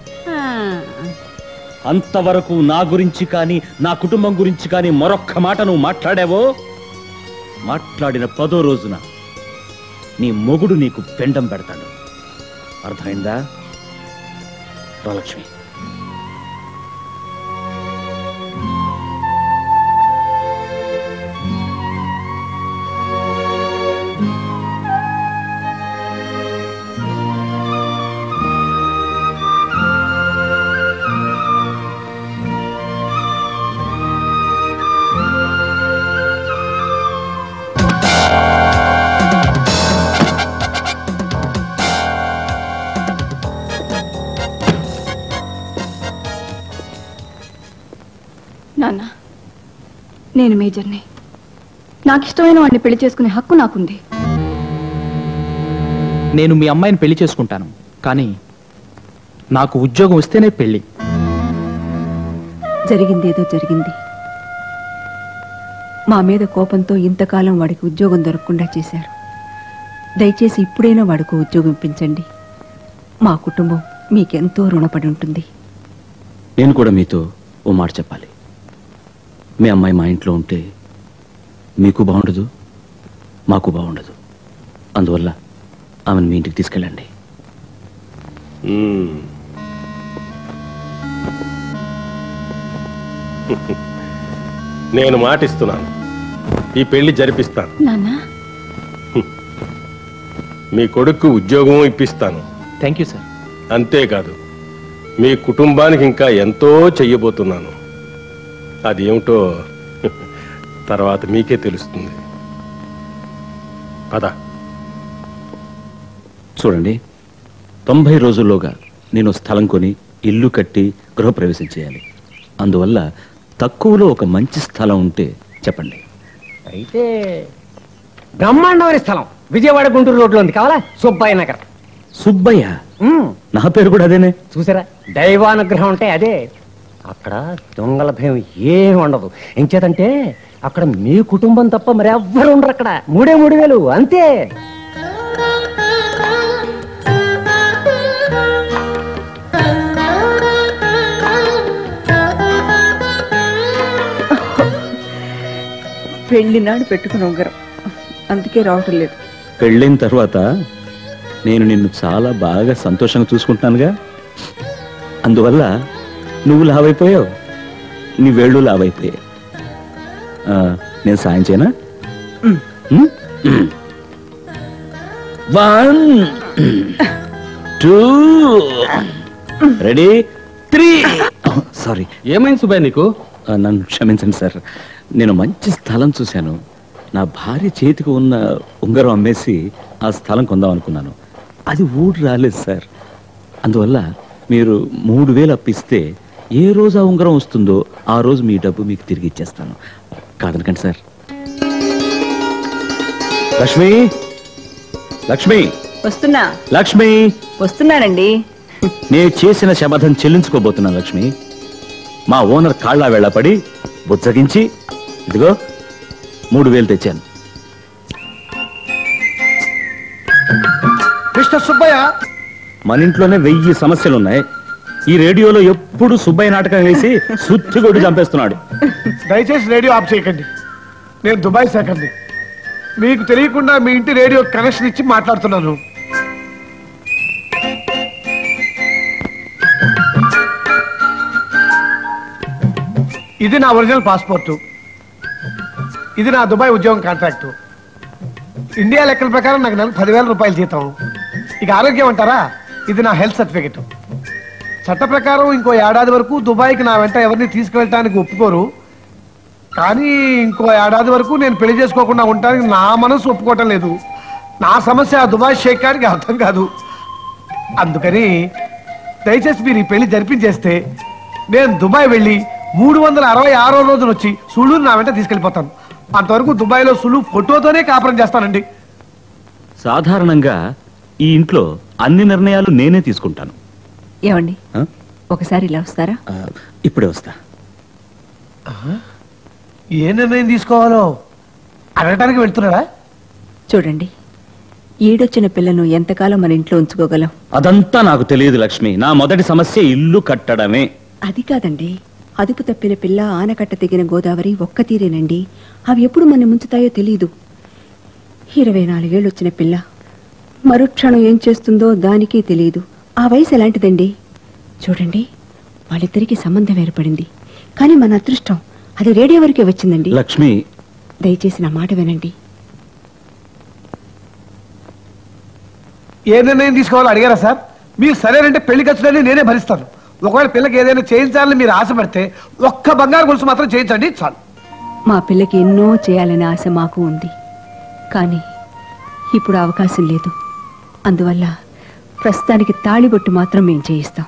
అంతవరకు నా గురించి కానీ నా కుటుంబం గురించి కానీ మరొక్క మాట నువ్వు మాట్లాడావో, మాట్లాడిన పదో రోజున నీ మొగుడు నీకు పెండం పెడతాడు. అర్థమైందా రాలక్ష్మి? నాన్న, నేను మేజర్ని. నాకు ఇష్టమైన వాడిని పెళ్లి చేసుకునే హక్కు నాకుంది. నేను మీ అమ్మాయిని పెళ్లి చేసుకుంటాను, కానీ నాకు ఉద్యోగం వస్తేనే పెళ్లి. జరిగిందేదో జరిగింది. మా మీద కోపంతో ఇంతకాలం వాడికి ఉద్యోగం దొరకకుండా చేశారు. దయచేసి ఇప్పుడైనా వాడికి ఉద్యోగం ఇప్పించండి. మా కుటుంబం మీకెంతో రుణపడి ఉంటుంది. నేను కూడా మీతో ఓ మాట చెప్పాలి. మీ అమ్మాయి మా ఇంట్లో ఉంటే మీకు బాగుండదు, మాకు బాగుండదు. అందువల్ల ఆమెను మీ ఇంటికి తీసుకెళ్ళండి. నేను మాటిస్తున్నాను, ఈ పెళ్లి జరిపిస్తాను. నాన్నా, మీ కొడుకు ఉద్యోగం ఇప్పిస్తాను. Thank you sir. అంతేకాదు, మీ కుటుంబానికి ఇంకా ఎంతో చెయ్యబోతున్నాను. అదేమిటో తర్వాత మీకే తెలుస్తుంది. పద. చూడండి, తొంభై రోజుల్లోగా నేను స్థలం కొని ఇల్లు కట్టి గృహప్రవేశం చేయాలి. అందువల్ల తక్కువలో ఒక మంచి స్థలం ఉంటే చెప్పండి. అయితే బ్రహ్మాండమైన స్థలం విజయవాడ గుంటూరు రోడ్లో ఉంది, కావాలా? సుబ్బయ్య నగర్. సుబ్బయ్య? నా పేరు కూడా అదేనే. చూసారా, దైవానుగ్రహం అంటే అదే. అక్కడ దొంగల భయం ఏమి ఉండదు. ఎంచేతంటే అక్కడ మీ కుటుంబం తప్ప మరి ఎవ్వరు ఉండరు. అక్కడ మూడే మూడు వేలు అంతే. పెళ్లి నాడు పెట్టుకుని ఉంగరం, అందుకే రావటం లేదు. పెళ్ళైన తర్వాత నేను నిన్ను చాలా బాగా సంతోషంగా చూసుకుంటున్నానుగా. అందువల్ల నువ్వు లావైపోయావు, నీ వేళ్ళు లావైపోయాయి. ఆ, నేను సాయం చేయనా? One two ready three. Sorry, ఏమైంది సుబ్బయ్య నీకు? నన్ను క్షమించండి సార్. నేను మంచి స్థలం చూశాను. నా భార్య చేతికి ఉన్న ఉంగరం అమ్మేసి ఆ స్థలం కొందాం అనుకున్నాను. అది ఊరు రాలేదు సార్. అందువల్ల మీరు మూడు వేలు అప్పిస్తే ఏ రోజు ఆ ఉంగరం వస్తుందో ఆ రోజు మీ డబ్బు మీకు తిరిగి ఇచ్చేస్తాను. కాదనకండి సార్. లక్ష్మి, లక్ష్మి, వస్తున్నా. లక్ష్మి, వస్తున్నానండి. నేను చేసిన శపథం చెల్లించుకోబోతున్నా లక్ష్మి. మా ఓనర్ కాళ్ళ వెళ్ళపడి బుజ్జగించి ఇదిగో మూడు వేలు తెచ్చాను. మిస్టర్ సుబ్బయ్య, మన ఇంట్లోనే వెయ్యి సమస్యలున్నాయి. ఈ రేడియోలో ఎప్పుడు సుబ్బయ్య నాటకం వేసి సుత్తి కొట్టి చంపేస్తున్నాడు. దయచేసి రేడియో ఆఫ్ చేయకండి. నేను దుబాయ్ శాఖని. మీకు తెలియకుండా మీ ఇంటి రేడియో కనెక్షన్ ఇచ్చి మాట్లాడుతున్నాను. ఇది నా ఒరిజినల్ పాస్పోర్టు. ఇది నా దుబాయ్ ఉద్యోగం కాంట్రాక్టు. ఇండియా లెక్కల ప్రకారం నాకు నెలకు పదివేల రూపాయలు జీతం. ఇక ఆరోగ్యం అంటారా, ఇది నా హెల్త్ సర్టిఫికెట్. చట్ట ప్రకారం ఇంకో ఏడాది వరకు దుబాయ్కి నా వెంట ఎవరిని తీసుకువెళ్ళటానికి ఒప్పుకోరు. కానీ ఇంకో ఏడాది వరకు నేను పెళ్లి చేసుకోకుండా ఉండటానికి నా మనసు ఒప్పుకోవటం లేదు. నా సమస్య ఆ దుబాయ్ షేక్ గారికి అర్థం కాదు. అందుకని దయచేసి మీరు ఈ పెళ్లి జరిపించేస్తే నేను దుబాయ్ వెళ్ళి మూడు వందల అరవై ఆరో రోజున వచ్చి సులువుని నా వెంట తీసుకెళ్ళిపోతాను. అంతవరకు దుబాయ్లో సులు ఫోటోతోనే కాపురం చేస్తానండి. సాధారణంగా ఈ ఇంట్లో అన్ని నిర్ణయాలు నేనే తీసుకుంటాను. ఏమండి, ఆ? ఒకసారి ఇలా వస్తారా? ఇప్పుడే వస్తా. ఏ నిర్ణయం తీసుకోవాలో అడగటానికి వెళ్తున్నాడా? చూడండి, ఈడొచ్చిన పిల్లను ఎంతకాలం మన ఇంట్లో ఉంచుకోగలం? అదంతా నాకు తెలియదు లక్ష్మి. నా మొదటి సమస్య ఇల్లు కట్టడమే. అది కాదండి, అదుపు తప్పిన పిల్ల ఆనకట్ట తెగిన గోదావరి ఒక్క తీరేనండి. అవి ఎప్పుడు మన ముంచుతాయో తెలియదు. ఇరవై నాలుగేళ్ళు వచ్చిన పిల్ల మరుక్షణం ఏం చేస్తుందో దానికే తెలియదు. ఆ వయసు ఎలాంటిదండి? చూడండి, వాళ్ళిద్దరికీ సంబంధం ఏర్పడింది. కానీ మన అదృష్టం అది రేడియో వరకే వచ్చిందండి. లక్ష్మి, దయచేసి నా మాట వినండి. ఏ నిర్ణయం తీసుకోవాలో అడిగారా సార్? మీరు సరేనంటే పెళ్లి ఖర్చులని నేనే భరిస్తాను. ఒకవేళ పిల్లకి ఏదైనా చేయించాలని మీరు ఆశపడితే ఒక్క బంగారు గొలుసు మాత్రం చేయించండి చాలు. మా పిల్లకి ఎన్నో చేయాలనే ఆశ మాకు ఉంది. కానీ ఇప్పుడు అవకాశం లేదు. అందువల్ల ప్రస్తుతానికి తాళిబొట్టు మాత్రం మేము చేయిస్తాం.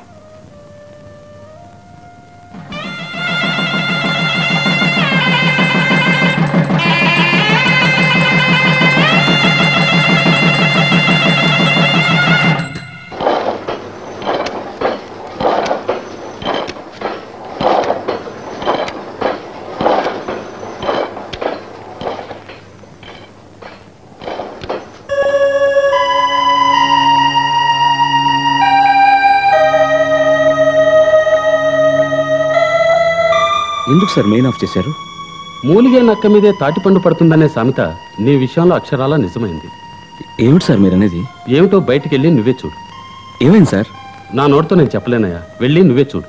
ఎందుకు సార్ మెయిన్ ఆఫ్ చేశారు? మూలిగే నక్క మీదే తాటిపండు పడుతుందనే సామెత నీ విషయంలో అక్షరాలా నిజమైంది. ఏమిటి సార్ మీరు అనేది? ఏమిటో బయటికి వెళ్ళి నువ్వే చూడు. ఏమైంది సార్? నా నోటితో నేను చెప్పలేనయ్యా, వెళ్ళి నువ్వే చూడు.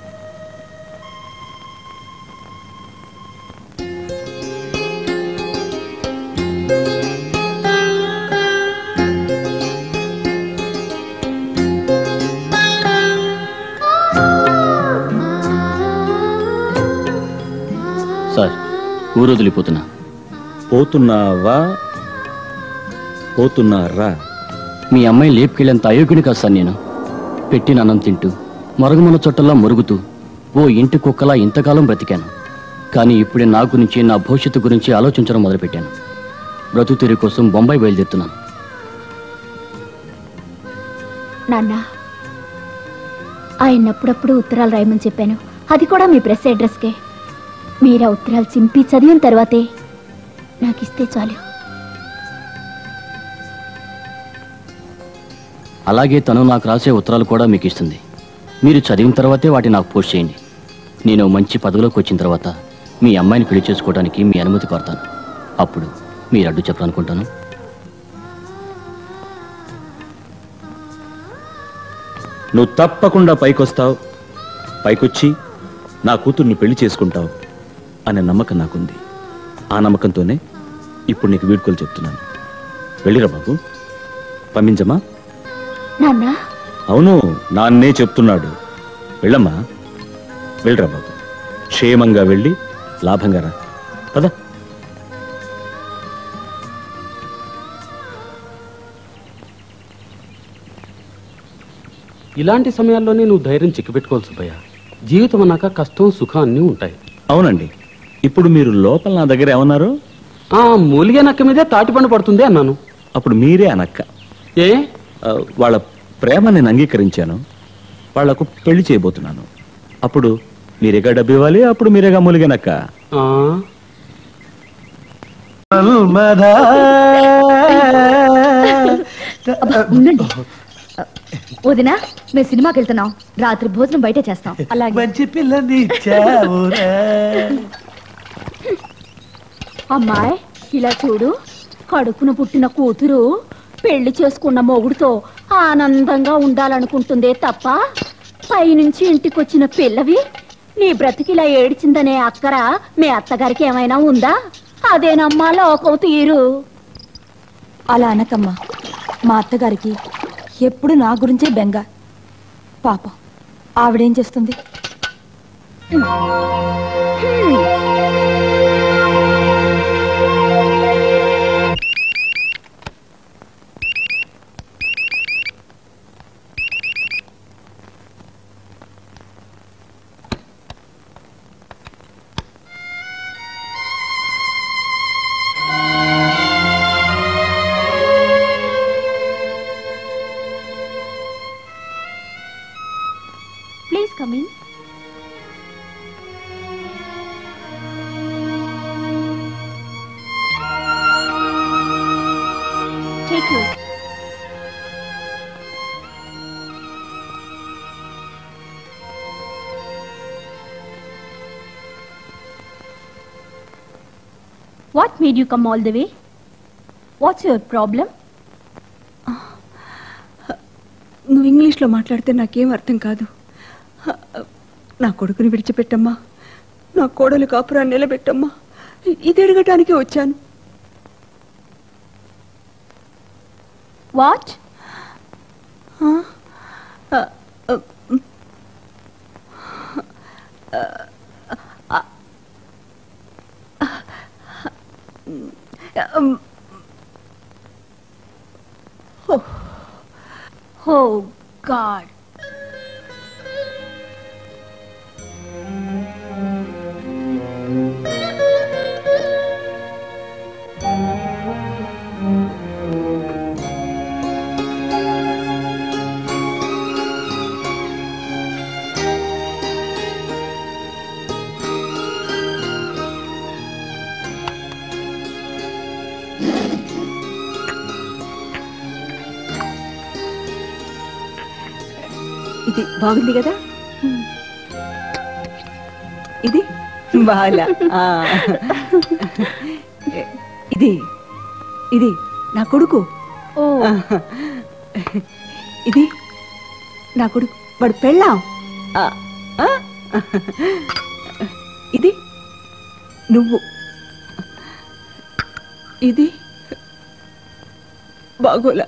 సార్, ఊరు వదిలిపోతున్నా. పోతున్నావా పోతున్నారా? మీ అమ్మాయి లేపుకెళ్ళేంత అయోగ్యుని కాదు సార్ నేను. పెట్టిన అన్నం తింటూ మరుగుమల చుట్టల్లా మురుగుతూ ఓ ఇంటి కుక్కలా ఇంతకాలం బ్రతికాను. కానీ ఇప్పుడే నా గురించి, నా భవిష్యత్తు గురించి ఆలోచించడం మొదలుపెట్టాను. బ్రతుకు తెరి కోసం బొంబాయి బయలుదేరుతున్నాను. నాన్న, ఆయన అప్పుడప్పుడు ఉత్తరాలు రాయమని చెప్పాను. అది కూడా మీ ప్రెస్ అడ్రస్కే. మీరా ఉత్తరాలు చింపి చదివిన తర్వాతే నాకు ఇస్తే చాలు. అలాగే తను నాకు రాసే ఉత్తరాలు కూడా మీకు ఇస్తుంది. మీరు చదివిన తర్వాతే వాటి నాకు పోస్ట్ చేయండి. నేను మంచి పదవిలోకి వచ్చిన తర్వాత మీ అమ్మాయిని పెళ్లి చేసుకోవడానికి మీ అనుమతి కోరతాను. అప్పుడు మీరు అడ్డు చెప్పాలనుకుంటాను. నువ్వు తప్పకుండా పైకొస్తావు, పైకొచ్చి నా కూతుర్ని పెళ్లి చేసుకుంటావు అనే నమ్మకం నాకుంది. ఆ నమ్మకంతోనే ఇప్పుడు నీకు వీడ్కోలు చెప్తున్నాను. వెళ్ళిరా బాబు. పంపించమ్మా. నాన్న, అవును, నాన్నే చెప్తున్నాడు. వెళ్ళమ్మా, వెళ్ళరా బాబు. క్షేమంగా వెళ్ళి లాభంగా రా. పద. ఇలాంటి సమయాల్లోనే నువ్వు ధైర్యం చిక్కిపెట్టుకోవాలి సుబ్బయ్య. జీవితం అన్నాక కష్టం సుఖం అన్నీ ఉంటాయి. అవునండి. ఇప్పుడు మీరు లోపల నా దగ్గర ఏమన్నారు? ఆ మూలిగే నక్క మీదే తాటిపండు పడుతుంది అన్నాను. అప్పుడు మీరే అనక్క. ఏ వాళ్ళ ప్రేమ నేను అంగీకరించాను, వాళ్లకు పెళ్లి చేయబోతున్నాను. అప్పుడు మీరేగా డబ్బు ఇవ్వాలి, అప్పుడు మీరేగా మూలిగనక్క. వదినా, మేము సినిమాకి వెళ్తున్నాం. రాత్రి భోజనం బయట చేస్తాం. అలాగే. మంచి పిల్లని అమ్మాయి ఇలా చూడు, కడుపున పుట్టిన కూతురు పెళ్లి చేసుకున్న మొగుడుతో ఆనందంగా ఉండాలనుకుంటుందే తప్ప పైనుంచి ఇంటికొచ్చిన పిల్లవి నీ బ్రతికిలా ఏడిచిందనే అక్కర మీ అత్తగారికి ఏమైనా ఉందా? అదేనమ్మా లోకం తీరు. అలా అనకమ్మా, మా అత్తగారికి ఎప్పుడు నా గురించే బెంగ. పాపం ఆవిడేం చేస్తుంది? Please come in. Take yours. What made you come all the way? What's your problem? నువ్వు ఇంగ్లీష్లో మాట్లాడితే నాకేం అర్థం కాదు. నా కొడుకుని విడిచిపెట్టమ్మా, నా కోడలు కాపురాన్ని నిలబెట్టమ్మా, ఇది అడగటానికి వచ్చాను. వాట్? Oh God. ఇది బాగుంది కదా? ఇది బాలా. ఇది ఇది నా కొడుకు. ఇది నా కొడుకు, వాడు పెళ్ళాం. ఇది నువ్వు. ఇది బాగోలా.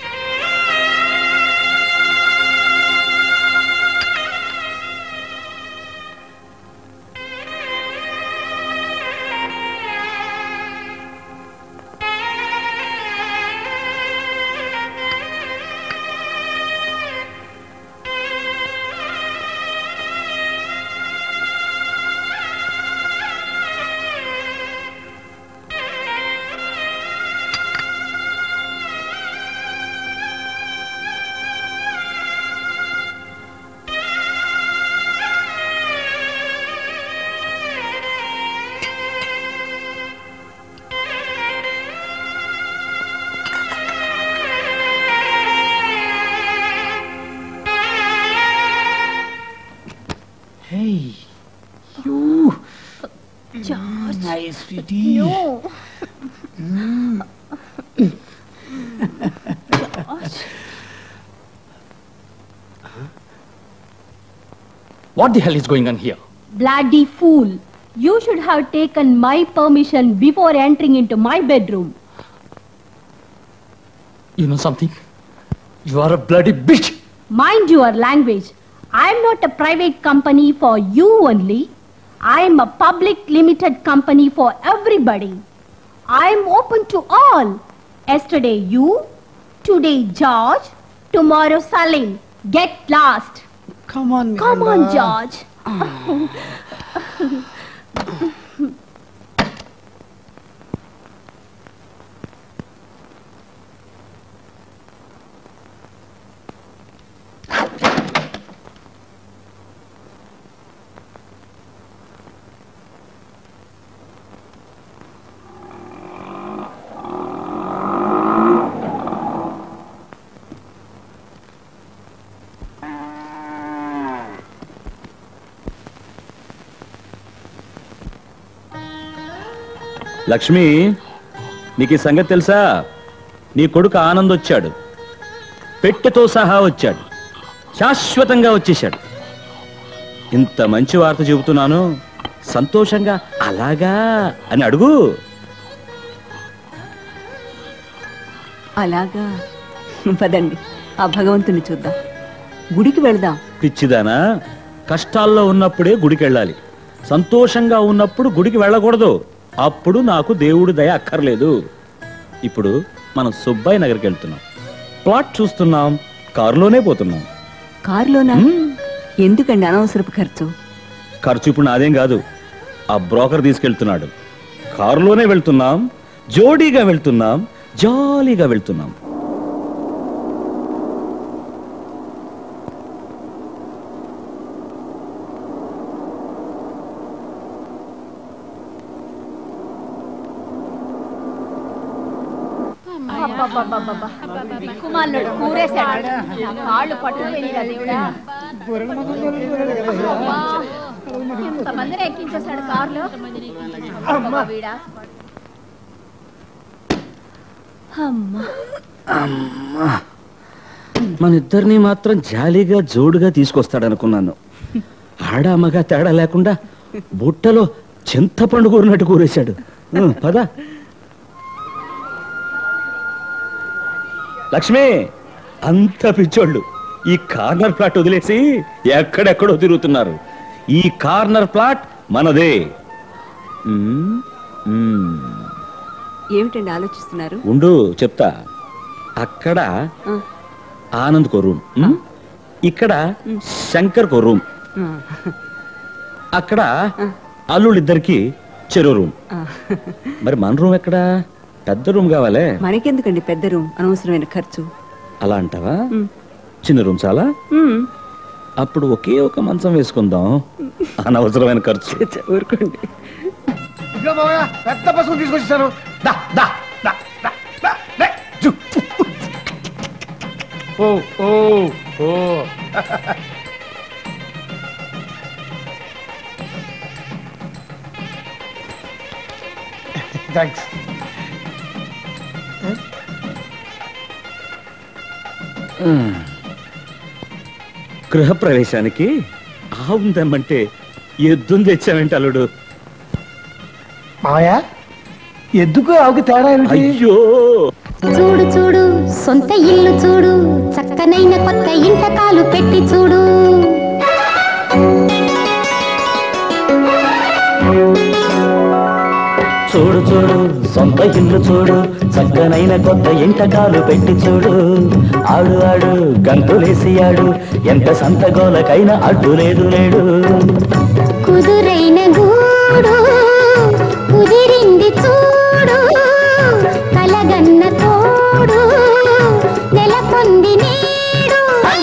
Hey, you. George. Nice, sweetie. No. Mm. George. What the hell is going on here? Bloody fool. You should have taken my permission before entering into my bedroom. You know something? You are a bloody bitch. Mind your language. I am not a private company for you only. I am a public limited company for everybody. I am open to all. Yesterday you, today George, tomorrow Salim. Get lost. Come on, Come on, George. Lakshmi, నీకు ఈ సంగతి తెలుసా? నీ కొడుకు ఆనంద్ వచ్చాడు, పెట్టెతో సహా వచ్చాడు, శాశ్వతంగా వచ్చేశాడు. ఇంత మంచి వార్త చెబుతున్నాను, సంతోషంగా అలాగా అని అడుగు. అలాగా పదండి, ఆ భగవంతుని చూద్దాం, గుడికి వెళదాం. పిచ్చిదానా, కష్టాల్లో ఉన్నప్పుడే గుడికి వెళ్ళాలి, సంతోషంగా ఉన్నప్పుడు గుడికి వెళ్ళకూడదు. అప్పుడు నాకు దేవుడి దయ అక్కర్లేదు. ఇప్పుడు మనం సుబ్బయ్య నగర్కి వెళ్తున్నాం, ప్లాట్ చూస్తున్నాం, కారులోనే పోతున్నాం. కారులోనా? ఎందుకండి అనవసరపు ఖర్చు? ఖర్చు ఇప్పుడు నాదేం కాదు, ఆ బ్రోకర్ తీసుకెళ్తున్నాడు. కారులోనే వెళ్తున్నాం, జోడీగా వెళ్తున్నాం, జాలీగా వెళ్తున్నాం. కుమారుడు కూరేశాడు, కాళ్ళు పట్టుకుపోయినా దేవుడా. ఎంతమందిని ఎక్కించేశాడు కారులో. మన ఇద్దరిని మాత్రం జాలీగా జోడుగా తీసుకొస్తాడనుకున్నాను. ఆడామగా తేడా లేకుండా బుట్టలో చింతపండు కూరినట్టు కూరేశాడు. పదా లక్ష్మి, అంత పిచ్చోళ్ళు ఈ కార్నర్ ప్లాట్ వదిలేసి ఎక్కడెక్కడో తిరుగుతున్నారు. ఈ కార్నర్ ప్లాట్ మనదే. ఏమిటండి ఆలోచిస్తున్నారు? ఉండు చెప్తా. అక్కడ ఆనంద్ కో రూమ్, ఇక్కడ శంకర్ కో రూమ్, అక్కడ అల్లుళ్ళిద్దరికి చెరో రూమ్. మరి మన రూమ్ ఎక్కడా? పెద్ద రూమ్ కావాలే. మనకెందుకండి పెద్ద రూమ్, అనవసరమైన ఖర్చు. అలా అంటావా? చిన్న రూమ్ చాలా. అప్పుడు ఒకే ఒక మంచం వేసుకుందాం, అనవసరమైన ఖర్చు. ఊరుకోండి. పెద్ద పసుపు తీసుకొచ్చాను. Oh oh oh thanks. గృహప్రవేశానికి ఆవును తెమ్మంటే ఎద్దును తెచ్చావేంటి అల్లుడు? మాయా, ఎద్దుకు ఆవుకి తేడా ఏమిటి? అయ్యో, చూడు చూడు సొంత ఇల్లు చూడు, చక్కనైన కొత్త ఇంట కాలు పెట్టి చూడు. చూడు చూడు సొంత ఇల్లు చూడు, చక్కనైన కొత్త ఇంట కాలు పెట్టి చూడు. ఆడు ఆడు గంతులేసి ఆడు, ఎంత సంతగోలకైనా అడ్డు లేదు లేడు. కుదురైన గూడు కుదిరింది చూడు, కలగన్న తోడు నెలకొంది నేడు.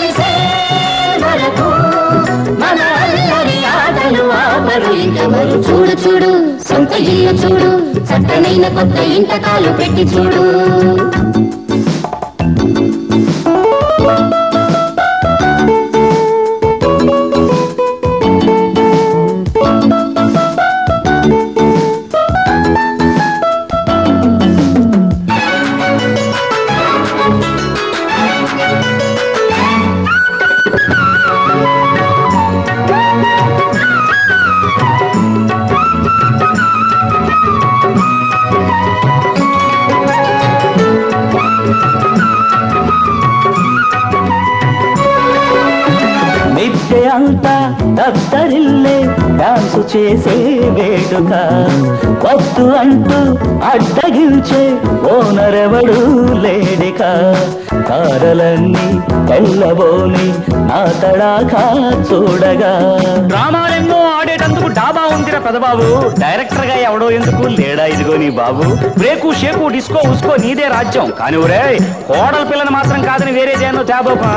మన అల్లరి ఆటలు ఆపరు ఇంకెవరు. చూడు చూడు సొంత ఇల్లు చూడు, చక్కనైన కొత్త ఇంట కాలు పెట్టి చూడు. చేసే వేడుక వద్దు అంటూ అడ్డగించే ఓనరెవడు లేడిక తారలన్నీ తెల్లబోని నా తడాకా చూడగా డ్రామాలెన్నో ఆడేటందుకు డాబా ఉందిరా పెదబాబు డైరెక్టర్ గా ఎవడో ఎందుకు లేడా ఇదిగో నీ బాబు బ్రేకు షేకు డిస్కో ఉస్కో నీదే రాజ్యం కానీ ఒరే కోడల పిల్లని మాత్రం కాదని వేరే దేన్నో తేబోపా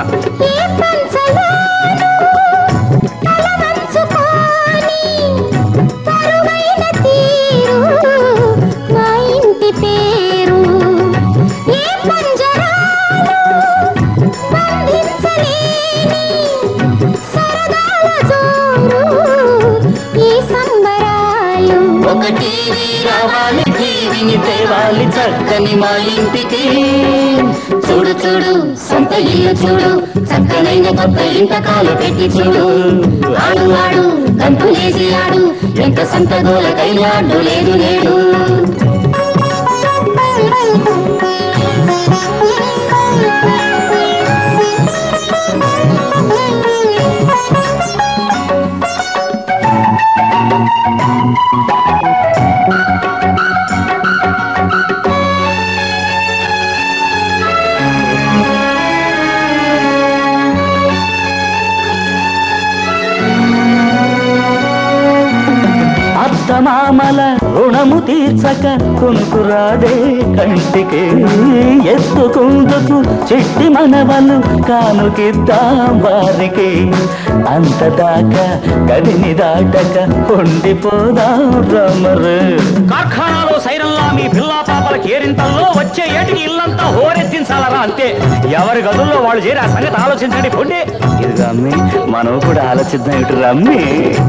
ఒక టీవీ రావాలి టీవీని తేవాలి చక్కని మా ఇంటికి చూడు చూడు సొంత ఇల్లు చూడు చక్కనైన కొత్త ఇంటకాలు పెట్టి చూడు ఆడు ఆడు గంతులేసి ఆడు ఎంత సంత గోలకైనా అడ్డు లేదు నేడు మామల రుణము తీర్చక కొనుకురాదే కంటికి ఎత్తుకుందుకు చెట్టి మనవలు కానుకిద్దాం వారికి అంతదాకా గదిని దాటక ఉండిపోదాం రమరు కార్ఖానాలో సైరన్లా మీ పిల్లా పాపల కేరింతల్లో వచ్చే ఏటికి ఇల్లంతా హోరెత్తించాలరా అంతే ఎవరి గదుల్లో వాళ్ళు చేరి ఆ సంగతి ఆలోచించండి పొండి ఇది రమ్మి మనం కూడా ఆలోచిద్దాం ఇటు రమ్మి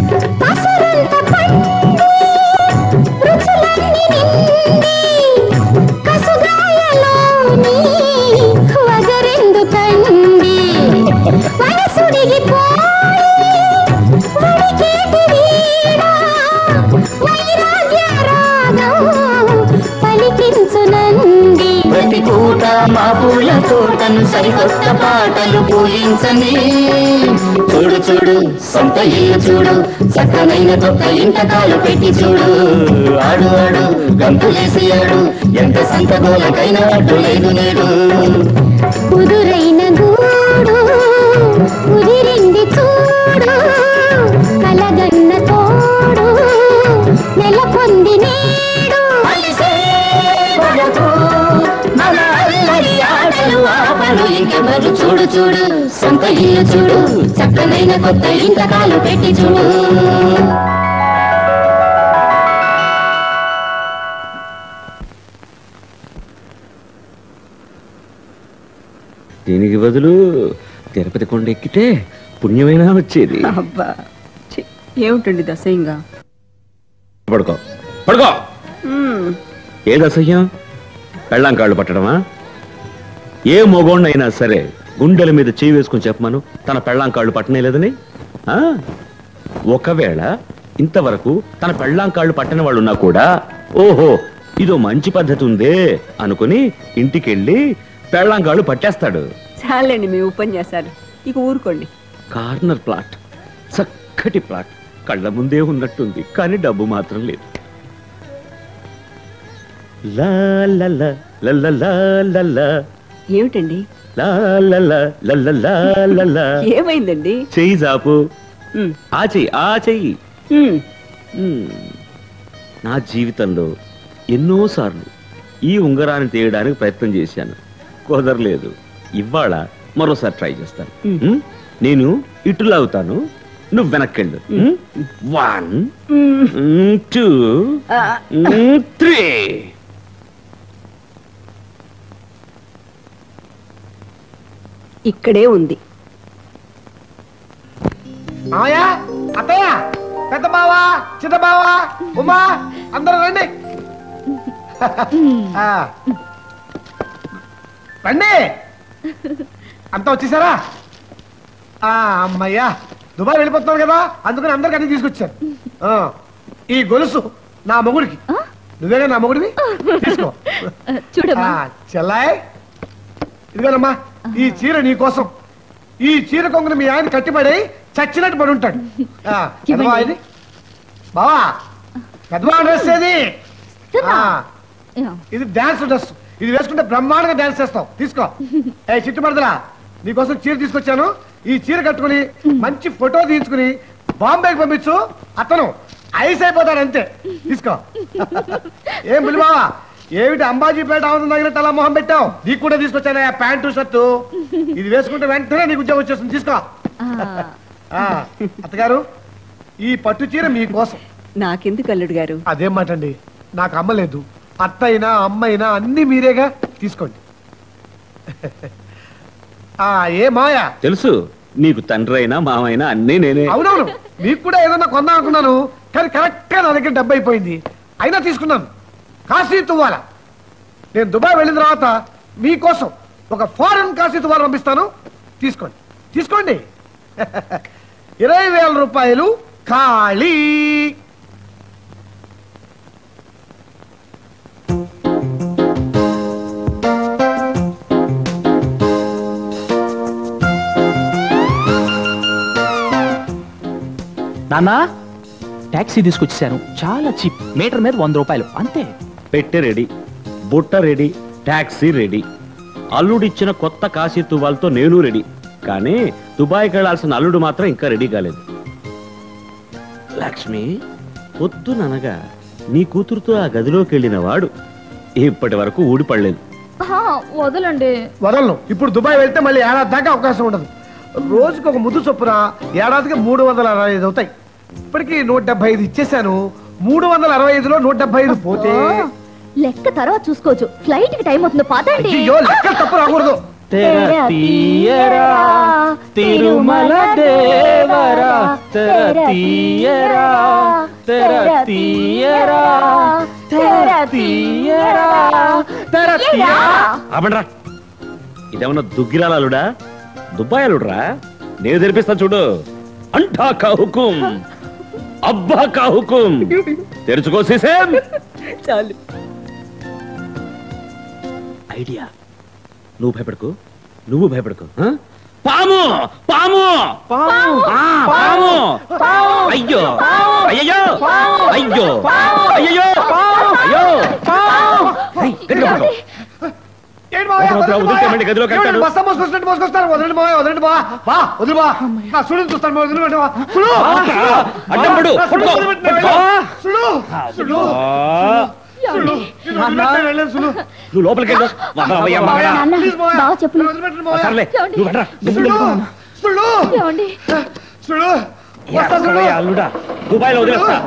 ప్రతి పూట మా పూల తోటను సరికొత్త పాటలు పూజించని చూడు చూడు సొంత ఇల్లు చూడు చక్కనైన కొత్త ఇంటకాలు పెట్టి చూడు ఆడు ఆడు గంతులేసి ఆడు ఎంత సంత గోలకైనా అడ్డు లేదు నేడు కుదురైన గూడు కుదిరింది చూడు కలగన్న తోడు నెల పొంది నేడు ఇంకెవరు చూడు చూడు సొంత ఇల్లు చూడు చక్కనైన కొత్త ఇంతకాలు పెట్టి చూడు దీనికి బదులు తిరుపతి కొండ ఎక్కితే పుణ్యమైనా వచ్చేది అబ్బా ఛీ, ఏమిటండి దశయంగా పడుకో పడుకో ఏది అసహ్యం పెళ్ళాం కాళ్ళు పట్టడమా ఏ మొగోణ్ణైనా సరే గుండెల మీద చేయి వేసుకుని చెప్పమను తన పెళ్ళాం కాళ్ళు పట్టనే లేదని ఆ? ఒకవేళ ఇంతవరకు తన పెళ్ళాం కాళ్ళు పట్టని వాళ్ళు ఉన్నా కూడా ఓహో ఇదో మంచి పద్ధతి ఉందే అనుకుని ఇంటికెళ్ళి పెళ్ళాం కాళ్ళు పట్టేస్తాడు. చాలండి మీ ఉపన్యాసాలు, ఇక ఊరుకోండి. కార్నర్ ప్లాట్, చక్కటి ప్లాట్, కళ్ళ ముందే ఉన్నట్టుంది కానీ డబ్బు మాత్రం లేదు. లా లా లా లా లా లా లా. ఏమిటండి? లా లా లా లా లా లా లా. ఏమైందండి? చెయ్యి జాపు. ఆ చెయ్యి ఆ చెయ్యి. నా జీవితంలో ఎన్నోసార్లు ఈ ఉంగరాన్ని తీయడానికి ప్రయత్నం చేశాను, కుదరలేదు. ఇవాళ మరోసారి ట్రై చేస్తాను. ఉమ్, నేను ఇటు లాగుతాను, నువ్వు వెనక్కెళ్ళు. One two three. ఇక్కడే ఉంది. మామయ్య, అత్తయ్య, పెద్ద బావా, చిన్న బావా, ఉమా, అందరూ రండి. ఆ, రండి. అంతా వచ్చేసారా? ఆ, అమ్మయ్యా, దుబాయ్ వెళ్ళిపోతున్నారు కదా, అందుకని అందరికి అన్ని తీసుకొచ్చాను. ఆ, ఈ గొలుసు నా మొగుడికి. నువ్వేగా నా మొగుడివి, తీసుకో. చూడమ్మా. చెల్లాయ్, ఇదిగోనమ్మా, ఈ చీర నీ కోసం. ఈ చీర కొంగుని మీ ఆయన కట్టిపడి చచ్చినట్టు పడి ఉంటాడు. బావా పెద్దబావ డ్రెస్ ఏది ఆ, ఇది డాన్స్ డ్రెస్. ఇది వేసుకుంటే బ్రహ్మాండంగా డాన్స్ చేస్తాం. తీసుకో. ఏ చిట్టు మరదలా నీకోసం చీర తీసుకొచ్చాను. ఈ చీర కట్టుకుని మంచి ఫోటో తీయించుకుని బాంబేకి పంపించు. అతను ఐస్ అయిపోతాడు అంతే. తీసుకో. ఏం బులి బావా ఏమిటి అంబాజీపేట ఆవుతుంది తగినట్టు అలా మొహం పెట్టావు? నీకు కూడా తీసుకొచ్చాను ప్యాంటు షర్టు. ఇది వేసుకుంటే వెంటనే నీకు ఉద్యోగం వచ్చేస్తుంది. తీసుకో. ఆ, అత్తగారు ఈ పట్టు చీర మీకోసం. నాకెందుకు అల్లుడు గారు? అదేం మాట అండి, నాకు అమ్మలేదు. అత్తయినా అమ్మైనా అన్ని మీరేగా. తీసుకోండి. ఆ ఏ మాయా తెలుసు నీకు తండ్రి అయినా మామైనా అన్నీ నేనే. అవునవును మీకు కూడా ఏదన్నా కొందాం అనుకున్నాను, కానీ కరెక్ట్ గా నా దగ్గర డబ్బు అయిపోయింది. అయినా తీసుకున్నాను. కాశీ తువ్వాల. నేను దుబాయ్ వెళ్ళిన తర్వాత మీకోసం ఒక ఫారెన్ కాశీ తువ్వాల పంపిస్తాను. తీసుకోండి తీసుకోండి. ఇరవై వేల రూపాయలు ఖాళీ. నాన్న టాక్సీ తీసుకొచ్చేసాను. చాలా చీప్. మీటర్ మీద వంద రూపాయలు అంతే. పెట్టె రెడీ, బుట్ట రెడీ, టాక్సీ రెడీ. అల్లుడిచ్చిన కొత్త కాశీ తువ్వాలతో నేను రెడీ. కానీ దుబాయ్కి వెళ్లాల్సిన అల్లుడు మాత్రం ఇంకా రెడీ కాలేదు. లక్ష్మి పొద్దుననగా నీ కూతురుతో ఆ గదిలోకి వెళ్ళిన వాడు ఇప్పటి వరకు ఊడిపడలేదు. వదలండి. వదలను. ఇప్పుడు దుబాయ్ వెళ్తే మళ్ళీ ఏడాది దాకా అవకాశం ఉండదు. రోజుకు ఒక ముద్దు చొప్పున ఏడాదికి మూడు వందల అరవై ఐదు అవుతాయి. ఇప్పటికి నూట డెబ్బై ఐదు ఇచ్చేసాను. మూడు వందల అరవై ఐదులో నూట డెబ్బై ఐదు పోతే లెక్క తర్వాత చూసుకోవచ్చు. ఫ్లైట్ కి టైం అవుతుంది. పదండి. అయ్యో లెక్క తప్పు రాకూడదు. తెర తీయరా తిరుమల దేవరా తెర తీయరా తెర తీయరా తెర తీయరా తెర తీయరా. ఆపండ్రా, ఇదేమన్నా దుగ్గిరాల అల్లుడా దుబాయ్ అల్లుడురా? నేను తెరిపిస్తా చూడు. అంటా కా హుకుం అబ్బా కా హుకుం. తెరుచుకో సీసేం. చాలు. ఐడియా. నువ్వు భయపడకు, నువ్వు భయపడకు. ఆ? పాము పాము ఆ, పాము. అయ్యో అయ్యో అయ్యో అయ్యో అయ్యో. ఏయ్, గట్టిగా పట్టుకో. వదిలితే గదిలో కట్టాడు. బస్తా మోసుకొచ్చినట్టు మోసుకొస్తారు. వదలండి బావా, వదలండి బావా. బా వదిలి బా. నా సుడు చూస్తాను. వదిలిపెట్టు బా. సుడు అడ్డం పడు. పట్టుకో. సుడు సుడు నువ్వు లోపలికి వెళ్ళు. మగవయ్య, మగడా. సర్లే, నువ్వు వెళ్ళరా. ఎక్కడయ్యా అల్లుడా? దుబాయ్లో వదిలేస్తా.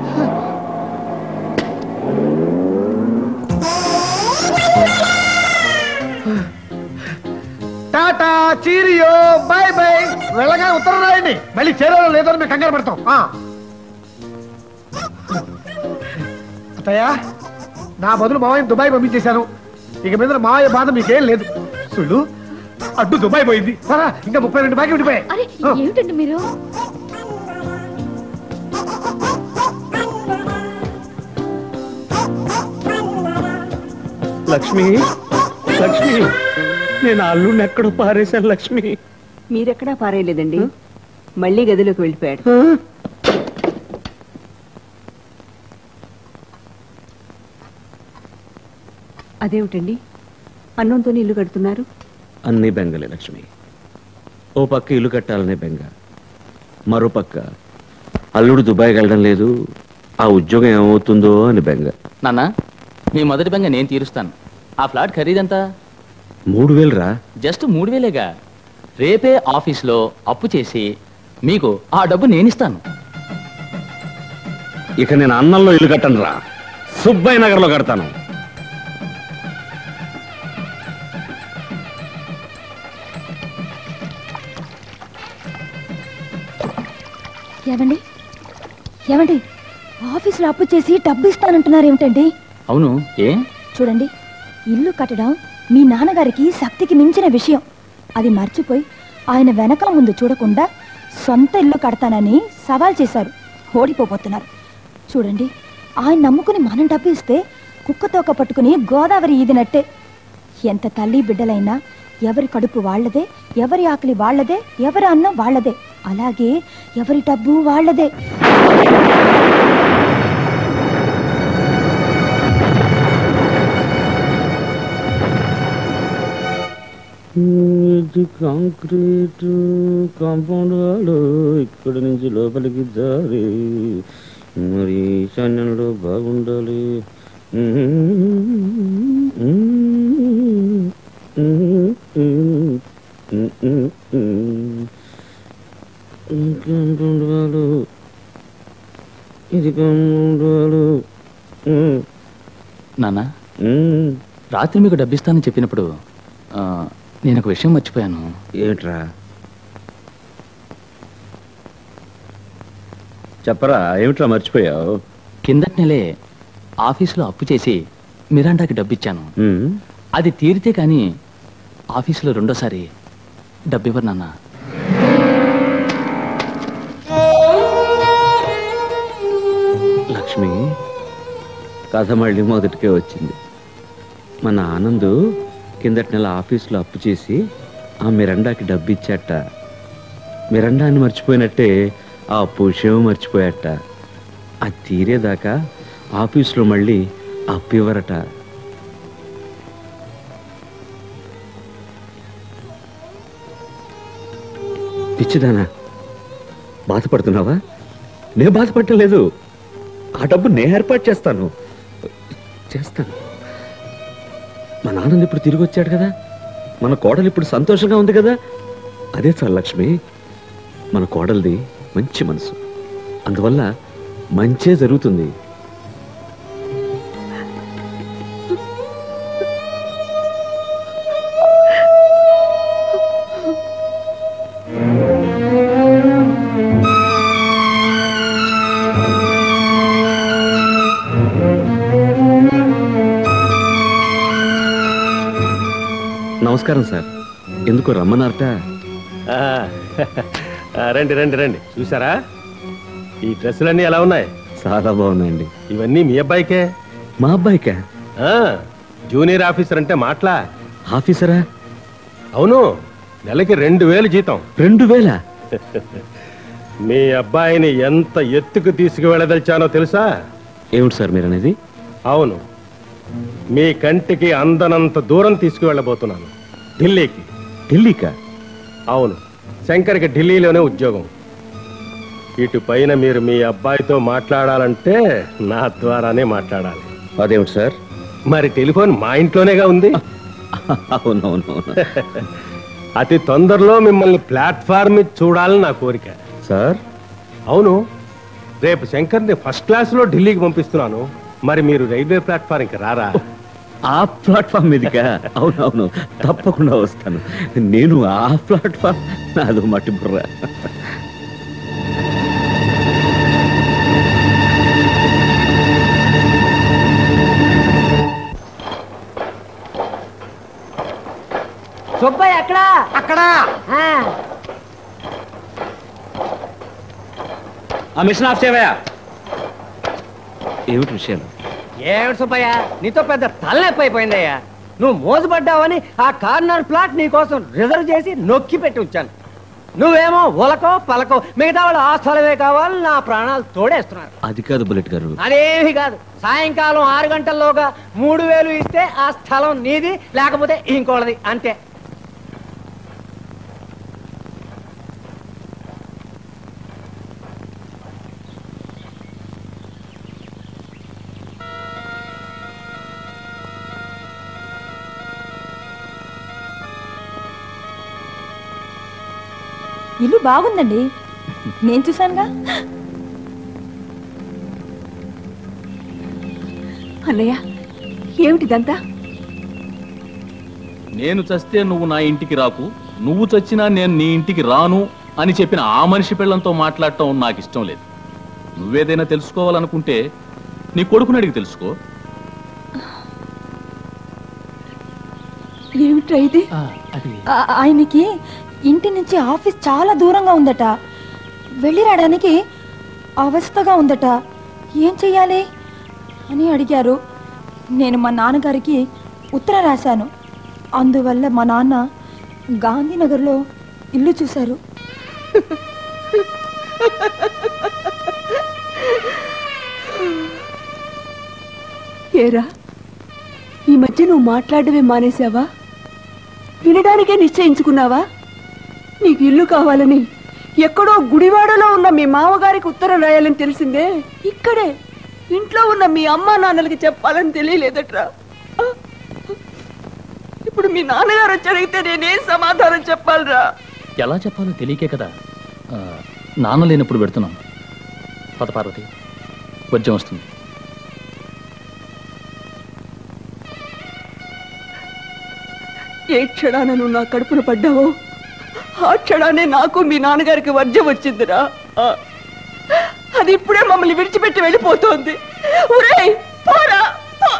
Tata cheerio bye bye. వెళ్ళగా ఉత్తరం రాయండి. మళ్ళీ చేరాలో లేదో మేము కంగారు పెడతాం. అత్తయ్య నా బదులు మావయ్య దుబాయ్ పంపించేశాను. ఇక మీద మావయ్య బాధ మీకేం లేదు. సుళ్ళు అడ్డు దుబాయ్ పోయింది. సరా ఇంకా ముప్పై రెండు బాకీ ఉండిపోయాయి. ఏమిటండి మీరు? లక్ష్మి లక్ష్మి నేను అల్లుడిని ఎక్కడో పారేశాను. లక్ష్మి మీరెక్కడా పారేయలేదండి. మళ్ళీ గదిలోకి వెళ్ళిపోయాడు. అదేమిటండి అన్నంతో ఇల్లు కడుతున్నారు? అన్ని బెంగలే లక్ష్మి. ఓ పక్క ఇల్లు కట్టాలనే బెంగ, మరో పక్క అల్లుడు దుబాయ్కి వెళ్ళడం లేదు, ఆ ఉద్యోగం ఏమవుతుందో అని బెంగ. నాన్న మీ మొదటి బెంగ నేను తీరుస్తాను. ఆ ఫ్లాట్ ఖరీదంతా? మూడు వేలు రా. జస్ట్ మూడు వేలేగా. రేపే ఆఫీస్లో అప్పు చేసి మీకు ఆ డబ్బు నేనిస్తాను. ఇక నేను అన్నంలో ఇల్లు కట్టను రా, సుబ్బయ్య నగర్లో కడతాను. ఏమండి ఏమండి ఆఫీసులో అప్పు చేసి డబ్బు ఇస్తానంటున్నారు ఏమిటండి? అవును, ఏ? చూడండి, ఇల్లు కట్టడం మీ నాన్నగారికి శక్తికి మించిన విషయం. అది మర్చిపోయి ఆయన వెనక ముందు చూడకుండా సొంత ఇల్లు కడతానని సవాల్ చేశారు. ఓడిపోబోతున్నారు. చూడండి, ఆయన నమ్ముకుని మనం డబ్బు ఇస్తే కుక్కతోక పట్టుకుని గోదావరి ఈదినట్టే. ఎంత తల్లి బిడ్డలైనా ఎవరి కడుపు వాళ్లదే, ఎవరి ఆకలి వాళ్లదే, ఎవరి అన్నం వాళ్లదే. అలాగే ఎవరి డబ్బు వాళ్లదే. ఇది కాంక్రీట్ కాంపౌండ్ వాళ్ళు ఇక్కడ నుంచి లోపలికి దారి మరి ఈశాన్యంలో బాగుండాలి. కాంపౌండ్ వాళ్ళు ఇది కాంపౌండ్ వాళ్ళు. నాన్న రాత్రి మీకు డబ్బిస్తానని చెప్పినప్పుడు ఆ, నేను ఒక విషయం మర్చిపోయాను. ఏమిట్రా? చెప్పరా, ఏమిట్రా మర్చిపోయావు? కిందటి నెలే ఆఫీసులో అప్పు చేసి మిరాండాకి డబ్బిచ్చాను. అది తీరితే కానీ ఆఫీసులో రెండోసారి డబ్బివ్వరు నాన్న. లక్ష్మి, కథ మళ్ళీ మొదటికే వచ్చింది. మన ఆనందు కిందటి నెల ఆఫీసులో అప్పు చేసి ఆ మిరండాకి డబ్బు ఇచ్చాట. మిరండాని మర్చిపోయినట్టే ఆ అప్పు విషయం మర్చిపోయాట. అది తీరేదాకా ఆఫీసులో మళ్ళీ అప్పు ఇవ్వరట. పిచ్చిదానా, బాధపడుతున్నావా? నేను బాధపడలేదు. ఆ డబ్బు నేను ఏర్పాటు చేస్తాను చేస్తాను మా నాన్న ఇప్పుడు తిరిగి వచ్చాడు కదా, మన కోడలు ఇప్పుడు సంతోషంగా ఉంది కదా, అదే చాలు లక్ష్మి. మన కోడలిది మంచి మనసు, అందువల్ల మంచే జరుగుతుంది. నమస్కారం సార్. ఎందుకు రమ్మన్నారట? రండి రండి రండి. చూసారా ఈ డ్రెస్సులన్నీ ఎలా ఉన్నాయి? చాలా బాగున్నాయండి. ఇవన్నీ మీ అబ్బాయికే. మా అబ్బాయికా? జూనియర్ ఆఫీసర్ అంటే మాటలా? ఆఫీసరా? అవును, నెలకి రెండు వేలు జీతం. రెండు వేల? మీ అబ్బాయిని ఎంత ఎత్తుకు తీసుకువెళ్ళదలిచానో తెలుసా? ఏమిటి సార్ మీరు అనేది? అవును, మీ కంటికి అందనంత దూరం తీసుకువెళ్ళబోతున్నాను. ఢిల్లీకి. ఢిల్లీకా? అవును, శంకర్కి ఢిల్లీలోనే ఉద్యోగం. ఇటు పైన మీరు మీ అబ్బాయితో మాట్లాడాలంటే నా ద్వారానే మాట్లాడాలి. అదేమిటి సార్? మరి టెలిఫోన్ మా ఇంట్లోనేగా ఉంది. అవునవునవును. అతి తొందరలో మిమ్మల్ని ప్లాట్ఫామ్ మీద చూడాలని నా కోరిక. సార్? అవును, రేపు శంకర్ని ఫస్ట్ క్లాస్ లో ఢిల్లీకి పంపిస్తున్నాను. మరి మీరు రైల్వే ప్లాట్ఫారంకి రారా? ఆ ప్లాట్ఫామ్ మీదికా? అవునవును, తప్పకుండా వస్తాను. నేను ఆ ప్లాట్ఫామ్ నాదో మట్టి బుర్ర. సుబ్బయ్య ఎక్కడా? అక్కడా. ఆ మిషన్ ఆఫ్ చేయవా? ఏమిటి విషయాలు? ఏమిటి సుబ్బయ్య, నీతో పెద్ద తలనొప్పి అయిపోయిందయ్యా. నువ్వు మోసపడ్డావని ఆ కార్నర్ ప్లాట్ నీ కోసం రిజర్వ్ చేసి నొక్కి పెట్టి ఉంచాను. నువ్వేమో ఉలకో పలకో, మిగతా వాళ్ళు ఆ స్థలమే కావాలి, నా ప్రాణాలు తోడేస్తున్నారు. అది కాదు బుల్లెట్ గారు. అదేమి కాదు. సాయంకాలం ఆరు గంటల్లోగా మూడు వేలు ఇస్తే ఆ స్థలం నీది, లేకపోతే ఇంకోళ్ళది, అంతే. ఇల్లు బాగుందండి, నేను చూశానుగా. అన్నయ్య, ఏమిటిదంతా? నేను చస్తే నువ్వు నా ఇంటికి రాకు, నువ్వు చచ్చినా నేను నీ ఇంటికి రాను అని చెప్పిన ఆ మనిషి పిల్లలతో మాట్లాడటం నాకు ఇష్టం లేదు. నువ్వేదైనా తెలుసుకోవాలనుకుంటే నీ కొడుకుని అడిగి తెలుసుకో. ఏమిట్రా ఇది? ఆ- ఆయనకి ఇంటి నుంచి ఆఫీస్ చాలా దూరంగా ఉందట, వెళ్ళి రావడానికి అవస్థగా ఉందట. ఏం చెయ్యాలి అని అడిగారు. నేను మా నాన్నగారికి ఉత్తరం రాశాను. అందువల్ల మా నాన్న గాంధీనగర్లో ఇల్లు చూశారు. ఏరా, ఈ మధ్య నువ్వు మాట్లాడమే మానేశావా? వినడానికే నిశ్చయించుకున్నావా? నీకు ఇల్లు కావాలని ఎక్కడో గుడివాడలో ఉన్న మీ మామగారికి ఉత్తరం రాయాలని తెలిసిందే, ఇక్కడే ఇంట్లో ఉన్న మీ అమ్మా నాన్నలకి చెప్పాలని తెలియలేదట్రా. ఇప్పుడు మీ నాన్నగారు వచ్చి అడిగితే నేనేం సమాధానం చెప్పాలరా? ఎలా చెప్పాలో తెలియకే కదా ఆ, నాన్న లేనప్పుడు పెడుతున్నాం. పద పార్వతి, వజ్రం వస్తుంది. ఏ క్షణాన నువ్వు నా కడుపున పడ్డావో ఆ క్షణానే నాకు మీ నాన్నగారికి వర్జం వచ్చిందిరా. ఆ, అది ఇప్పుడే మమ్మల్ని విడిచిపెట్టి వెళ్ళిపోతోంది. ఒరేయ్ పోరా పో.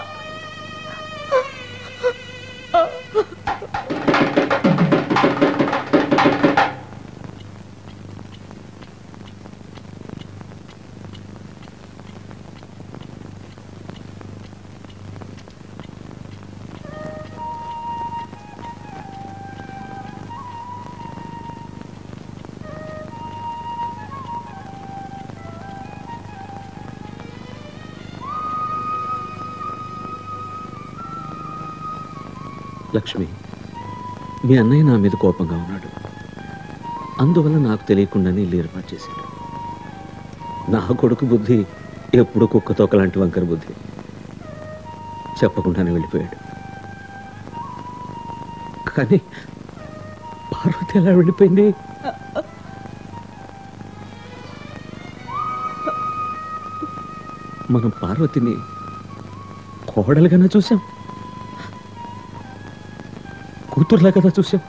లక్ష్మి, మీ అన్నయ్య నా మీద కోపంగా ఉన్నాడు. అందువల్ల నాకు తెలియకుండానే ఇల్లు ఏర్పాటు చేశాడు. నా కొడుకు బుద్ధి ఎప్పుడు కుక్కతోక లాంటి వంకర బుద్ధి. చెప్పకుండానే వెళ్ళిపోయాడు. కానీ పార్వతి ఎలా వెళ్ళిపోయింది? మనం పార్వతిని కోడలుగానే చూసాం, కూతుర్లా కదా చూసాం.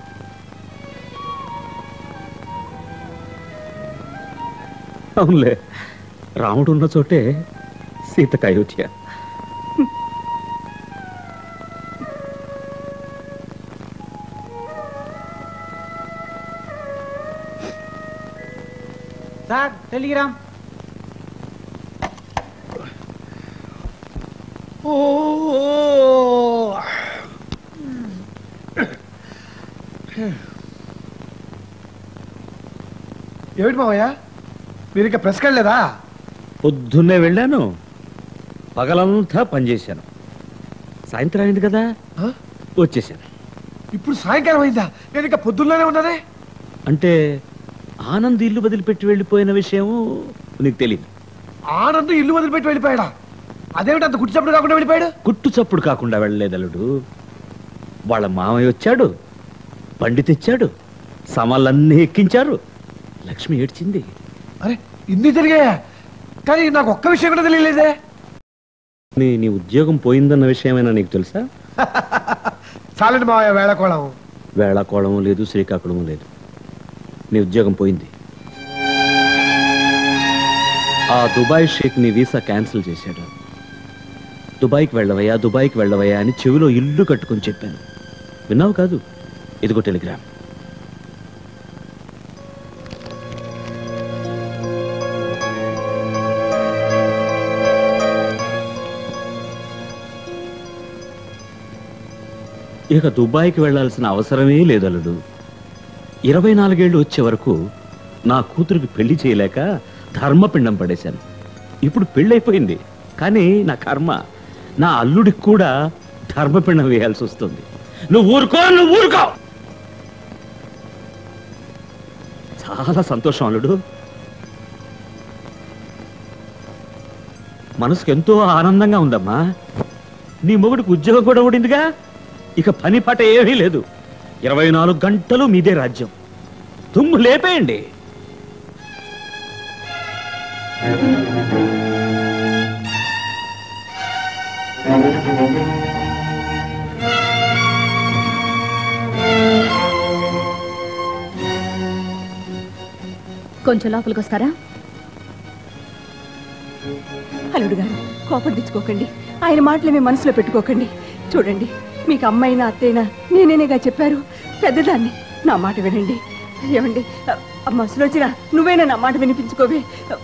అవునులే, రాముడు ఉన్న చోటే సీతకు అయోధ్య. Sir Telegram. ఓ ఏమిటి మావయ్య, మీరు ఇంకా ప్రెస్కి వెళ్ళలేదా? పొద్దున్నే వెళ్ళాను, పగలంతా పనిచేశాను. సాయంత్రం అయింది కదా వచ్చేసాను. ఇప్పుడు సాయంకాలం అయిందా? నేను ఇంకా పొద్దున్నే ఉన్నదే. అంటే ఆనంద్ ఇల్లు వదిలిపెట్టి వెళ్ళిపోయిన విషయం నీకు తెలియదు. ఆనంద్ ఇల్లు వదిలిపెట్టి వెళ్ళిపోయాడా? అదేమిటి అంత గుట్టు చప్పుడు కాకుండా వెళ్ళిపోయాడు? గుట్టు చప్పుడు కాకుండా వెళ్ళలేదు అల్లుడు. వాళ్ళ మామయ్య వచ్చాడు, బండి తెచ్చాడు, సామాన్లన్నీ ఎక్కించారు. లక్ష్మి ఏడ్చింది. అరే ఇన్ని జరిగాయా? కానీ నాకు ఒక్క విషయం కూడా తెలియలేదే. నీ నీ ఉద్యోగం పోయిందన్న విషయమైనా నీకు తెలుసా? చాలండి మావయ్య వేళకోళం. వేళాకోళం లేదు, శ్రీకాకుళం లేదు. నీ ఉద్యోగం పోయింది. ఆ దుబాయ్ షేక్ నీ వీసా క్యాన్సిల్ చేశాడు. దుబాయ్కి వెళ్ళవయ్యా, దుబాయ్కి వెళ్ళవయ్యా అని చెవిలో ఇల్లు కట్టుకొని చెప్పాను. విన్నావు కాదు? ఇదిగో టెలిగ్రామ్. ఇక దుబాయ్కి వెళ్లాల్సిన అవసరమే లేదు అల్లుడు. ఇరవై నాలుగేళ్లు వచ్చే వరకు నా కూతురికి పెళ్లి చేయలేక ధర్మపిండం పడేశాను. ఇప్పుడు పెళ్ళైపోయింది, కానీ నా కర్మ నా అల్లుడికి కూడా ధర్మపిండం వేయాల్సి వస్తుంది. నువ్వు ఊరుకో, నువ్వు ఊరుకో. చాలా సంతోషం అల్లుడు. మనసుకు ఎంతో ఆనందంగా ఉందమ్మా. నీ మొగుడికి ఉద్యోగం కూడా ఊడిందిగా. ఇక పని పాట ఏమీ లేదు. ఇరవై నాలుగు గంటలు మీదే రాజ్యం. తుమ్ము లేపేయండి. కొంచెం లోపలికి వస్తారా? అల్లుడు గారు కోపం తెచ్చుకోకండి. ఆయన మాటలు మీ మనసులో పెట్టుకోకండి. చూడండి, మీకు అమ్మైనా అత్తైనా నేనేనేగా చెప్పారు. పెద్దదాన్ని, నా మాట వినండి. ఏమండి అమ్మ సులోచన, నువ్వైనా నా మాట వినిపించుకోవే.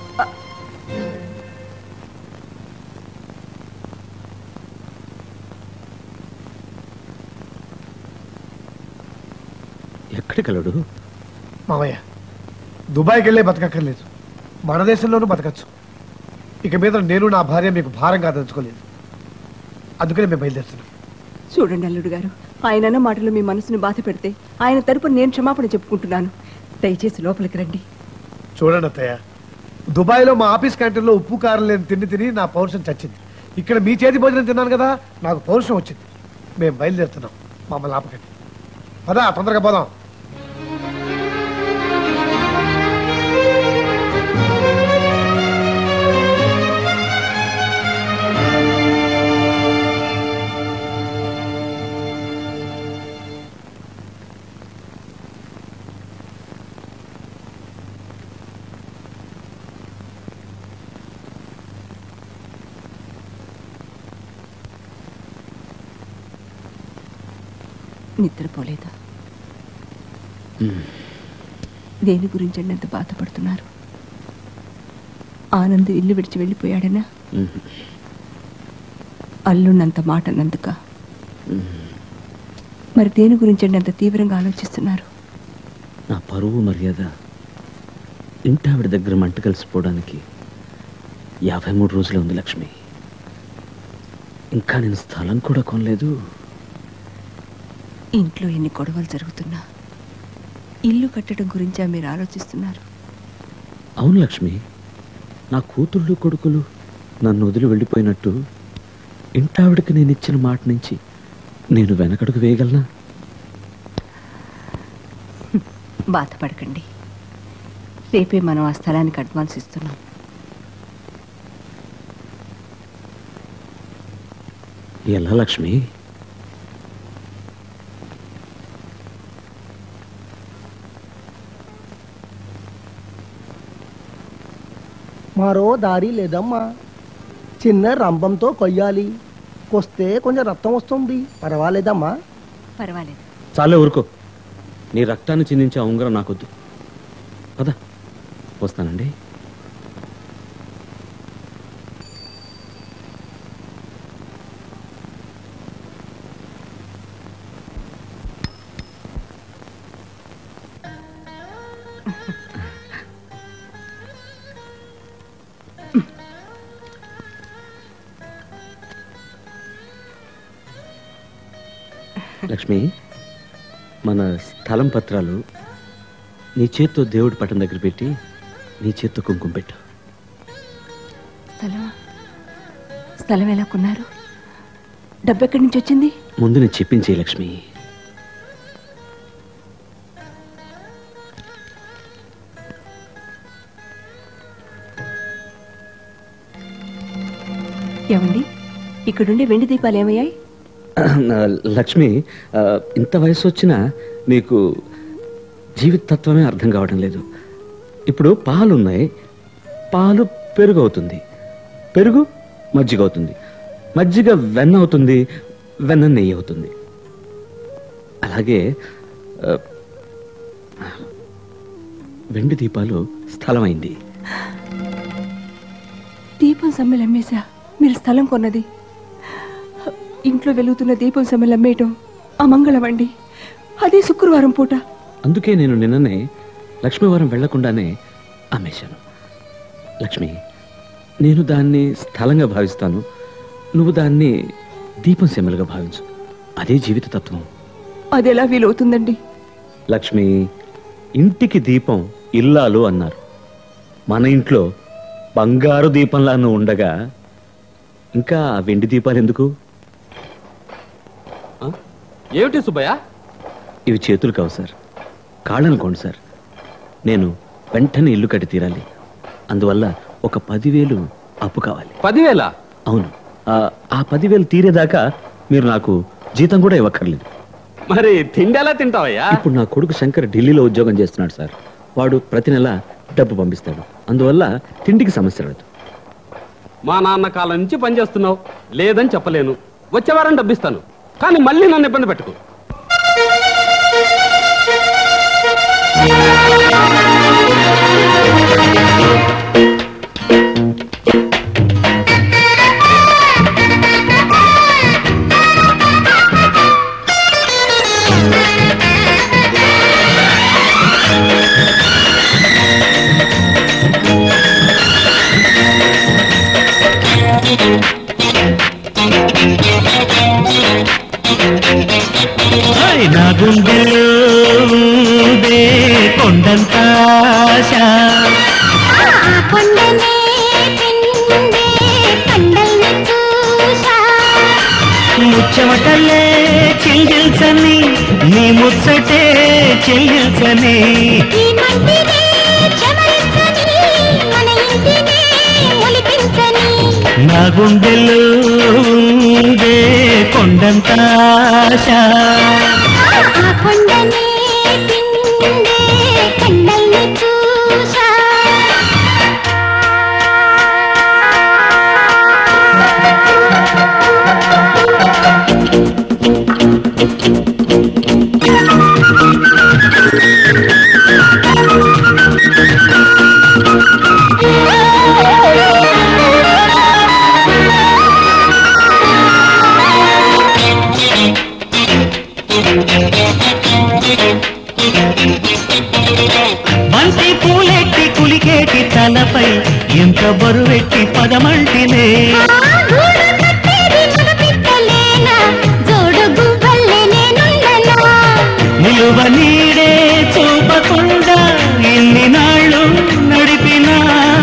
ఎక్కడికి అల్లుడు? మావయ్య, దుబాయ్కి వెళ్ళే బతకక్కర్లేదు, మన దేశంలోనూ బతకచ్చు. ఇక మీద నేను నా భార్య మీకు భారంగా తెలుసుకోలేదు. అందుకనే మేము బయలుదేరుతున్నాం. చూడండి అల్లుడు గారు, ఆయనన్న మాటలు మీ మనసును బాధ పెడితే ఆయన తరపున నేను క్షమాపణ చెప్పుకుంటున్నాను. దయచేసి లోపలికి రండి. చూడండి అత్తయ్య, దుబాయ్లో మా ఆఫీస్ క్యాంటీన్లో ఉప్పు కారం లేని తిండి తిని నా పౌరుషం చచ్చింది. ఇక్కడ మీ చేతి భోజనం తిన్నాను కదా, నాకు పౌరుషం వచ్చింది. మేము బయలుదేరుతున్నాం, మమ్మల్ని ఆపకండి. పదా తొందరగా పోదాం. నిద్రపోలేదా? దేని గురించి అంత బాధపడుతున్నారు? ఆనంద్ ఇల్లు విడిచి వెళ్ళిపోయాడనా? అల్లున్నంత మాట అన్నందుక? మరి దేని గురించి అంత తీవ్రంగా ఆలోచిస్తున్నారు? నా పరువు మర్యాద ఇంటి ఆవిడ దగ్గర మంట కలిసిపోవడానికి యాభై మూడు రోజులు ఉంది లక్ష్మి. ఇంకా నేను స్థలం కూడా కొనలేదు. ఇంట్లో ఎన్ని గొడవలు జరుగుతున్నా ఇల్లు కట్టడం గురించా మీరు ఆలోచిస్తున్నారు? అవును లక్ష్మి, నా కూతుళ్ళు కొడుకులు నన్ను వదిలి వెళ్ళిపోయినట్టు ఇంటావిడకి నేను ఇచ్చిన మాట నుంచి నేను వెనకడుగు వేయగలనా? బాధపడకండి, రేపే మనం ఆ స్థలానికి అడ్వాన్స్ ఇస్తున్నాం. ఎలా లక్ష్మి? మరో దారి లేదమ్మా. చిన్న రంభంతో కొయ్యాలి, కొస్తే కొంచెం రక్తం వస్తుంది. పర్వాలేదమ్మా? పర్వాలేదు. చాలే ఊరుకో, నీ రక్తాన్ని చిందించే ఉంగరం నాకొద్దు. పద వస్తానండి. లక్ష్మి, మన స్థలం పత్రాలు నీ చేత్తో దేవుడి పట్టం దగ్గర పెట్టి నీ చేత్తో కుంకుమ పెట్టు. స్థలం స్థలం ఎలా కొన్నారు? డబ్బు ఎక్కడి నుంచి వచ్చింది? ముందు నేను చెప్పించే లక్ష్మి. ఏమండి, ఇక్కడుండే వెండి దీపాలు ఏమయ్యాయి? లక్ష్మి, ఇంత వయసు వచ్చినా నీకు జీవిత తత్వమే అర్థం కావడం లేదు. ఇప్పుడు పాలు ఉన్నాయి, పాలు పెరుగు అవుతుంది, పెరుగు మజ్జిగ అవుతుంది, మజ్జిగ వెన్న అవుతుంది, వెన్న నెయ్యి అవుతుంది. అలాగే వెండి దీపాలు స్థలమైంది. దీపం సమ్మెలు అమ్మేశా మీరు స్థలం కొన్నది? ఇంట్లో వెలుగుతున్న దీపం సమ్మెలు అమ్మేయటం అమంగళమండి, అదే శుక్రవారం పూట. అందుకే నేను నిన్ననే లక్ష్మీవారం వెళ్లకుండానే అమ్మేశాను. లక్ష్మి, నేను దాన్ని స్థలంగా భావిస్తాను, నువ్వు దాన్ని దీపం సెమ్మలుగా భావించు. అదే జీవిత తత్వం. అది ఎలా వీలవుతుందండి? లక్ష్మి, ఇంటికి దీపం ఇల్లాలు అన్నారు. మన ఇంట్లో బంగారు దీపంలా నువ్వు ఉండగా ఇంకా వెండి దీపాలు ఎందుకు? ఏమిటి సుబ్బయ్య? ఇవి చేతులు కావు సార్, కాళ్ళనుకోండి సార్. నేను వెంటనే ఇల్లు కట్టి తీరాలి, అందువల్ల ఒక పదివేలు అప్పు కావాలి. పదివేల? అవును. ఆ పదివేలు తీరేదాకా మీరు నాకు జీతం కూడా ఇవ్వక్కర్లేదు. మరి తిండి ఎలా తింటావయ్యా? ఇప్పుడు నా కొడుకు శంకర్ ఢిల్లీలో ఉద్యోగం చేస్తున్నాడు సార్. వాడు ప్రతి నెల డబ్బు పంపిస్తాడు, అందువల్ల తిండికి సమస్య రాదు. మా నాన్న కాలం నుంచి పనిచేస్తున్నావు, లేదని చెప్పలేను. వచ్చే వారం డబ్బిస్తాను, కానీ మళ్ళీ నన్ను ఇబ్బంది పెట్టుకో. Thank you. నా గుండెలో ఉందే కొండంత ఆశ. ముచ్చమటలే చెల్లించని నీ ముచ్చటే చెల్లించని నా గుండెలో ఉందే కొండంత ఆశ. బంతి పూలెట్టి కులికేటి తలపై ఎంత బరువెట్టి పదమంటినే నిలువ నీడే చూపకుండా ఎన్ని నాళ్ళు నడిపినా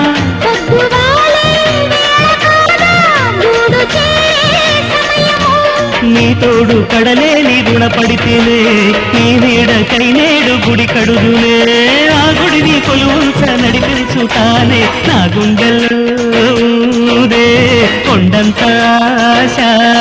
నీ తోడు కడలేని రుణపడితేనే నీ నీడకై నేడు గుడి కడుదులే ఆ గుడిని కొలువుంచ నడిపించుతానే నా గుండెల్లోదే కొండంత ఆశ.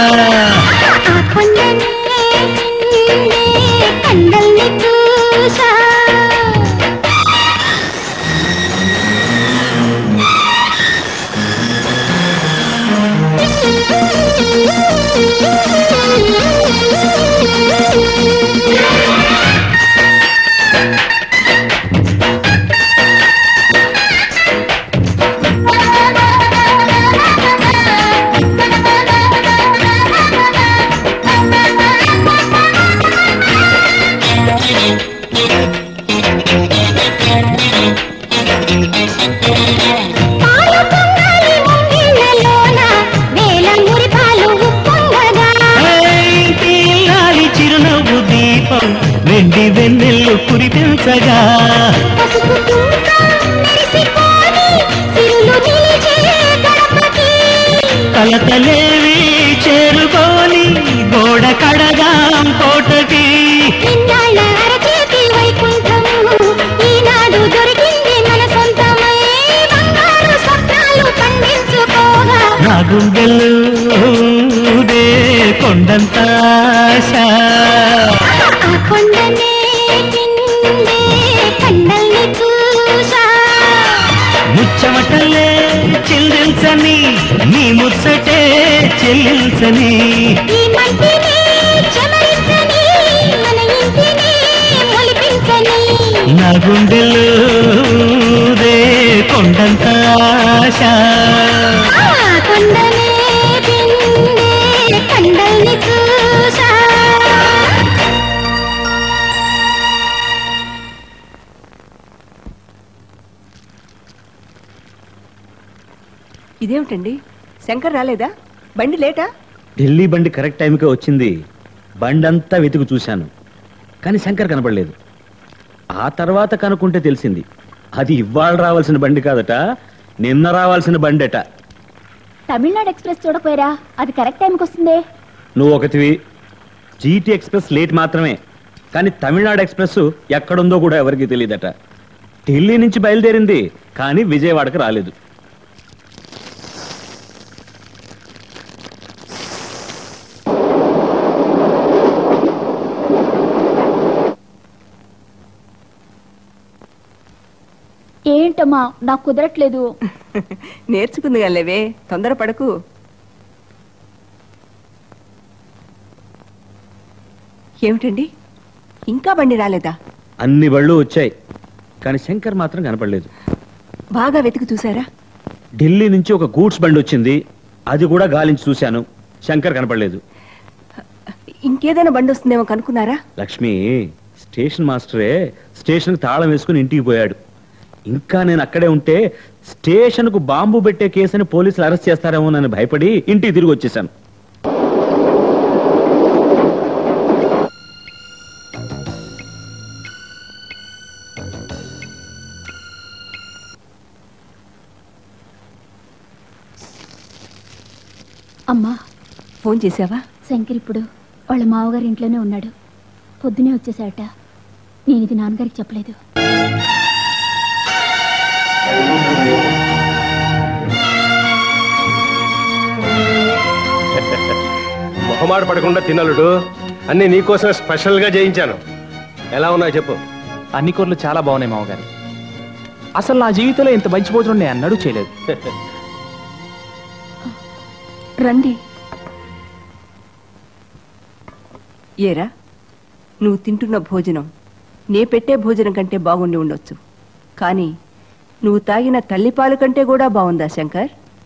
చిరునవ్వు దీపం వెండి వెన్నెల్లు కురిపించగా కలతలేవి చేరుకోని గోడ కడగాం కోటకి నా గుండెల్లోదే కొండంత ఆశ. ముచ్చమటలే చెల్లించని నీ ముచ్చటే చెల్లించని నా గుండెల్లోదే కొండంత ఆశ. ఇదేమిటండి, శంకర్ రాలేదా? బండి లేటా? ఢిల్లీ బండి కరెక్ట్ టైంకే వచ్చింది. బండి అంతా వెతుకు చూశాను, కానీ శంకర్ కనపడలేదు. ఆ తర్వాత కనుక్కుంటే తెలిసింది అది ఇవాళ రావాల్సిన బండి కాదట, నిన్న రావాల్సిన బండి అట. తమిళనాడు ఎక్స్ప్రెస్ చూడపోయారా? అది కరెక్ట్ టైంకి వస్తుందే. నువ్వు ఒకటివి. జీటీ ఎక్స్ప్రెస్ లేట్ మాత్రమే, కానీ తమిళనాడు ఎక్స్ప్రెస్ ఎక్కడుందో కూడా ఎవరికి తెలియదట. ఢిల్లీ నుంచి బయలుదేరింది, కానీ విజయవాడకు రాలేదు. ఏంటమ్మా నాకు కుదరట్లేదు. నేర్చుకుంది గలేవే, తొందరపడకు. ఏమిటండి, ఇంకా బండి రాలేదా? అన్ని బళ్ళు వచ్చాయి, కానీ శంకర్ మాత్రం కనపడలేదు. బాగా వెతికి చూసారా? ఢిల్లీ నుంచి ఒక గూడ్స్ బండి వచ్చింది, అది కూడా గాలించి చూశాను, శంకర్ కనపడలేదు. ఇంకేదైనా బండి వస్తుందేమో కనుక్కున్నారా? లక్ష్మి, స్టేషన్ మాస్టరే స్టేషన్ తాళం వేసుకుని ఇంటికి పోయాడు. ఇంకా నేను అక్కడే ఉంటే స్టేషన్ కు బాంబు పెట్టే కేసుని పోలీసులు అరెస్ట్ చేస్తారేమో నన్ను భయపడి ఇంటికి తిరిగి వచ్చేసాను. అమ్మా, ఫోన్ చేసావా? శంకర్ ఇప్పుడు వాళ్ళ మావగారి ఇంట్లోనే ఉన్నాడు. పొద్దునే వచ్చేసాట. నేను ఇది నాన్నగారికి చెప్పలేదు. మొహమాట పడకుండా తినలుడు, అన్ని నీకోసం స్పెషల్ గా చేయించాను. ఎలా ఉన్నాయో చెప్పు. అన్ని కూరలు చాలా బాగున్నాయి మామగారు. అసలు నా జీవితంలో ఇంత మంచి భోజనం నేను అన్నడూ చేయలేదు. రండి. ఏరా, నువ్వు తింటున్న భోజనం నే పెట్టే భోజనం కంటే బాగుండి ఉండొచ్చు, కానీ నువ్వు తాగిన తల్లిపాలు కంటే కూడా బాగుందా శంకర్?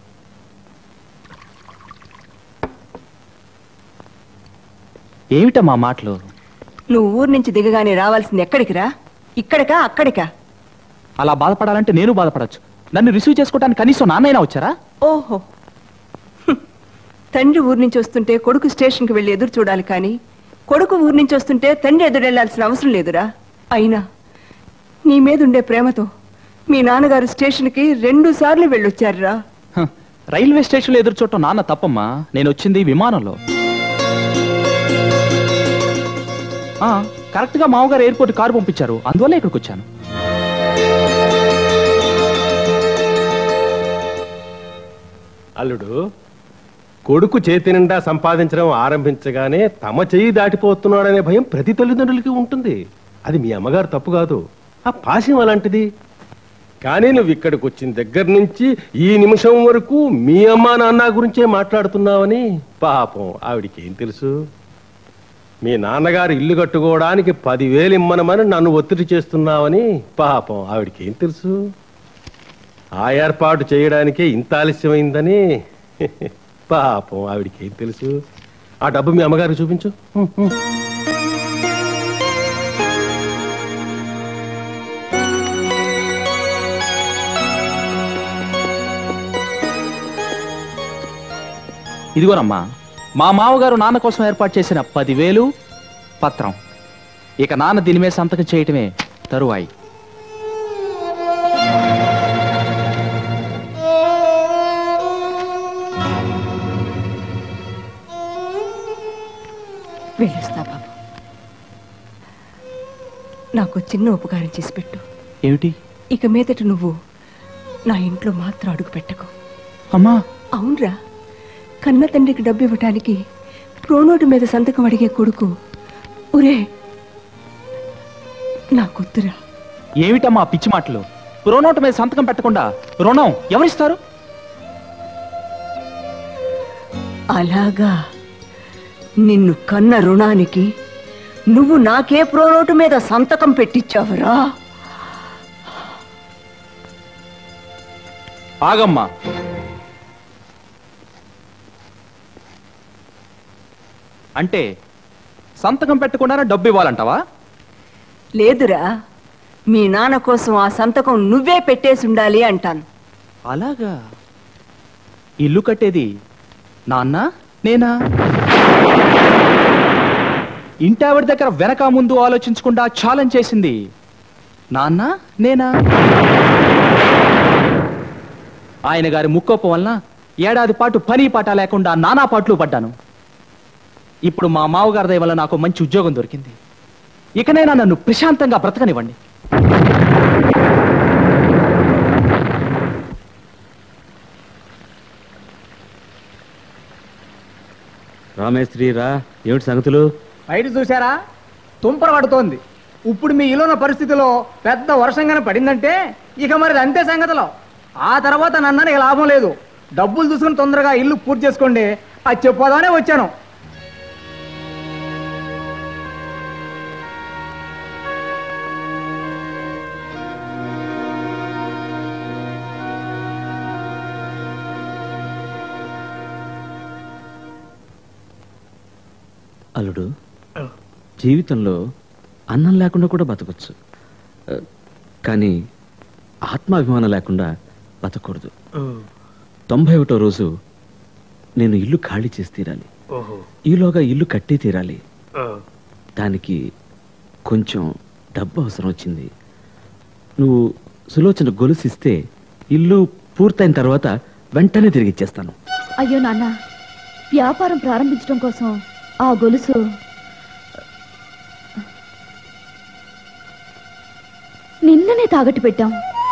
ఏమిటమ్మా మాటలు? నువ్వు ఊరు నుంచి దిగగానే రావాల్సింది ఎక్కడికి రా? ఇక్కడికా అక్కడికా? అలా బాధపడాలంటే నేను బాధపడచ్చు. నన్ను రిసీవ్ చేసుకోవడానికి కనీసం నాన్నైనా వచ్చారా? ఓహో, హ్మ్. తండ్రి ఊరు నుంచి వస్తుంటే కొడుకు స్టేషన్కి వెళ్ళి ఎదురు చూడాలి, కానీ కొడుకు ఊరు నుంచి వస్తుంటే తండ్రి ఎదురు వెళ్లాల్సిన అవసరం లేదురా. అయినా నీ మీద ఉండే ప్రేమతో మీ నాన్నగారు స్టేషన్కి రెండు సార్లు వెళ్ళొచ్చారురా. హ, రైల్వే స్టేషన్లో ఎదురు చూడటం నాన్న తప్పమ్మా. నేను వచ్చింది విమానంలో. ఆ, కరెక్ట్ గా మామగారు ఎయిర్పోర్ట్ కారు పంపించారు, అందువల్ల ఇక్కడికి వచ్చాను. అల్లుడు, కొడుకు చేతి నిండా సంపాదించడం ఆరంభించగానే తమ చెయ్యి దాటిపోతున్నాడనే భయం ప్రతి తల్లిదండ్రులకి ఉంటుంది. అది మీ అమ్మగారు తప్పు కాదు, ఆ పాశం అలాంటిది. కానీ నువ్వు ఇక్కడికి వచ్చిన దగ్గర నుంచి ఈ నిమిషం వరకు మీ అమ్మా నాన్న గురించే మాట్లాడుతున్నావని పాపం ఆవిడికి ఏం తెలుసు? మీ నాన్నగారు ఇల్లు కట్టుకోవడానికి పదివేలు ఇమ్మనమని నన్ను ఒత్తిడి చేస్తున్నావని పాపం ఆవిడికి ఏం తెలుసు? ఆ ఏర్పాటు చేయడానికే ఇంత ఆలస్యమైందని పాపం ఆవిడికి ఏం తెలుసు? ఆ డబ్బు మీ అమ్మగారికి చూపించు. ఇదిగోనమ్మా, మా మామగారు నాన్న కోసం ఏర్పాటు చేసిన పదివేలు పత్రం. ఇక నాన్న దీని మీద సంతకం చేయటమే తరువాయి. వెళ్ళొస్తా బాబు. నాకు చిన్న ఉపకారం చేసి పెట్టు. ఏమిటి? ఇక మీదట నువ్వు నా ఇంట్లో మాత్రం అడుగు పెట్టకు. అమ్మా. అవునరా, కన్న తండ్రికి డబ్బు ఇవ్వటానికి ప్రోనోటు మీద సంతకం అడిగే కొడుకు ఒరే నా కొద్దురా. ఏమిటమ్మా పిచ్చి మాటలు? ప్రోనోటు మీద సంతకం పెట్టకుండా రుణం ఎవరిస్తారు? అలాగా, నిన్ను కన్న రుణానికి నువ్వు నాకే ప్రోనోటు మీద సంతకం పెట్టించావురా? ఆగమ్మా. అంటే సంతకం పెట్టకుండానే డబ్బు ఇవ్వాలంటావా? లేదురా, మీ నాన్న కోసం ఆ సంతకం నువ్వే పెట్టేసి ఉండాలి అంటాను. అలాగా? ఇల్లు కట్టేది నాన్న నేనా? ఇంటావిడ దగ్గర వెనక ముందు ఆలోచించకుండా ఛాలెంజ్ చేసింది నాన్న నేనా? ఆయన గారి ముక్కోపం వలన ఏడాది పాటు పని పాట లేకుండా నానా పాటలు పడ్డాను. ఇప్పుడు మా మావగారి దయ వల్ల నాకు మంచి ఉద్యోగం దొరికింది. ఇకనైనా నన్ను ప్రశాంతంగా బ్రతకనివ్వండి. రామేశ్వరి రా, ఏమిటి సంగతులు? బయట చూసారా, తుంపర పడుతోంది. ఇప్పుడు మీ ఇల్లున్న పరిస్థితిలో పెద్ద వర్షంగానే పడిందంటే ఇక మరి అంతే సంగతిలో. ఆ తర్వాత నన్నని లాభం లేదు. డబ్బులు చూసుకుని తొందరగా ఇల్లు పూర్తి చేసుకోండి, అది చెప్పదానే వచ్చాను. అల్లుడు, జీవితంలో అన్నం లేకుండా కూడా బతకొచ్చు, కానీ ఆత్మాభిమానం లేకుండా బతకూడదు. తొంభై ఒకటో రోజు నేను ఇల్లు ఖాళీ చేసి తీరాలి. ఈలోగా ఇల్లు కట్టి తీరాలి. దానికి కొంచెం డబ్బు అవసరం వచ్చింది. నువ్వు సులోచన గొలుసిస్తే ఇల్లు పూర్తయిన తర్వాత వెంటనే తిరిగి ఇచ్చేస్తాను. అయ్యో నాన్న, వ్యాపారం ప్రారంభించడం కోసం ఆ గొలుసు నిన్ననే తాగట్టు పెట్టాం.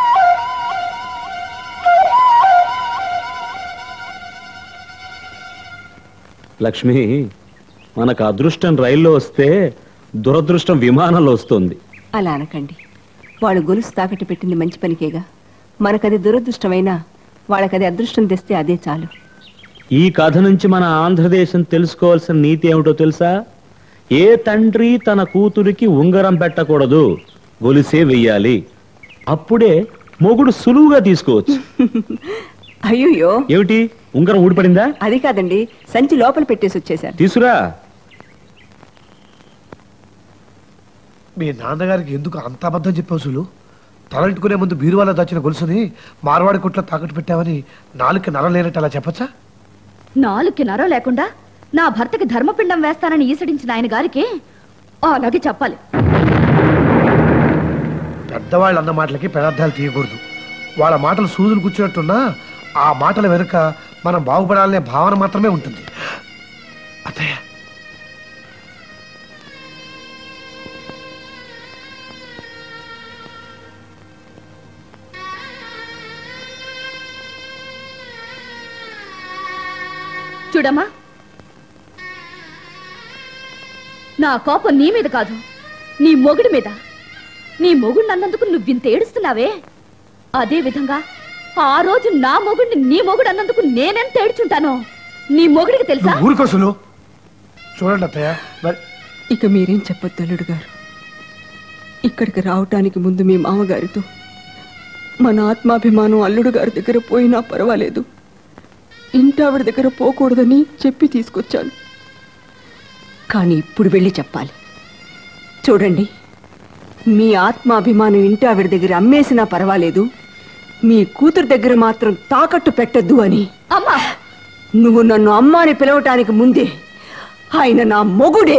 లక్ష్మి, మనకు అదృష్టం రైల్లో వస్తే దురదృష్టం విమానంలో వస్తుంది. అలా అనకండి. వాళ్ళు గొలుసు తాకట్టు పెట్టింది మంచి పనికేగా. మనకది దురదృష్టమైనా వాళ్ళకది అదృష్టం తెస్తే అదే చాలు. ఈ కథ నుంచి మన ఆంధ్రదేశం తెలుసుకోవాల్సిన నీతి ఏమిటో తెలుసా? ఏ తండ్రి తన కూతురికి ఉంగరం పెట్టకూడదు, గొలుసే వెయ్యాలి. అప్పుడే మొగుడు సులువుగా తీసుకోవచ్చు. అయ్యో, ఏమిటి ఉంగరం ఊడిపడిందా? అది కాదండి, సంచి లోపల పెట్టేసి వచ్చేసారు. తీసురా. మీ నాన్నగారికి ఎందుకు అంత అబద్ధం చెప్పావు సులు? తలంటుకునే ముందు బీరువాలో దాచిన గొలుసుని మార్వాడి కొట్లో తాకట్టు పెట్టావని నాలుగు నరం లేనట్టు అలా చెప్పచ్చా? నాలుగుకి నరం లేకుండా నా భర్తకి ధర్మపిండం వేస్తానని ఈసడించిన ఆయన గారికి అలాగే చెప్పాలి. పెద్దవాళ్ళు అన్న మాటలకి పెదార్థాలు తీయకూడదు. వాళ్ళ మాటలు సూదులు కూర్చున్నట్టున్నా ఆ మాటల వెనుక మనం బాగుపడాలనే భావన మాత్రమే ఉంటుంది. అత్తయ్య, చూడమ్మా, నా కోపం నీ మీద కాదు, నీ మొగుడి మీద. నీ మొగుడిని అన్నందుకు నువ్వింత ఏడుస్తున్నావే, అదే విధంగా ఆ రోజు నా మొగుడిని నీ మొగుడు అన్నందుకు నేనెంత ఏడ్చుంటానో నీ మొగుడికి తెలుసా? ఊరుకోసులు. చూడండి అత్తయ్య, మరి ఇక మీరేం చెప్పొద్దు అల్లుడు గారు. ఇక్కడికి రావటానికి ముందు మీ మామగారితో మన ఆత్మాభిమానం అల్లుడు గారి దగ్గర పోయినా పర్వాలేదు, ఇంటావిడ దగ్గర పోకూడదని చెప్పి తీసుకొచ్చాను. కానీ ఇప్పుడు వెళ్ళి చెప్పాలి. చూడండి, మీ ఆత్మాభిమానం ఇంటావిడ దగ్గర అమ్మేసినా పర్వాలేదు, మీ కూతురు దగ్గర మాత్రం తాకట్టు పెట్టద్దు అని. అమ్మా, నువ్వు నన్ను అమ్మ అని పిలవటానికి ముందే ఆయన నా మొగుడే.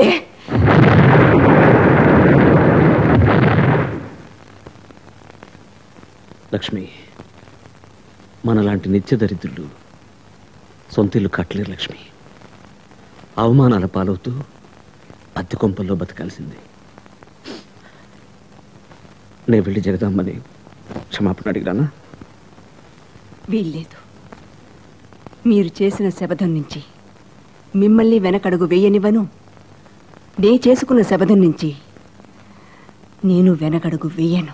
లక్ష్మి, మనలాంటి నిత్య దరిద్రులు సొంతిల్లు కట్టలేరు లక్ష్మి. అవమానాల పాలవుతూ అద్దె కొంపల్లో బతకాల్సింది. నేను వెళ్ళి జగదామ్మని క్షమాపణ అడిగిరానా? వీల్లేదు. మీరు చేసిన శబదం నుంచి మిమ్మల్ని వెనకడుగు వేయనివ్వను, నే చేసుకున్న శబదం నుంచి నేను వెనకడుగు వేయను.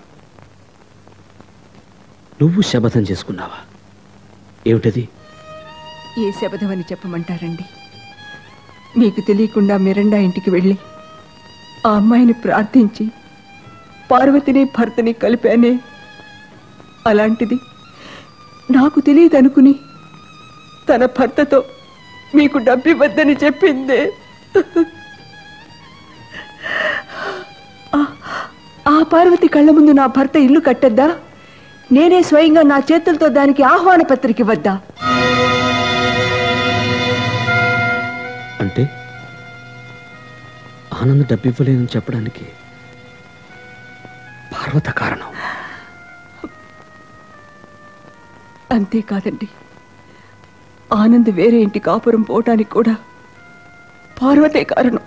నువ్వు శపథం చేసుకున్నావా? ఏమిటది? ఏ శబదం అని చెప్పమంటారండి? మీకు తెలియకుండా మిరండా ఇంటికి వెళ్ళి ఆ అమ్మాయిని ప్రార్థించి పార్వతిని భర్తని కలిపానే, అలాంటిది నాకు తెలియదు అనుకుని తన భర్తతో మీకు డబ్బివ్వద్దని చెప్పిందే. ఆ పార్వతి కళ్ళ ముందు నా భర్త ఇల్లు కట్టద్దా? నేనే స్వయంగా నా చేతులతో దానికి ఆహ్వాన పత్రిక ఇవ్వద్దా? అంటే ఆనంద్ డబ్బివ్వలేదని చెప్పడానికి పార్వత కారణం? అంతేకాదండి, ఆనంద్ వేరే ఇంటి కాపురం పోవటానికి కూడా పార్వతే కారణం.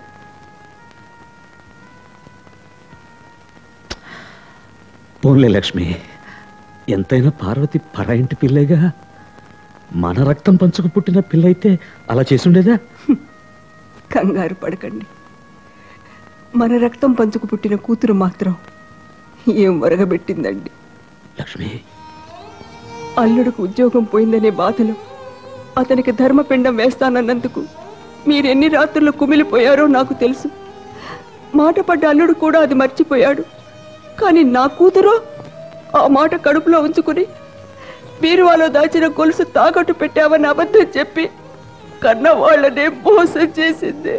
పోన్లే లక్ష్మి, ఎంతైనా పార్వతి పర ఇంటి పిల్లేగా. మన రక్తం పంచుకు పుట్టిన పిల్లయితే అలా చేసుండేదా? కంగారు పడకండి. మన రక్తం పంచుకు పుట్టిన కూతురు మాత్రం ఏం వరగబెట్టిందండి. లక్ష్మి, అల్లుడికి ఉద్యోగం పోయిందనే బాధలో అతనికి ధర్మపిండం వేస్తానన్నందుకు మీరెన్ని రాత్రులు కుమిలిపోయారో నాకు తెలుసు. మాట పడ్డ అల్లుడు కూడా అది మర్చిపోయాడు. కానీ నా కూతురు ఆ మాట కడుపులో ఉంచుకుని బీరువాలో దాచిన గొలుసు తాకట్టు పెట్టావని అబద్ధం చెప్పి కన్న వాళ్ళనే మోసం చేసింది.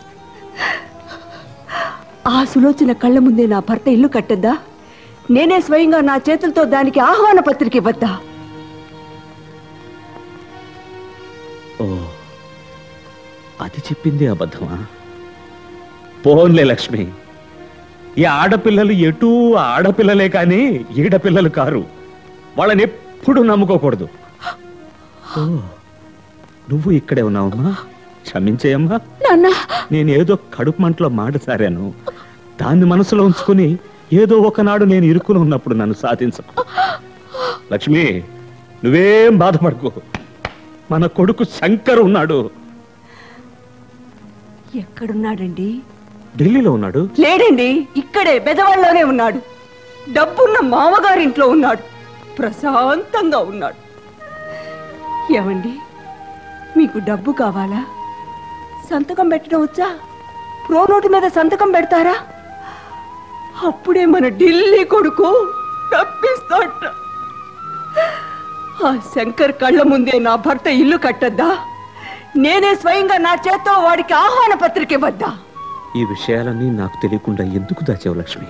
ఆ సులోచన కళ్ళ ముందే నా భర్త ఇల్లు కట్టద్దా? నేనే స్వయంగా నా చేతులతో దానికి ఆహ్వాన పత్రిక ఇవ్వద్దా? ఓ, అది చెప్పింది అబద్ధమా? పోన్లే లక్ష్మి, ఈ ఆడపిల్లలు ఎటూ ఆడపిల్లలే కానీ ఈడపిల్లలు కారు. వాళ్ళని ఎప్పుడు నమ్ముకోకూడదు. ఓ, నువ్వు ఇక్కడే ఉన్నావమ్మా? క్షమించేయమ్మా. నాన్న నేనేదో కడుపు మంటలో మాట సారాను. దాన్ని మనసులో ఉంచుకుని ఏదో ఒకనాడు నేను ఇరుక్కుని ఉన్నప్పుడు నన్ను సాధించను. లక్ష్మి, నువ్వేం బాధపడకు. మన కొడుకు శంకర్ ఉన్నాడు. ఎక్కడున్నాడండి? ఢిల్లీలో ఉన్నాడు. లేడండి, ఇక్కడే బెదవాళ్ళలోనే ఉన్నాడు. డబ్బున్న మామగారింట్లో ఉన్నాడు. ప్రశాంతంగా ఉన్నాడు. ఏమండి, మీకు డబ్బు కావాలా? సంతకం పెట్టడం వచ్చా? ప్రో నోటు మీద సంతకం పెడతారా? అప్పుడే మన ఢిల్లీ కొడుకు డబ్బిస్తాట. ఆ శంకర్ కళ్ళ ముందే నా భర్త ఇల్లు కట్టద్దా? నేనే స్వయంగా నా చేత్తో వాడికి ఆహ్వాన పత్రిక ఇవ్వద్దా? ఈ విషయాలన్నీ నాకు తెలియకుండా ఎందుకు దాచావు లక్ష్మి?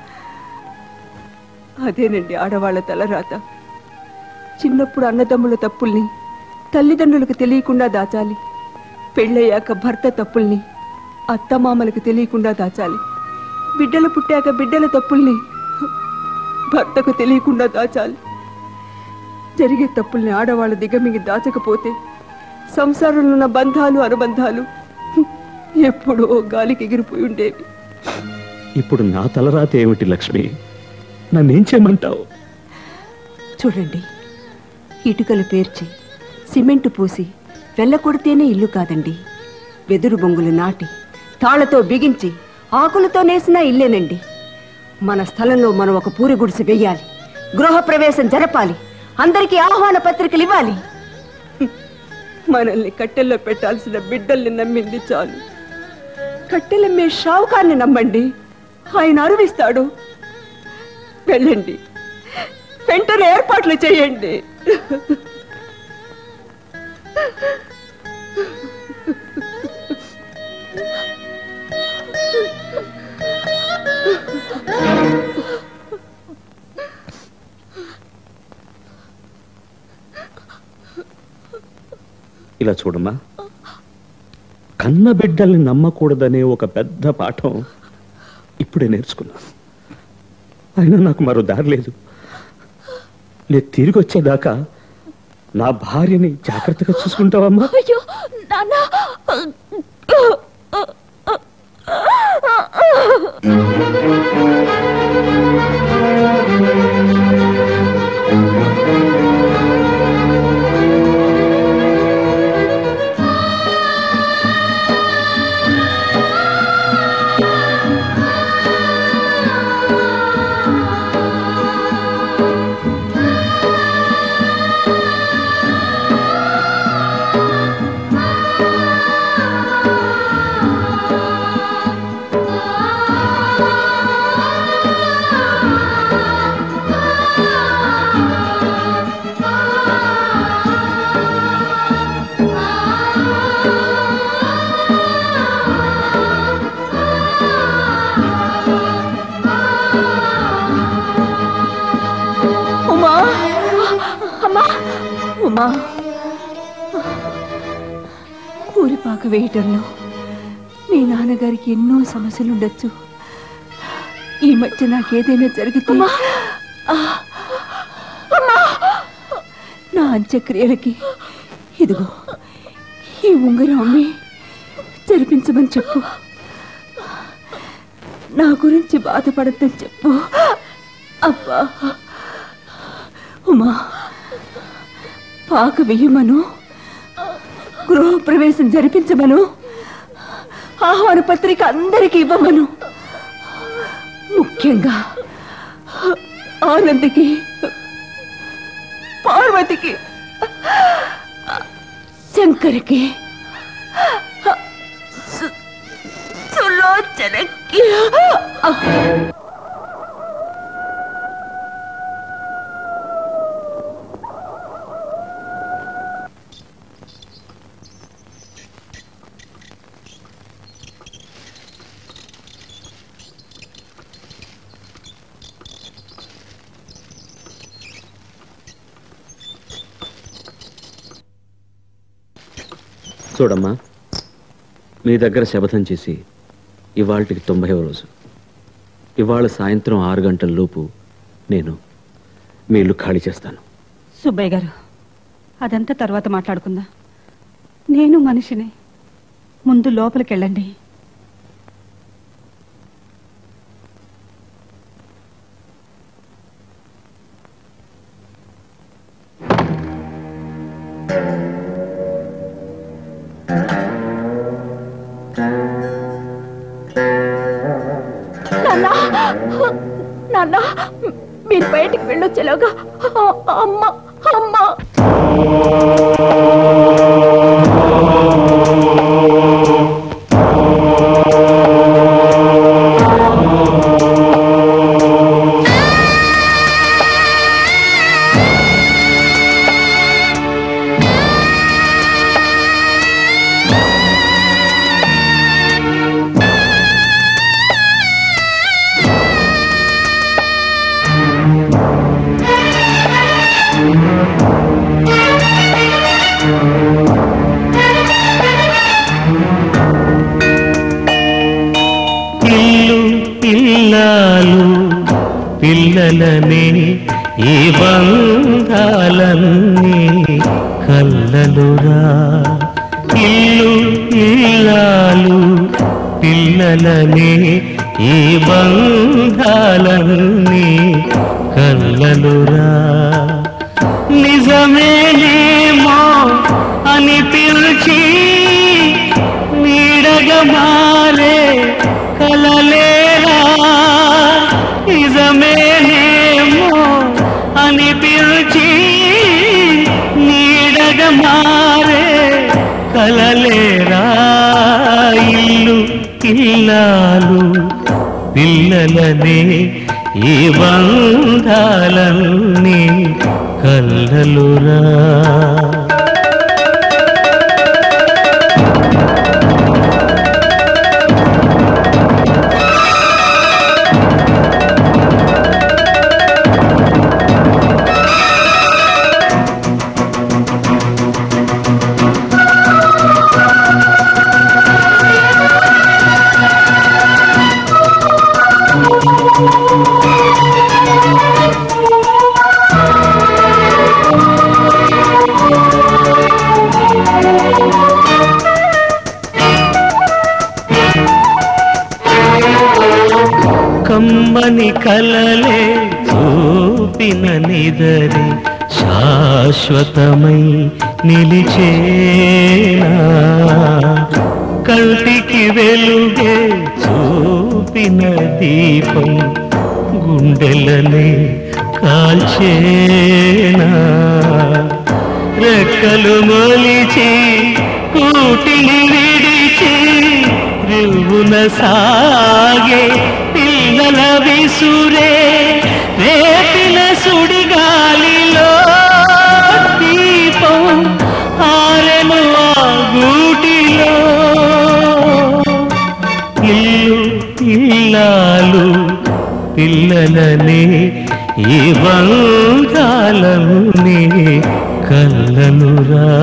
అదేనండి ఆడవాళ్ల తలరాత. చిన్నప్పుడు అన్నదమ్ముల తప్పుల్ని తల్లిదండ్రులకు తెలియకుండా దాచాలి. పెళ్ళయ్యాక భర్త తప్పుల్ని అత్తమామలకు తెలియకుండా దాచాలి. బిడ్డలు పుట్టాక బిడ్డల తప్పుల్ని భర్తకు తెలియకుండా దాచాలి. జరిగే తప్పుల్ని ఆడవాళ్ళ దిగమింగి దాచకపోతే సంసారంలో ఉన్న బంధాలు అనుబంధాలు ఎప్పుడో గాలికి ఎగిరిపోయి ఉండేవి. ఇప్పుడు నా తలరాత ఏమిటి లక్ష్మి? నన్నేం చేయమంటావు? చూడండి, ఇటుకలు పేర్చి సిమెంటు పూసి వెళ్ళకొడితేనే ఇల్లు కాదండి. వెదురు బొంగులు నాటి తాళ్లతో బిగించి ఆకులతో నేసిన ఇల్లేనండి. మన స్థలంలో మనం ఒక పూరి గుడిసె వెయ్యాలి. గృహ ప్రవేశం జరపాలి. అందరికీ ఆహ్వాన పత్రికలు ఇవ్వాలి. మనల్ని కట్టెల్లో పెట్టాల్సిన బిడ్డల్ని నమ్మింది చాలు. కట్టెలమ్మే షావుకాన్ని నమ్మండి, ఆయన అరువిస్తాడు. వెళ్ళండి, వెంటనే ఏర్పాట్లు చేయండి. ఇలా చూడమ్మా, కన్న బిడ్డల్ని నమ్మకూడదనే ఒక పెద్ద పాఠం ఇప్పుడే నేర్చుకున్నా. అయినా నాకు మరో దారి లేదు. నేను తిరిగి వచ్చేదాకా నా భార్యని జాగ్రత్తగా చూసుకుంటావమ్మా? అయ్యో నాన్న, ఉమా, కూలిపాక వేయటంలో మీ నాన్నగారికి ఎన్నో సమస్యలు ఉండొచ్చు. ఈ మధ్య నాకేదైనా జరిగితే నా అంత్యక్రియలకి ఇదిగో ఈ ఉంగరం అమ్మి జరిపించమని చెప్పు. నా గురించి బాధపడద్దని చెప్పు. అబ్బా ఉమా, పాక వెయ్యమను, గృహప్రవేశం జరిపించమను, ఆహ్వాన పత్రిక అందరికీ ఇవ్వమను. ముఖ్యంగా ఆనందికి, పార్వతికి, శంకర్కి, సులోచనకి. చూడమ్మా, మీ దగ్గర శపథం చేసి ఇవాళకి తొంభైవ రోజు. ఇవాళ సాయంత్రం ఆరు గంటల లోపు నేను మీ ఇల్లు ఖాళీ చేస్తాను. సుబ్బయ్య గారు, అదంతా తర్వాత మాట్లాడుకుందాం. నేను మనిషిని, ముందు లోపలికెళ్ళండి. నాన్న, మీరు బయటికి వెళ్ళొచ్చేలాగా అమ్మ అమ్మ పిల్లలనే ఈ బంధాలన్నీ కల్లలురా. ఇల్లు ఇల్లాలు పిల్లలనే ఈ బంధాలన్నీ కల్లలురా. నిజమేనేమో అని పిలిచి నీడగా మారే కలలేరా. నిజమేనేమో అని పిలిచి నీడగా మారే కలలేరా. ఇల్లు ఇల్లాలు పిల్లలనే ఈ బంధాలన్నీ కల్లలురా. కమ్మని కలలే చూపిన నిదరి శాశ్వతమై నిలిచేనా. కంటికి వెలుగే చూపిన దీపం గుండెలనే కాల్చేనా. రెక్కలు మొలిచి కూటిని విడిచి రువున సాగే పిల్లల విసురే రేపిన సుడిగాలిలో దీపం ఆరెను ఆ గూటిలో. ఇల్లు ఇల్లాలు పిల్లలనే ఈ బంధాలన్నీ కల్లలురా.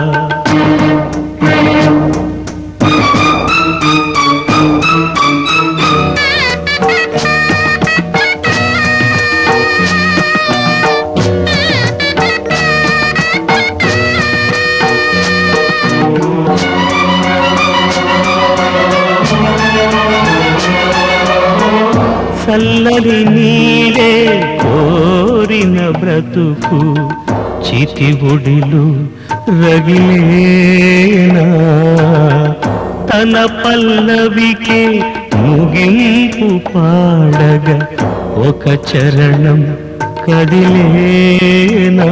చల్లడి నీడే కోరిన బ్రతుకు చితిబుడిలు రగిలేనా. తన పల్లవికే ముగింపు పాడగా ఒక చరణం కదిలేనా.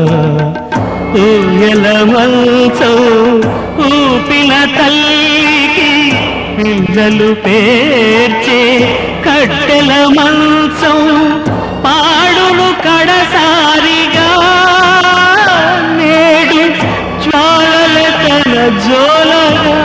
ఊయల మంచం ఊపిన తల్లికి పిల్లలు పేర్చే కట్టెల మంచం పాడును కడసారిగా. నేడు జ్వాలల తన జోలగా.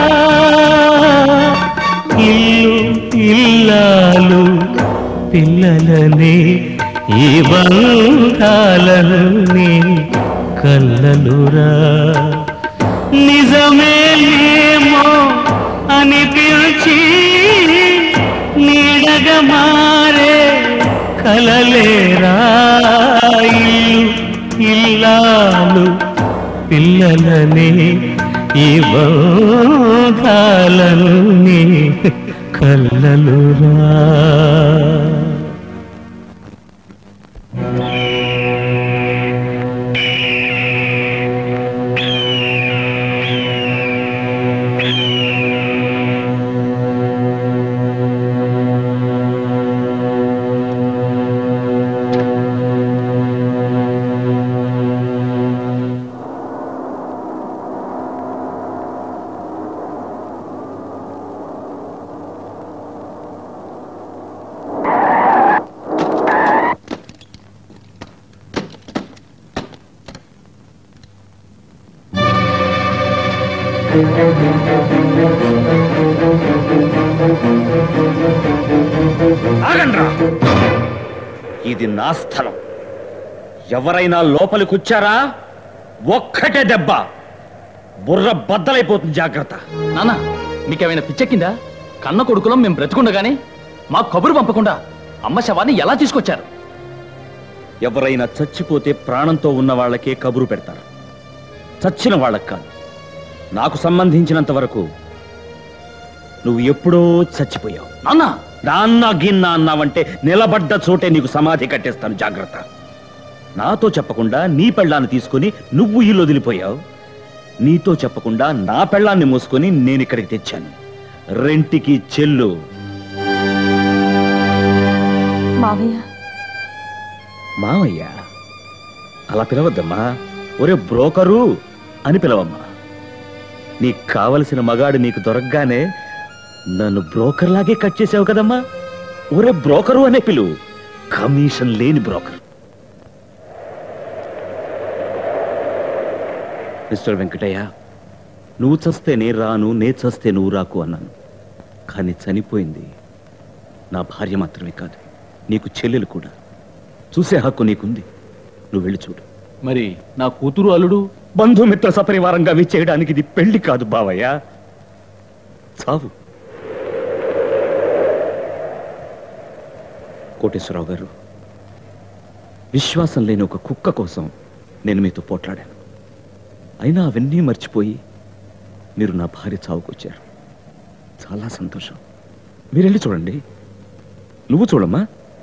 ఇల్లు ఇల్లాలు పిల్లలనే ఈ బంధాలన్నీ కల్లలురా. నిజమేనేమో అని పిలిచి నీడగా మారే కలలేరా. ఇల్లు ఇల్లాలు పిల్లలనే ఈ బంధాలన్నీ కల్లలురా ఆగండ్రా, ఇది నా స్థలం. ఎవరైనా లోపలికొచ్చారా ఒక్కటే దెబ్బ, బుర్ర బద్దలైపోతుంది. జాగ్రత్త. నాన్న, మీకేమైనా పిచ్చెక్కిందా? కన్న కొడుకులం మేము బ్రతుకుండగానే మాకు కబురు పంపకుండా అమ్మ శవాన్ని ఎలా తీసుకొచ్చారు? ఎవరైనా చచ్చిపోతే ప్రాణంతో ఉన్న వాళ్ళకే కబురు పెడతారు, చచ్చిన వాళ్ళకి కాదు. నాకు సంబంధించినంత వరకు నువ్వు ఎప్పుడో చచ్చిపోయావు. నాన్న నాన్న గిన్న అన్నావంటే నిలబడ్డ చోటే నీకు సమాధి కట్టేస్తాను. జాగ్రత్త. నాతో చెప్పకుండా నీ పెళ్ళాన్ని తీసుకుని నువ్వు ఇల్లు వదిలిపోయావు. నీతో చెప్పకుండా నా పెళ్ళాన్ని మోసుకొని నేను ఇక్కడికి తెచ్చాను. రెంటికి చెల్లు. మావయ్య. మావయ్య అలా పిలవద్దమ్మా. ఒరే బ్రోకరు అని పిలవమ్మా. నీకు కావలసిన మగాడు నీకు దొరకగానే నన్ను బ్రోకర్ లాగే కట్ చేసావు కదమ్మా. ఒరే బ్రోకరు అనే పిలువు, కమిషన్ లేని బ్రోకర్. మిస్టర్ వెంకటయ్య, నువ్వు చస్తే నే రాను, నే చస్తే నువ్వు రాకు అన్నాను. కానీ చనిపోయింది నా భార్య మాత్రమే కాదు, నీకు చెల్లెలు కూడా. చూసే హక్కు నీకుంది. నువ్వు వెళ్ళి చూడు. మరి నా కూతురు అల్లుడు బంధుమిత్ర సపరివారంగా విచ్చేయడానికి ఇది పెళ్లి కాదు బావయ్య, చావు. కోటేశ్వరరావు గారు, విశ్వాసం లేని ఒక కుక్క కోసం నేను మీతో పోట్లాడాను. అయినా అవన్నీ మర్చిపోయి మీరు నా భార్య చావుకొచ్చారు. చాలా సంతోషం. మీరు వెళ్ళి చూడండి. నువ్వు చూడమ్మా.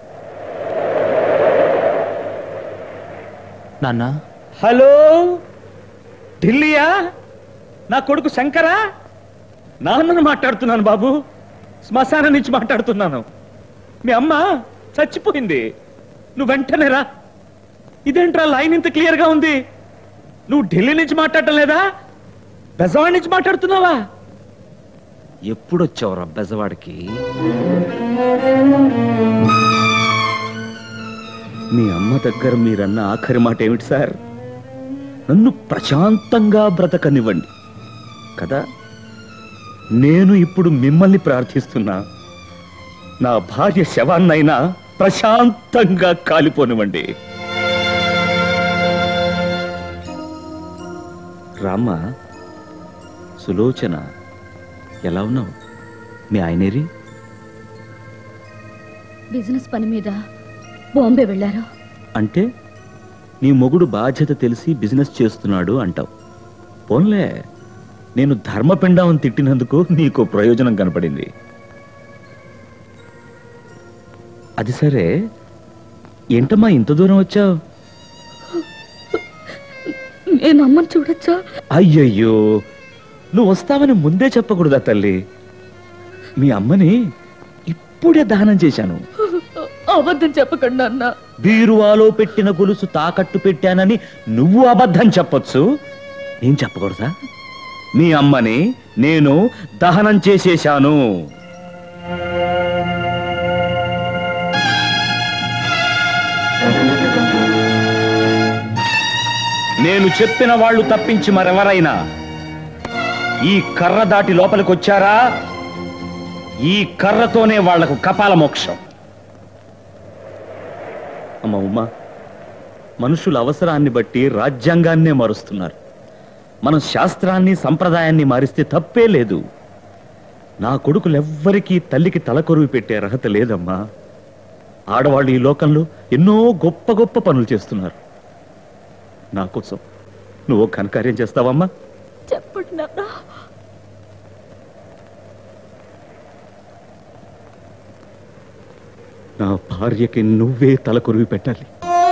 నాన్న. హలో, ఢిల్లీయా? నా కొడుకు శంకరా? నాన్నను మాట్లాడుతున్నాను బాబు. శ్మశానం నుంచి మాట్లాడుతున్నాను. మీ అమ్మ చచ్చిపోయింది. నువ్వు వెంటనే రా. ఇదేంట్రా లైన్ ఇంత క్లియర్ గా ఉంది? నువ్వు ఢిల్లీ నుంచి మాట్లాడటం లేదా? బెజవాడి నుంచి మాట్లాడుతున్నావా? ఎప్పుడొచ్చావురా బెజవాడికి? మీ అమ్మ దగ్గర మీరన్న ఆఖరి మాట ఏమిటి సార్? నన్ను ప్రశాంతంగా బ్రతకనివ్వండి కదా. నేను ఇప్పుడు మిమ్మల్ని ప్రార్థిస్తున్నా, నా భార్య శవాన్నైనా ప్రశాంతంగా కాలిపోనివ్వండి. రామ్మ, సులోచన, ఎలా ఉన్నావు? మీ ఆయనేరి? బిజినెస్ పని మీద బాంబే వెళ్ళారు. అంటే నీ మొగుడు బాధ్యత తెలిసి బిజినెస్ చేస్తున్నాడు అంటావు. పోన్లే, నేను ధర్మపిండం తిట్టినందుకు నీకు ప్రయోజనం కనపడింది. అది సరే, ఏంటమ్మా ఇంత దూరం వచ్చావు? నేను అమ్మని చూడొచ్చా? అయ్యయ్యో, నువ్వు వస్తావని ముందే చెప్పకూడదా తల్లి? మీ అమ్మని ఇప్పుడే దహనం చేశాను. అబద్ధం చెప్పకండి అన్న. బీరువాలో పెట్టిన గొలుసు తాకట్టు పెట్టానని నువ్వు అబద్ధం చెప్పొచ్చు, నేను చెప్పకూడదా? మీ అమ్మని నేను దహనం చేసేశాను. నేను చెప్పిన వాళ్ళు తప్పించి మరెవరైనా ఈ కర్ర దాటి లోపలికి వచ్చారా, ఈ కర్రతోనే వాళ్లకు కపాల మోక్షం. అమ్మ ఉమ్మా, మనుషుల అవసరాన్ని బట్టి రాజ్యాంగాన్నే మారుస్తున్నారు. మనం శాస్త్రాన్ని సంప్రదాయాన్ని మారిస్తే తప్పే లేదు. నా కొడుకులెవ్వరికీ తల్లికి తలకొరువు పెట్టే అర్హత లేదమ్మా. ఆడవాళ్ళు ఈ లోకంలో ఎన్నో గొప్ప గొప్ప పనులు చేస్తున్నారు. నా కోసం నువ్వు ఘనకార్యం చేస్తావమ్మా? చెప్పండి నాన్న. నా భార్యకి నువ్వే తల కొరివి పెట్టాలి.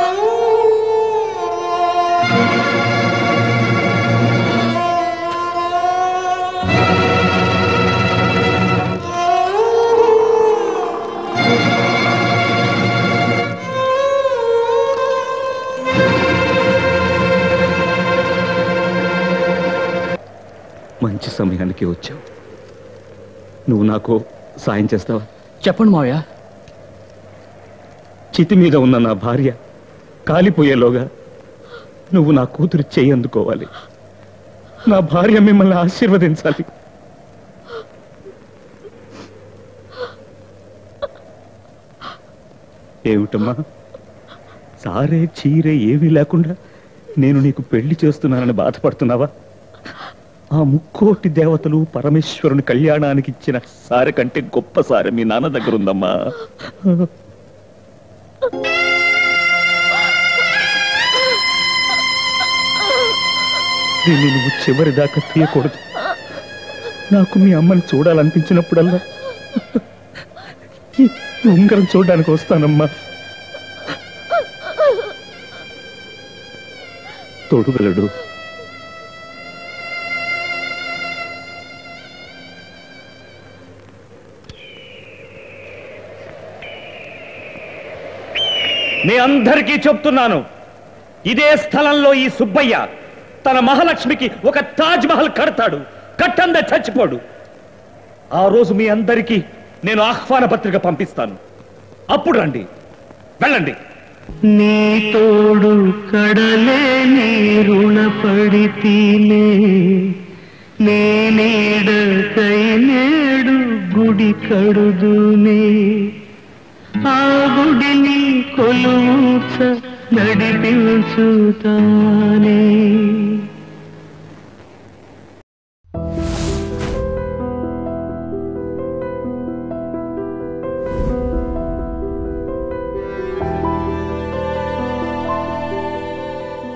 మంచి సమయానికి వచ్చావు. నువ్వు నాకు సాయం చేస్తావా? చెప్పండి మావయ్య. చితి మీద ఉన్న నా భార్య కాలిపోయేలోగా నువ్వు నా కూతురు చెయ్యి అందుకోవాలి. నా భార్య మిమ్మల్ని ఆశీర్వదించాలి. ఏమిటమ్మా, సారే చీరే ఏమీ లేకుండా నేను నీకు పెళ్లి చేస్తున్నానని బాధపడుతున్నావా? ఆ ముక్కోటి దేవతలు పరమేశ్వరుని కళ్యాణానికి ఇచ్చిన సారె కంటే గొప్ప సారె మీ నాన్న దగ్గర ఉందమ్మా. దీన్ని నువ్వు చివరి దాకా తీయకూడదు. నాకు మీ అమ్మని చూడాలనిపించినప్పుడల్లా ఈ ఉంగరం చూడడానికి వస్తానమ్మా. తోడుగలడు. మీ అందరికీ చెప్తున్నాను, ఇదే స్థలంలో ఈ సుబ్బయ్య తన మహాలక్ష్మికి ఒక తాజ్ మహల్ కడతాడు. కట్టందే చచ్చిపోడు. ఆ రోజు మీ అందరికీ నేను ఆహ్వాన పత్రిక పంపిస్తాను. అప్పుడు రండి, వెళ్ళండి. నీ తోడు కడలే నీ రుణపడితేనే నే నీడకై నేడు గుడి కడుదునే. ఆ గుడిని కొలువుచ నడిపించుతానే.